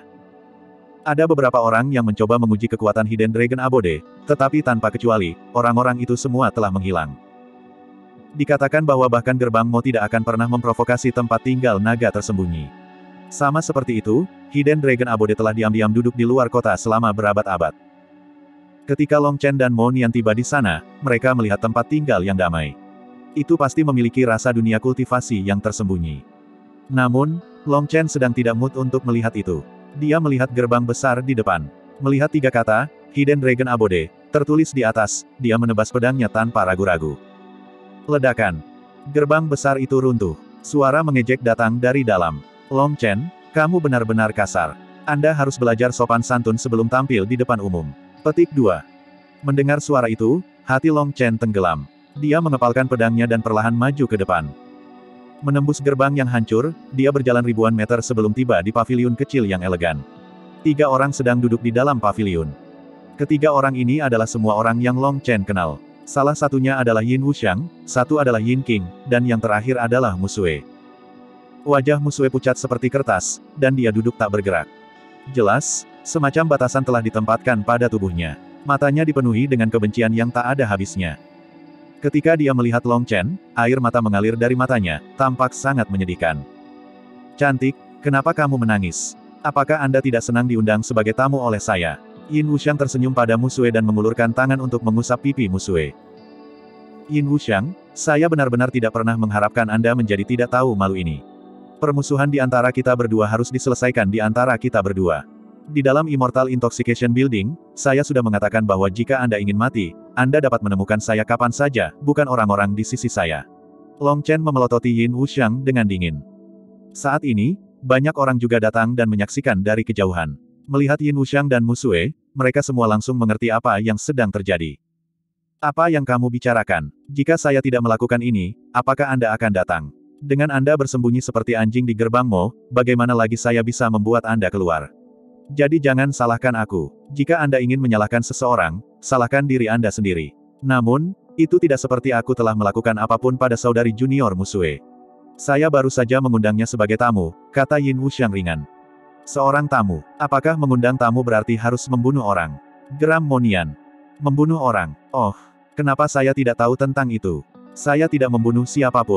Ada beberapa orang yang mencoba menguji kekuatan Hidden Dragon Abode, tetapi tanpa kecuali, orang-orang itu semua telah menghilang. Dikatakan bahwa bahkan gerbang Mo tidak akan pernah memprovokasi tempat tinggal naga tersembunyi. Sama seperti itu, Hidden Dragon Abode telah diam-diam duduk di luar kota selama berabad-abad. Ketika Long Chen dan Monian tiba di sana, mereka melihat tempat tinggal yang damai. Itu pasti memiliki rasa dunia kultivasi yang tersembunyi. Namun, Long Chen sedang tidak mood untuk melihat itu. Dia melihat gerbang besar di depan. Melihat tiga kata, Hidden Dragon Abode, tertulis di atas, dia menebas pedangnya tanpa ragu-ragu. Ledakan. Gerbang besar itu runtuh. Suara mengejek datang dari dalam. Long Chen, kamu benar-benar kasar. Anda harus belajar sopan santun sebelum tampil di depan umum. Petik dua. Mendengar suara itu, hati Long Chen tenggelam. Dia mengepalkan pedangnya dan perlahan maju ke depan. Menembus gerbang yang hancur, dia berjalan ribuan meter sebelum tiba di paviliun kecil yang elegan. Tiga orang sedang duduk di dalam paviliun. Ketiga orang ini adalah semua orang yang Long Chen kenal. Salah satunya adalah Yin Wuxiang, satu adalah Yin Qing, dan yang terakhir adalah Musue. Wajah Musue pucat seperti kertas, dan dia duduk tak bergerak. Jelas, semacam batasan telah ditempatkan pada tubuhnya. Matanya dipenuhi dengan kebencian yang tak ada habisnya. Ketika dia melihat Long Chen, air mata mengalir dari matanya, tampak sangat menyedihkan. Cantik, kenapa kamu menangis? Apakah Anda tidak senang diundang sebagai tamu oleh saya? Yin Wuxiang tersenyum pada Musue dan mengulurkan tangan untuk mengusap pipi Musue. Yin Wuxiang, saya benar-benar tidak pernah mengharapkan Anda menjadi tidak tahu malu ini. Permusuhan di antara kita berdua harus diselesaikan di antara kita berdua. Di dalam Immortal Intoxication Building, saya sudah mengatakan bahwa jika Anda ingin mati, Anda dapat menemukan saya kapan saja, bukan orang-orang di sisi saya. Long Chen memelototi Yin Wuxiang dengan dingin. Saat ini, banyak orang juga datang dan menyaksikan dari kejauhan. Melihat Yin Wuxiang dan Musue, mereka semua langsung mengerti apa yang sedang terjadi. Apa yang kamu bicarakan? Jika saya tidak melakukan ini, apakah Anda akan datang? Dengan Anda bersembunyi seperti anjing di gerbang Mo, bagaimana lagi saya bisa membuat Anda keluar? Jadi jangan salahkan aku. Jika Anda ingin menyalahkan seseorang, salahkan diri Anda sendiri. Namun, itu tidak seperti aku telah melakukan apapun pada saudari junior Musue. Saya baru saja mengundangnya sebagai tamu, kata Yin Wuxiang ringan. Seorang tamu. Apakah mengundang tamu berarti harus membunuh orang? Geram Monian. Membunuh orang. Oh, kenapa saya tidak tahu tentang itu? Saya tidak membunuh siapapun.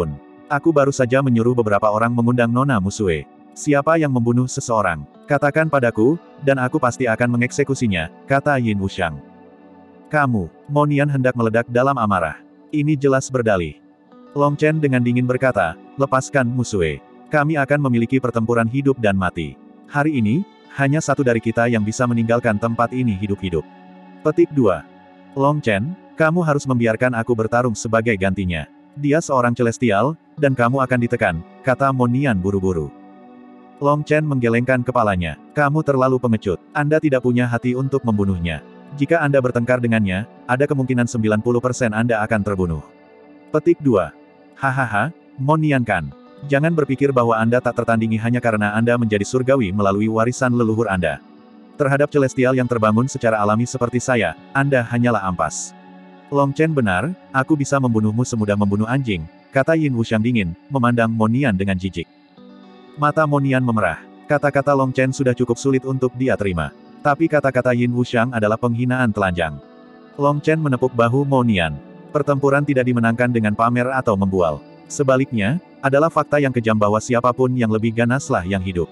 Aku baru saja menyuruh beberapa orang mengundang Nona Musue. Siapa yang membunuh seseorang? Katakan padaku, dan aku pasti akan mengeksekusinya, kata Yin Wuxiang. Kamu, Monian hendak meledak dalam amarah. Ini jelas berdalih. Long Chen dengan dingin berkata, lepaskan Musue. Kami akan memiliki pertempuran hidup dan mati. Hari ini, hanya satu dari kita yang bisa meninggalkan tempat ini hidup-hidup. Petik dua. Long Chen, kamu harus membiarkan aku bertarung sebagai gantinya. Dia seorang celestial, dan kamu akan ditekan, kata Monian buru-buru. Long Chen menggelengkan kepalanya. Kamu terlalu pengecut. Anda tidak punya hati untuk membunuhnya. Jika Anda bertengkar dengannya, ada kemungkinan sembilan puluh persen Anda akan terbunuh. Petik dua. Hahaha, Monian Kan. Jangan berpikir bahwa Anda tak tertandingi hanya karena Anda menjadi surgawi melalui warisan leluhur Anda. Terhadap celestial yang terbangun secara alami seperti saya, Anda hanyalah ampas. Long Chen benar, aku bisa membunuhmu semudah membunuh anjing, kata Yin Wuxiang dingin, memandang Monian dengan jijik. Mata Monian memerah. Kata-kata Long Chen sudah cukup sulit untuk dia terima. Tapi kata-kata Yin Wuxiang adalah penghinaan telanjang. Long Chen menepuk bahu Monian. Pertempuran tidak dimenangkan dengan pamer atau membual. Sebaliknya, adalah fakta yang kejam bahwa siapapun yang lebih ganaslah yang hidup.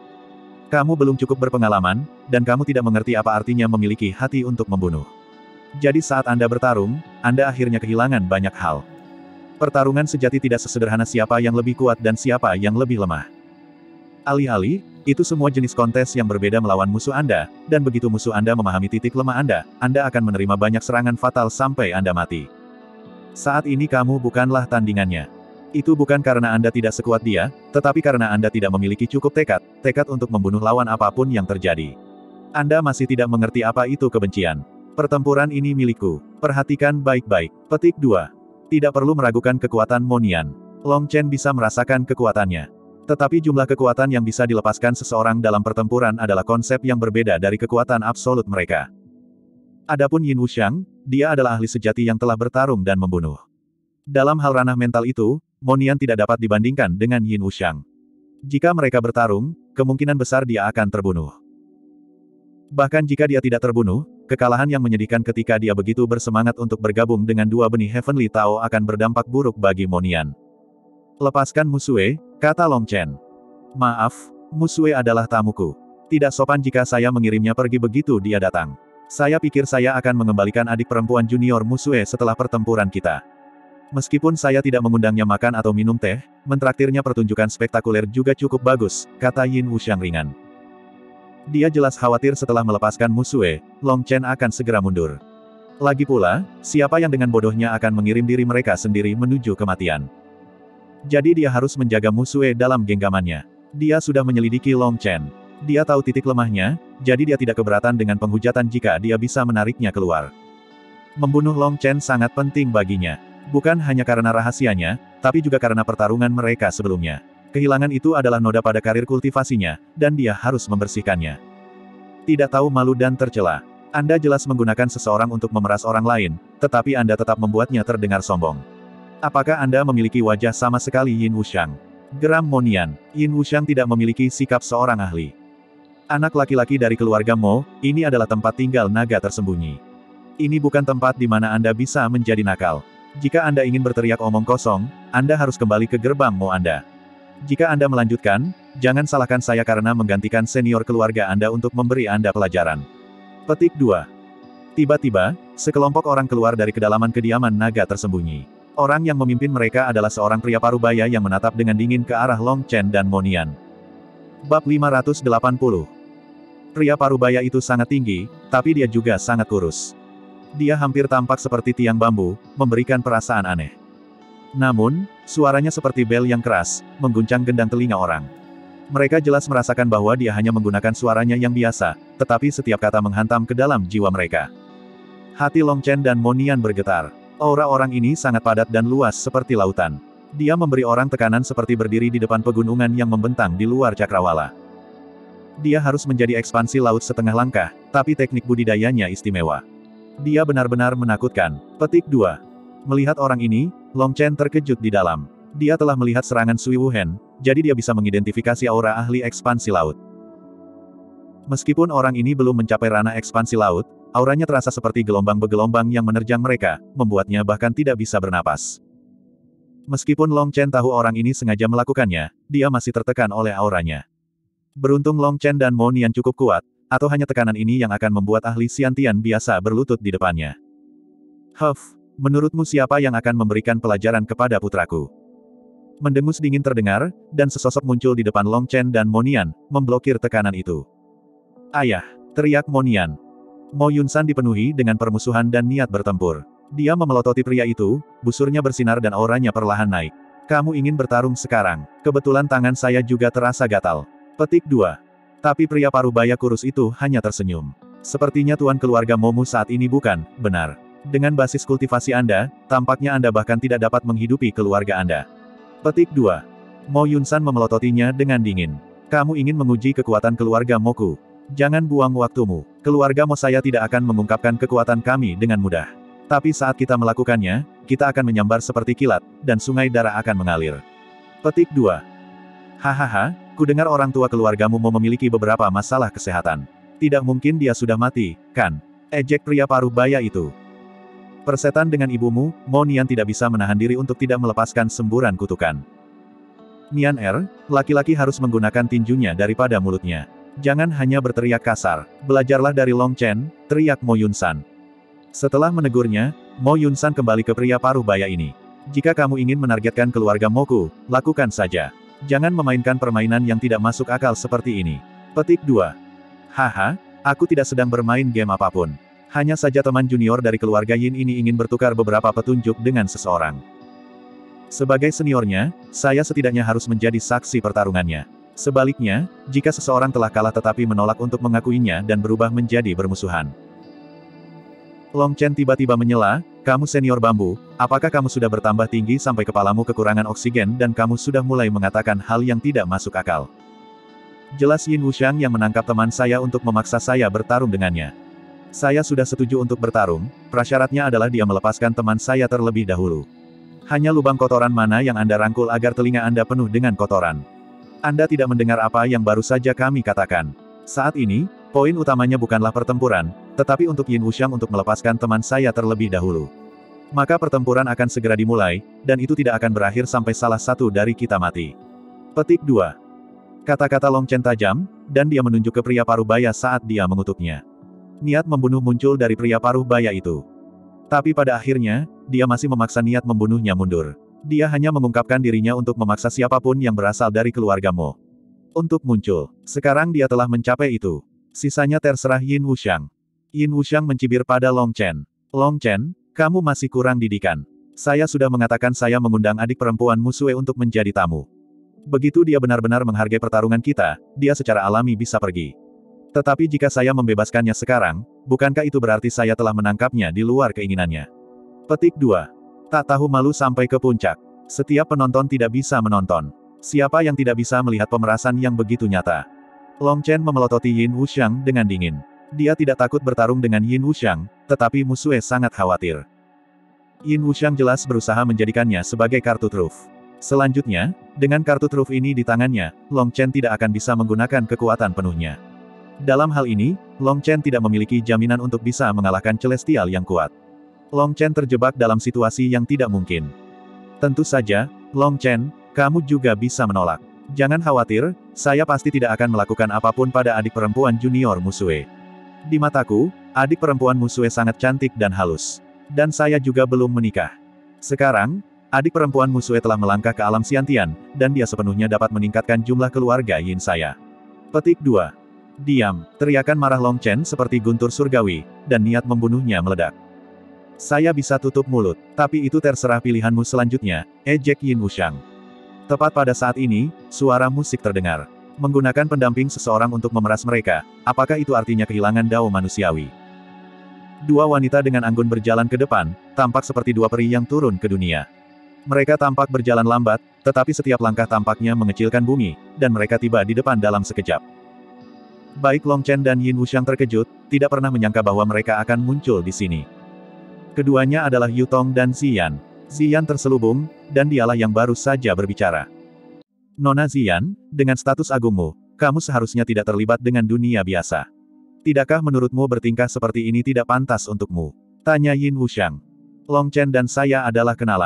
Kamu belum cukup berpengalaman, dan kamu tidak mengerti apa artinya memiliki hati untuk membunuh. Jadi saat Anda bertarung, Anda akhirnya kehilangan banyak hal. Pertarungan sejati tidak sesederhana siapa yang lebih kuat dan siapa yang lebih lemah. Alih-alih, itu semua jenis kontes yang berbeda melawan musuh Anda, dan begitu musuh Anda memahami titik lemah Anda, Anda akan menerima banyak serangan fatal sampai Anda mati. Saat ini kamu bukanlah tandingannya. Itu bukan karena Anda tidak sekuat dia, tetapi karena Anda tidak memiliki cukup tekad, tekad untuk membunuh lawan apapun yang terjadi. Anda masih tidak mengerti apa itu kebencian. Pertempuran ini milikku. Perhatikan baik-baik. Petik dua. Tidak perlu meragukan kekuatan Monian. Long Chen bisa merasakan kekuatannya. Tetapi jumlah kekuatan yang bisa dilepaskan seseorang dalam pertempuran adalah konsep yang berbeda dari kekuatan absolut mereka. Adapun Yin Wuxiang, dia adalah ahli sejati yang telah bertarung dan membunuh. Dalam hal ranah mental itu, Monian tidak dapat dibandingkan dengan Yin Wuxiang. Jika mereka bertarung, kemungkinan besar dia akan terbunuh. Bahkan jika dia tidak terbunuh, kekalahan yang menyedihkan ketika dia begitu bersemangat untuk bergabung dengan dua benih Heavenly Tao akan berdampak buruk bagi Monian. Lepaskan Musue, kata Long Chen. Maaf, Musue adalah tamuku. Tidak sopan jika saya mengirimnya pergi begitu dia datang. Saya pikir saya akan mengembalikan adik perempuan junior Musue setelah pertempuran kita. Meskipun saya tidak mengundangnya makan atau minum teh, mentraktirnya pertunjukan spektakuler juga cukup bagus, kata Yin Wuxiang ringan. Dia jelas khawatir setelah melepaskan Musue, Long Chen akan segera mundur. Lagi pula, siapa yang dengan bodohnya akan mengirim diri mereka sendiri menuju kematian. Jadi dia harus menjaga Musue dalam genggamannya. Dia sudah menyelidiki Long Chen. Dia tahu titik lemahnya, jadi dia tidak keberatan dengan penghujatan jika dia bisa menariknya keluar. Membunuh Long Chen sangat penting baginya. Bukan hanya karena rahasianya, tapi juga karena pertarungan mereka sebelumnya. Kehilangan itu adalah noda pada karir kultivasinya, dan dia harus membersihkannya. Tidak tahu malu dan tercela. Anda jelas menggunakan seseorang untuk memeras orang lain, tetapi Anda tetap membuatnya terdengar sombong. Apakah Anda memiliki wajah sama sekali Yin Wuxiang? Geram Monian. Yin Wuxiang tidak memiliki sikap seorang ahli. Anak laki-laki dari keluarga Mo, ini adalah tempat tinggal naga tersembunyi. Ini bukan tempat di mana Anda bisa menjadi nakal. Jika Anda ingin berteriak omong kosong, Anda harus kembali ke gerbang Mo Anda. Jika Anda melanjutkan, jangan salahkan saya karena menggantikan senior keluarga Anda untuk memberi Anda pelajaran. Petik dua. Tiba-tiba, sekelompok orang keluar dari kedalaman kediaman naga tersembunyi. Orang yang memimpin mereka adalah seorang pria parubaya yang menatap dengan dingin ke arah Long Chen dan Monian. Bab lima ratus delapan puluh. Pria parubaya itu sangat tinggi, tapi dia juga sangat kurus. Dia hampir tampak seperti tiang bambu, memberikan perasaan aneh. Namun, suaranya seperti bel yang keras, mengguncang gendang telinga orang. Mereka jelas merasakan bahwa dia hanya menggunakan suaranya yang biasa, tetapi setiap kata menghantam ke dalam jiwa mereka. Hati Long Chen dan Monian bergetar. Aura orang ini sangat padat dan luas seperti lautan. Dia memberi orang tekanan seperti berdiri di depan pegunungan yang membentang di luar cakrawala. Dia harus menjadi ekspansi laut setengah langkah, tapi teknik budidayanya istimewa. Dia benar-benar menakutkan. Petik dua. Melihat orang ini, Long Chen terkejut di dalam. Dia telah melihat serangan Sui Wuhen, jadi dia bisa mengidentifikasi aura ahli ekspansi laut. Meskipun orang ini belum mencapai ranah ekspansi laut, auranya terasa seperti gelombang bergelombang yang menerjang mereka, membuatnya bahkan tidak bisa bernapas. Meskipun Long Chen tahu orang ini sengaja melakukannya, dia masih tertekan oleh auranya. Beruntung Long Chen dan Mo Nian cukup kuat, atau hanya tekanan ini yang akan membuat ahli Xiantian biasa berlutut di depannya. Huff, menurutmu siapa yang akan memberikan pelajaran kepada putraku? Mendengus dingin terdengar, dan sesosok muncul di depan Long Chen dan Mo Nian, memblokir tekanan itu. Ayah, teriak Mo Nian. Mo Yunsan dipenuhi dengan permusuhan dan niat bertempur. Dia memelototi pria itu, busurnya bersinar dan auranya perlahan naik. Kamu ingin bertarung sekarang? Kebetulan tangan saya juga terasa gatal. Petik dua. Tapi pria parubaya kurus itu hanya tersenyum. Sepertinya tuan keluarga Momu saat ini bukan, benar. Dengan basis kultivasi Anda, tampaknya Anda bahkan tidak dapat menghidupi keluarga Anda. Petik dua. Mo Yunsan memelototinya dengan dingin. Kamu ingin menguji kekuatan keluarga Moku? Jangan buang waktumu. Keluarga Mo saya tidak akan mengungkapkan kekuatan kami dengan mudah. Tapi saat kita melakukannya, kita akan menyambar seperti kilat, dan sungai darah akan mengalir. Petik dua. Hahaha, kudengar orang tua keluargamu mau memiliki beberapa masalah kesehatan. Tidak mungkin dia sudah mati, kan? Ejek pria parubaya itu. Persetan dengan ibumu, Mo Nian tidak bisa menahan diri untuk tidak melepaskan semburan kutukan. Nian Er, laki-laki harus menggunakan tinjunya daripada mulutnya. Jangan hanya berteriak kasar. Belajarlah dari Long Chen, teriak Mo Yunsan. Setelah menegurnya, Mo Yunsan kembali ke pria parubaya ini. Jika kamu ingin menargetkan keluarga Moku, lakukan saja. Jangan memainkan permainan yang tidak masuk akal seperti ini. Petik dua. Haha, aku tidak sedang bermain game apapun. Hanya saja teman junior dari keluarga Yin ini ingin bertukar beberapa petunjuk dengan seseorang. Sebagai seniornya, saya setidaknya harus menjadi saksi pertarungannya. Sebaliknya, jika seseorang telah kalah tetapi menolak untuk mengakuinya dan berubah menjadi bermusuhan. Long Chen tiba-tiba menyela, kamu senior bambu, apakah kamu sudah bertambah tinggi sampai kepalamu kekurangan oksigen dan kamu sudah mulai mengatakan hal yang tidak masuk akal? Jelas Yin Wuxiang yang menangkap teman saya untuk memaksa saya bertarung dengannya. Saya sudah setuju untuk bertarung, prasyaratnya adalah dia melepaskan teman saya terlebih dahulu. Hanya lubang kotoran mana yang Anda rangkul agar telinga Anda penuh dengan kotoran? Anda tidak mendengar apa yang baru saja kami katakan. Saat ini, poin utamanya bukanlah pertempuran, tetapi untuk Yin Wuxiang untuk melepaskan teman saya terlebih dahulu. Maka pertempuran akan segera dimulai, dan itu tidak akan berakhir sampai salah satu dari kita mati. Petik dua. Kata-kata Long Chen tajam, dan dia menunjuk ke pria parubaya saat dia mengutuknya. Niat membunuh muncul dari pria parubaya itu. Tapi pada akhirnya, dia masih memaksa niat membunuhnya mundur. Dia hanya mengungkapkan dirinya untuk memaksa siapapun yang berasal dari keluarga Mo untuk muncul. Sekarang dia telah mencapai itu. Sisanya terserah Yin Wuxiang. Yin Wuxiang mencibir pada Long Chen. Long Chen, kamu masih kurang didikan. Saya sudah mengatakan saya mengundang adik perempuan Musue untuk menjadi tamu. Begitu dia benar-benar menghargai pertarungan kita, dia secara alami bisa pergi. Tetapi jika saya membebaskannya sekarang, bukankah itu berarti saya telah menangkapnya di luar keinginannya? Petik dua. Tak tahu malu sampai ke puncak. Setiap penonton tidak bisa menonton. Siapa yang tidak bisa melihat pemerasan yang begitu nyata? Long Chen memelototi Yin Wuxiang dengan dingin. Dia tidak takut bertarung dengan Yin Wuxiang, tetapi Musue sangat khawatir. Yin Wuxiang jelas berusaha menjadikannya sebagai kartu truf. Selanjutnya, dengan kartu truf ini di tangannya, Long Chen tidak akan bisa menggunakan kekuatan penuhnya. Dalam hal ini, Long Chen tidak memiliki jaminan untuk bisa mengalahkan Celestial yang kuat. Long Chen terjebak dalam situasi yang tidak mungkin. Tentu saja, Long Chen, kamu juga bisa menolak. Jangan khawatir, saya pasti tidak akan melakukan apapun pada adik perempuan junior Musue. Di mataku, adik perempuan Musue sangat cantik dan halus. Dan saya juga belum menikah. Sekarang, adik perempuan Musue telah melangkah ke alam Xiantian, dan dia sepenuhnya dapat meningkatkan jumlah keluarga Yin saya. Petik dua. Diam, teriakan marah Long Chen seperti guntur surgawi, dan niat membunuhnya meledak. Saya bisa tutup mulut, tapi itu terserah pilihanmu selanjutnya, ejek Yin Wuxiang. Tepat pada saat ini, suara musik terdengar. Menggunakan pendamping seseorang untuk memeras mereka, apakah itu artinya kehilangan dao manusiawi? Dua wanita dengan anggun berjalan ke depan, tampak seperti dua peri yang turun ke dunia. Mereka tampak berjalan lambat, tetapi setiap langkah tampaknya mengecilkan bumi, dan mereka tiba di depan dalam sekejap. Baik Long Chen dan Yin Wuxiang terkejut, tidak pernah menyangka bahwa mereka akan muncul di sini. Keduanya adalah Yu Tong dan Ziyan. Ziyan terselubung, dan dialah yang baru saja berbicara. Nona Ziyan, dengan status agungmu, kamu seharusnya tidak terlibat dengan dunia biasa. Tidakkah menurutmu bertingkah seperti ini tidak pantas untukmu? Tanya Yin Wuxiang. Long Chen dan saya adalah kenalan.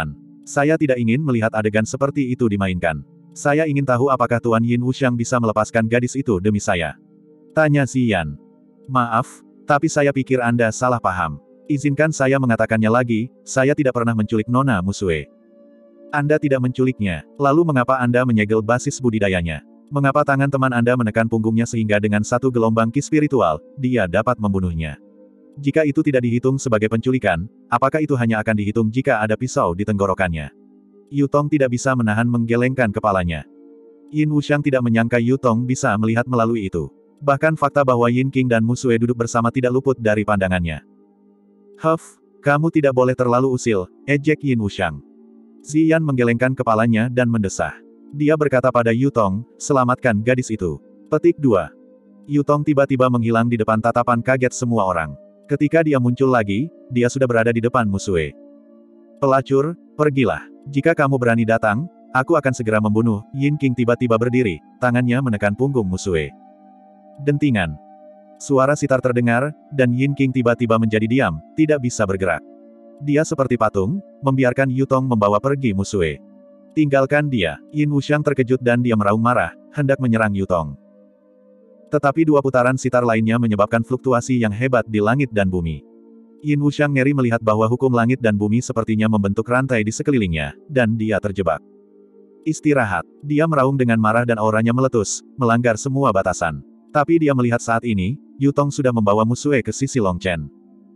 Saya tidak ingin melihat adegan seperti itu dimainkan. Saya ingin tahu apakah Tuan Yin Wuxiang bisa melepaskan gadis itu demi saya. Tanya Ziyan. Maaf, tapi saya pikir Anda salah paham. Izinkan saya mengatakannya lagi, saya tidak pernah menculik Nona Musue. Anda tidak menculiknya, lalu mengapa Anda menyegel basis budidayanya? Mengapa tangan teman Anda menekan punggungnya sehingga dengan satu gelombang ki spiritual, dia dapat membunuhnya? Jika itu tidak dihitung sebagai penculikan, apakah itu hanya akan dihitung jika ada pisau di tenggorokannya? Yu Tong tidak bisa menahan menggelengkan kepalanya. Yin Wuxiang tidak menyangka Yu Tong bisa melihat melalui itu. Bahkan fakta bahwa Yin Qing dan Musue duduk bersama tidak luput dari pandangannya. Huff, kamu tidak boleh terlalu usil, ejek Yin Wuxiang. Ziyan menggelengkan kepalanya dan mendesah. Dia berkata pada Yu Tong, selamatkan gadis itu. Petik dua. Yu Tong tiba-tiba menghilang di depan tatapan kaget semua orang. Ketika dia muncul lagi, dia sudah berada di depan Musue. Pelacur, pergilah. Jika kamu berani datang, aku akan segera membunuh. Yin Qing tiba-tiba berdiri, tangannya menekan punggung Musue. Dentingan. Suara sitar terdengar, dan Yin Qing tiba-tiba menjadi diam, tidak bisa bergerak. Dia seperti patung, membiarkan Yu Tong membawa pergi Musue. Tinggalkan dia. Yin Wuxiang terkejut dan dia meraung marah, hendak menyerang Yu Tong. Tetapi dua putaran sitar lainnya menyebabkan fluktuasi yang hebat di langit dan bumi. Yin Wuxiang ngeri melihat bahwa hukum langit dan bumi sepertinya membentuk rantai di sekelilingnya, dan dia terjebak. Istirahat. Dia meraung dengan marah dan auranya meletus, melanggar semua batasan. Tapi dia melihat saat ini, Yu Tong sudah membawa Musue ke sisi Long Chen.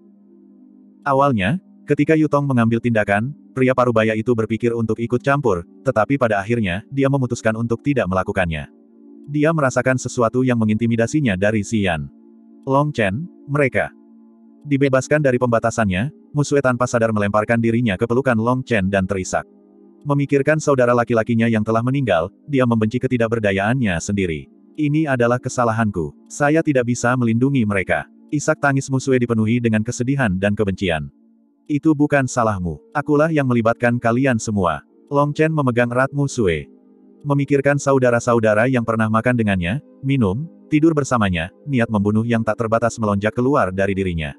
Awalnya, ketika Yu Tong mengambil tindakan, pria parubaya itu berpikir untuk ikut campur, tetapi pada akhirnya, dia memutuskan untuk tidak melakukannya. Dia merasakan sesuatu yang mengintimidasinya dari Ziyan. Long Chen, mereka. Dibebaskan dari pembatasannya, Musue tanpa sadar melemparkan dirinya ke pelukan Long Chen dan terisak. Memikirkan saudara laki-lakinya yang telah meninggal, dia membenci ketidakberdayaannya sendiri. Ini adalah kesalahanku. Saya tidak bisa melindungi mereka. Isak tangis Musue dipenuhi dengan kesedihan dan kebencian. Itu bukan salahmu. Akulah yang melibatkan kalian semua. Long Chen memegang erat Musue. Memikirkan saudara-saudara yang pernah makan dengannya, minum, tidur bersamanya, niat membunuh yang tak terbatas melonjak keluar dari dirinya.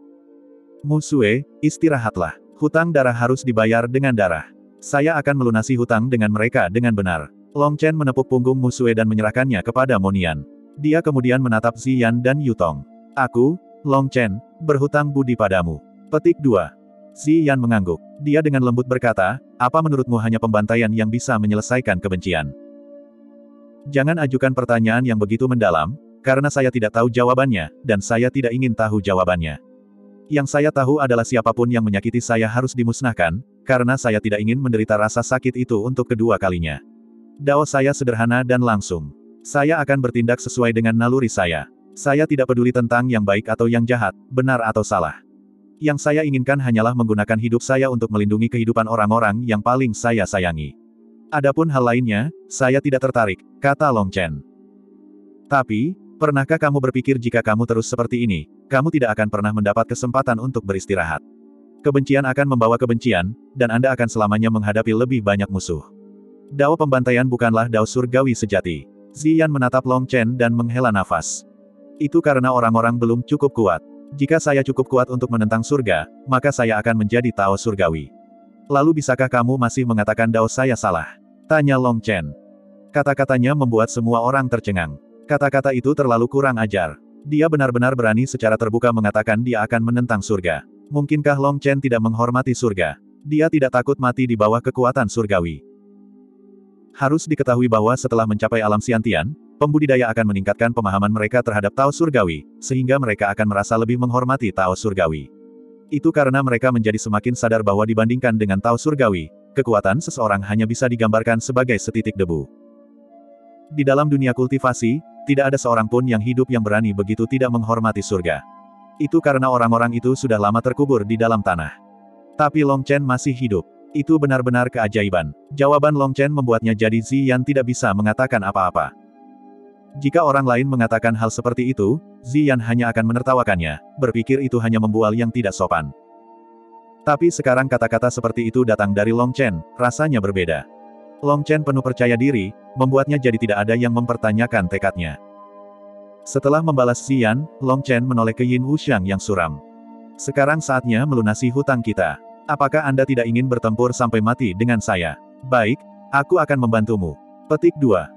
Musue, istirahatlah. Hutang darah harus dibayar dengan darah. Saya akan melunasi hutang dengan mereka dengan benar. Long Chen menepuk punggung Musue dan menyerahkannya kepada Monian. Dia kemudian menatap Ziyan dan Yu Tong. Aku, Long Chen, berhutang budi padamu. Petik dua. Ziyan mengangguk. Dia dengan lembut berkata, apa menurutmu hanya pembantaian yang bisa menyelesaikan kebencian? Jangan ajukan pertanyaan yang begitu mendalam, karena saya tidak tahu jawabannya, dan saya tidak ingin tahu jawabannya. Yang saya tahu adalah siapapun yang menyakiti saya harus dimusnahkan, karena saya tidak ingin menderita rasa sakit itu untuk kedua kalinya. Dao saya sederhana dan langsung. Saya akan bertindak sesuai dengan naluri saya. Saya tidak peduli tentang yang baik atau yang jahat, benar atau salah. Yang saya inginkan hanyalah menggunakan hidup saya untuk melindungi kehidupan orang-orang yang paling saya sayangi. Adapun hal lainnya, saya tidak tertarik, kata Long Chen. Tapi, pernahkah kamu berpikir jika kamu terus seperti ini, kamu tidak akan pernah mendapat kesempatan untuk beristirahat? Kebencian akan membawa kebencian, dan Anda akan selamanya menghadapi lebih banyak musuh. Dao pembantaian bukanlah dao surgawi sejati. Ziyan menatap Long Chen dan menghela nafas. Itu karena orang-orang belum cukup kuat. Jika saya cukup kuat untuk menentang surga, maka saya akan menjadi Tao surgawi. Lalu bisakah kamu masih mengatakan dao saya salah? Tanya Long Chen. Kata-katanya membuat semua orang tercengang. Kata-kata itu terlalu kurang ajar. Dia benar-benar berani secara terbuka mengatakan dia akan menentang surga. Mungkinkah Long Chen tidak menghormati surga? Dia tidak takut mati di bawah kekuatan surgawi. Harus diketahui bahwa setelah mencapai alam Xiantian, pembudidaya akan meningkatkan pemahaman mereka terhadap Tao surgawi, sehingga mereka akan merasa lebih menghormati Tao surgawi. Itu karena mereka menjadi semakin sadar bahwa dibandingkan dengan Tao surgawi, kekuatan seseorang hanya bisa digambarkan sebagai setitik debu. Di dalam dunia kultivasi, tidak ada seorang pun yang hidup yang berani begitu tidak menghormati surga. Itu karena orang-orang itu sudah lama terkubur di dalam tanah. Tapi Long Chen masih hidup. Itu benar-benar keajaiban. Jawaban Long Chen membuatnya jadi Ziyan tidak bisa mengatakan apa-apa. Jika orang lain mengatakan hal seperti itu, Ziyan hanya akan menertawakannya, berpikir itu hanya membual yang tidak sopan. Tapi sekarang kata-kata seperti itu datang dari Long Chen, rasanya berbeda. Long Chen penuh percaya diri, membuatnya jadi tidak ada yang mempertanyakan tekadnya. Setelah membalas Ziyan, Long Chen menoleh ke Yin Wuxiang yang suram. Sekarang saatnya melunasi hutang kita. Apakah Anda tidak ingin bertempur sampai mati dengan saya? Baik, aku akan membantumu. Petik dua.